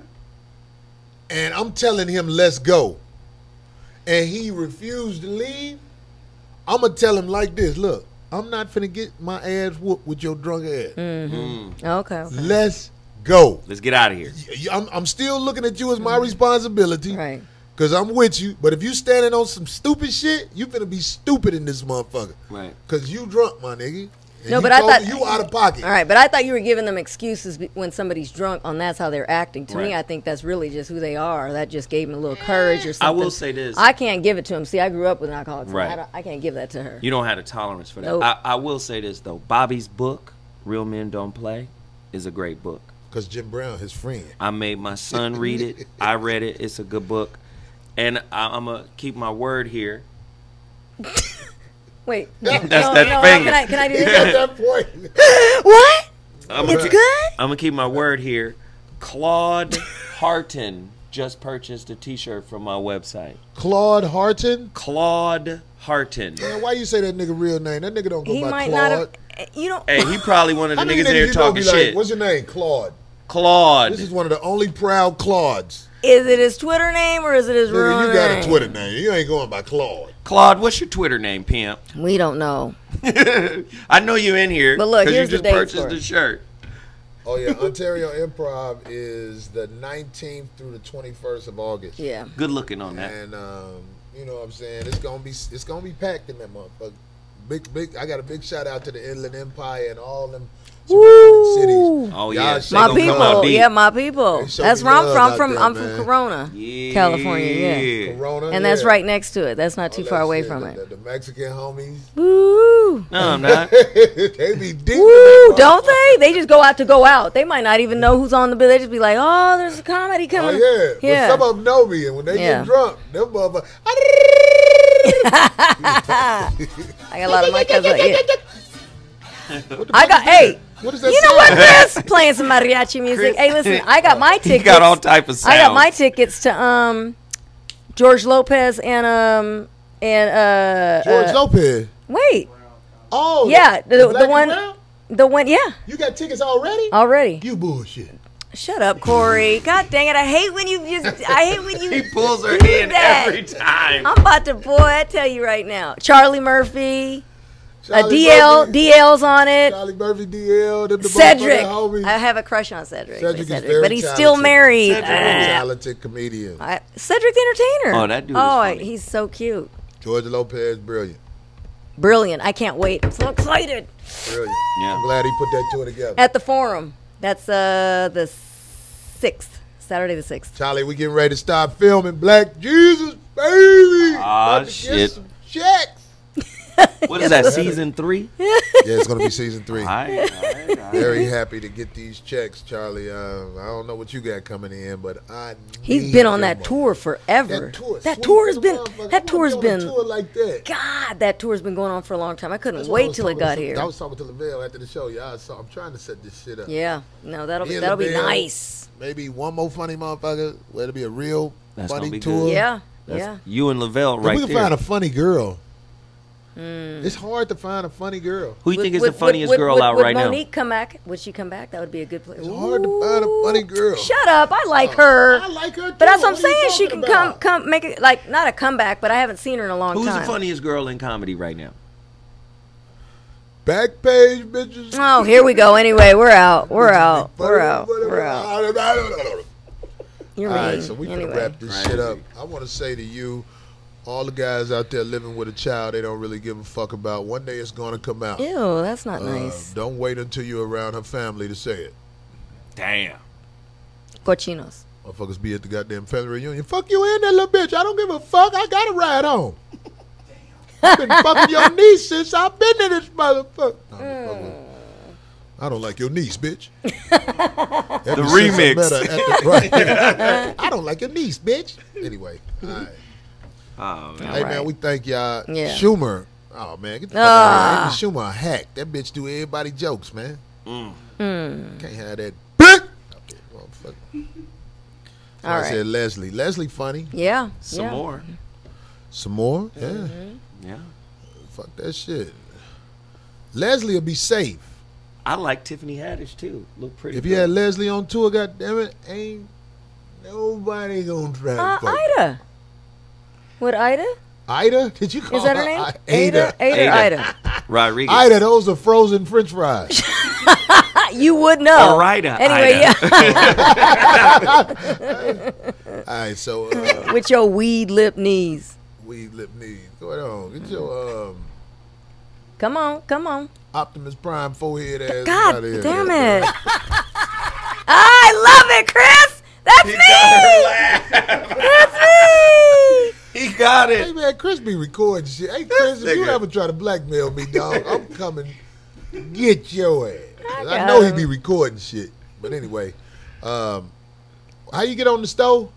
And I'm telling him let's go, and he refused to leave, I'm gonna tell him like this. Look, I'm not finna get my ass whooped with your drunk ass. Mm-hmm. Okay, okay. Let's go. Let's get out of here. I'm, I'm still looking at you as my responsibility. Right. Because I'm with you. But if you standing on some stupid shit, you finna be stupid in this motherfucker. Right. Because you drunk, my nigga. And No, you but I told thought me you out of pocket. All right, but I thought you were giving them excuses be- when somebody's drunk on that's how they're acting. To me, Right. I think that's really just who they are. That just gave them a little courage or I something. will say this. I can't give it to them. See, I grew up with an alcoholic. So Right. I, don't, I can't give that to her. You don't have a tolerance for that. Nope. I, I will say this though. Bobby's book, Real Men Don't Play, is a great book. Because Jim Brown, his friend. I made my son read it. I read it. It's a good book. And I, I'm going to keep my word here. Wait. That's no, that no, finger. Can I, can I do He this? got that point. What? I'm It's gonna, good? I'm going to keep my word here. Claude Harton just purchased a T-shirt from my website. Claude Harton? Claude Harton. Man, why you say that nigga real name? That nigga don't go He by might Claude. not have. You don't. Hey, he probably one of the How many niggas in here you know talking be like, shit. What's your name? Claude. Claude. This is one of the only proud Claudes. Is it his Twitter name or is it his real Nigga, name? you got a Twitter name. You ain't going by Claude. Claude, what's your Twitter name, pimp? We don't know. I know you in here. But look, 'cause here's you the just dates purchased for it. the shirt. Oh, yeah. Ontario Improv is the nineteenth through the twenty-first of August. Yeah. Good looking on that. And, um, you know what I'm saying? It's going to be it's gonna be packed in that motherfucker. Big, big. I got a big shout out to the Inland Empire and all them surrounding cities. Oh, Y'all yeah. show My me love. people, yeah, my people. They show That's me where I'm love from. out From there, I'm man. from Corona, Yeah. California. Yeah, Corona, and that's yeah. right next to it. That's not too All far that away shit, from the, it. The, the Mexican homies. Woo! No, I'm not. They be deep. in Woo! that Don't they? They just go out to go out. They might not even know who's on the bill. They just be like, "Oh, there's a comedy Oh, coming." yeah. Yeah. But some of them know me, and when they Yeah. get drunk, them motherfuckers. I got a lot of my cousins. Yeah. What the I fuck got is that? hey. What is that? You know what, sound? Chris? Playing some mariachi music. Hey, listen, I got my He tickets. got all type of I got my sounds. tickets to um George Lopez and um and uh George uh, Lopez. Wait. Oh, Yeah, the, the, Black and one Brown? the one yeah, You got tickets already? already. You bullshit. Shut up, Corey. God dang it. I hate when you just I hate when you He pulls her do in that. every time. I'm about to boy, I tell you right now. Charlie Murphy. Uh, Charlie D L Murphy. D L's on it. Cedric Murphy, D L, them the Cedric. motherfucking homies. I have a crush on Cedric. Cedric is Cedric, very but he's talented. still married. Cedric is a Ah. talented comedian. I, Cedric the Entertainer. Oh, that dude is Oh, funny. he's so cute. George Lopez, brilliant. Brilliant. I can't wait. I'm so excited. Brilliant. Yeah. I'm glad he put that two together. At the Forum. That's uh the sixth. Saturday the sixth. Charlie, we getting ready to start filming Black Jesus, baby. Ah, About to get shit. some checks. What is that, season three? Yeah, it's gonna be season three. All right, all right, all right. Very happy to get these checks, Charlie. Uh, I don't know what you got coming in, but I He's need been on them that all. tour forever. That tour, That sweet tour has as a been motherfucker. that I tour's wanna be on a been tour like that. God, that tour's been going on for a long time. I couldn't That's what I wait was till it talking got to- here. I was talking to Lavelle after the show. Yeah, I saw, I'm trying to set this shit up. Yeah. No, that'll Me be and that'll be Lavelle, nice. Maybe one more funny motherfucker. Where it'll be a real That's funny gonna be tour. good. Yeah. That's Yeah. you and Lavelle If right we can there. find a funny girl. Mm. It's hard to find a funny girl. Who you think is Would- the funniest would- girl would- out would right Monique come back? Would she come back? That would be a good place. It's hard to find a funny girl. Shut up! I like her. I like her too. But that's what I'm What are you saying. She talking can come, about? come, make it like not a comeback, but I haven't seen her in a long now? Who's time. the funniest girl in comedy right now? Back page, bitches. Oh, here we go. Anyway, we're out. We're out. We're out. We're out. You're All right, mean. so we anyway. gonna wrap this shit up. I want to say to you, all the guys out there living with a child they don't really give a fuck about. One day it's gonna come out. Ew, that's not Uh, nice. Don't wait until you're around her family to say it. Damn. Cochinos. Motherfuckers be at the goddamn family reunion. Fuck you in there, little bitch. I don't give a fuck. I got a ride on. I've been fucking your niece since I've been in this motherfucker. No, I'm just fucking with you. I don't like your niece, bitch. Ever The since I remix. met her at the- right. I don't like your niece, bitch. Anyway, all right. Oh, man. Hey, man, we thank y'all. Yeah. Schumer. Oh, man, get the fuck Ah. out of here. Amy Schumer a hack. That bitch do everybody jokes, man. Mm. Mm. Can't have that bitch. Okay, motherfucker. So All I right. said Leslie. Leslie funny. Yeah. Some yeah. more. Some more? Yeah. Mm-hmm. Yeah. Fuck that shit. Leslie will be safe. I like Tiffany Haddish too. Look pretty. If good. you had Leslie on tour, goddammit, ain't nobody gonna try to Uh, fuck. Ida. Would Ida? Ida? Did you call Is that her her name? I- Ada? Ada, Ada. Ida. Rodriguez. Ida, those are frozen French fries. You would know. Or Ida, Anyway, Ida. yeah. All right, so uh, With your weed lip knees. weed lip knees. Go on, get your um, Come on, come on. Optimus Prime forehead ass God out of here. damn it. I love it, Chris. That's He me. got her laugh. That's me. He got Hey it. man, Chris be recording shit. Hey Chris, if you nigga. ever try to blackmail me, dog, I'm coming get your ass. I, got know he him. be recording shit. But anyway, um, how you get on the stove?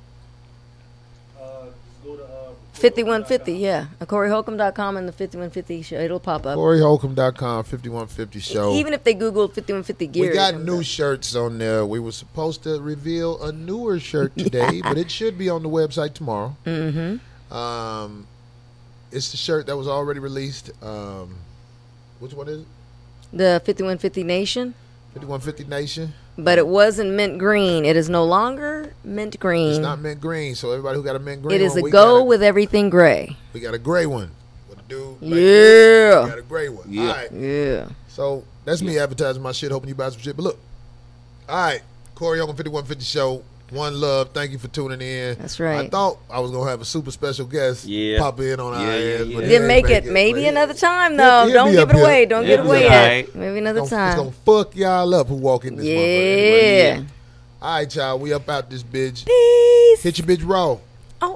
fifty-one fifty, yeah. Corey Holcomb dot com and the fifty-one fifty show. It'll pop up. Corey Holcomb dot com, fifty-one fifty show. Even if they Google fifty-one fifty gear. We got it new comes shirts on there. We were supposed to reveal a newer shirt today, but it should be on the website tomorrow. up. Mm-hmm. Um, it's the shirt that was already released. Um, which one is it? The fifty-one fifty Nation. fifty-one fifty Nation. But it wasn't mint green. It is no longer mint green. It's not mint green, so everybody who got a mint green It is one, a we go got a, with everything gray. we got a gray one. With a dude like Yeah. this, we got a gray one. Yeah. All right. Yeah. So that's me advertising my shit, hoping you buy some shit. But look, all right, Corey Holcomb, fifty-one fifty show. One love. Thank you for tuning in. That's right. I thought I was gonna have a super special guest Yeah. pop in on our Yeah, yeah, ass, yeah. but he Didn't ain't make it. Maybe but another time, He'll- though. he'll Don't be give up it here. away. Don't He'll give it be away all yet. right. Maybe It's another gonna, time. it's gonna fuck y'all up who walk in this Yeah. motherfucker. Anyway, all right, y'all. We up out this bitch. Peace. Hit your bitch raw. Oh.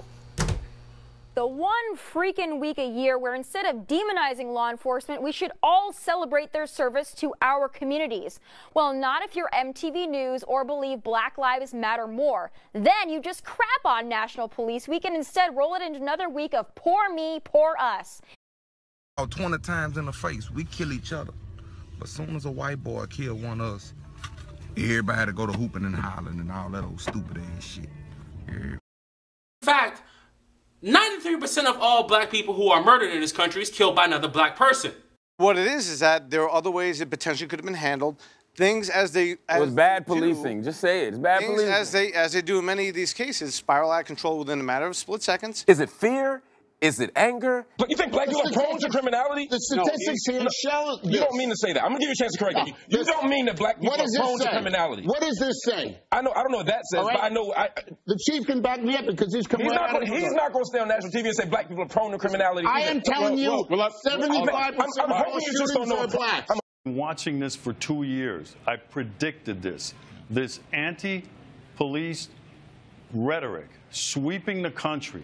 The one freaking week a year where instead of demonizing law enforcement, we should all celebrate their service to our communities. Well, not if you're M T V News or believe Black Lives Matter more. Then you just crap on National Police Week and instead roll it into another week of poor me, poor us. twenty times in the face, we kill each other. But soon as a white boy kill one of us, everybody go to hooping and hollering and all that old stupid ass shit. Yeah. In fact, ninety-three percent of all black people who are murdered in this country is killed by another black person. What it is is that there are other ways it potentially could have been handled. Things as they as It was bad they do- policing. Just say it. It's bad Things policing. as they as they do in many of these cases spiral out of control within a matter of split seconds. Is it fear? Is it anger? But you think black people are prone to criminality? The statistics No, here no, show You this. don't mean to say that. I'm gonna give you a chance to correct me. You This- don't mean that black people What does are this prone to say? criminality. What does this say? I know. I don't know what that says, All right. but I know. I, The chief can back me up because he's coming he's right not. out Gonna, of he's not going to stay on national T V and say black people are prone to criminality. I either. am telling you, Well, well, seventy-five percent I'm- of I'm all hoping you just shootings don't know. are black. I'm- been watching this for two years. I predicted this. This anti-police rhetoric sweeping the country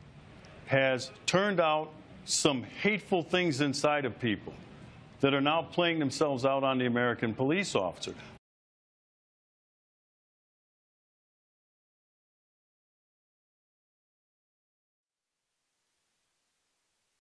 has turned out some hateful things inside of people that are now playing themselves out on the American police officer.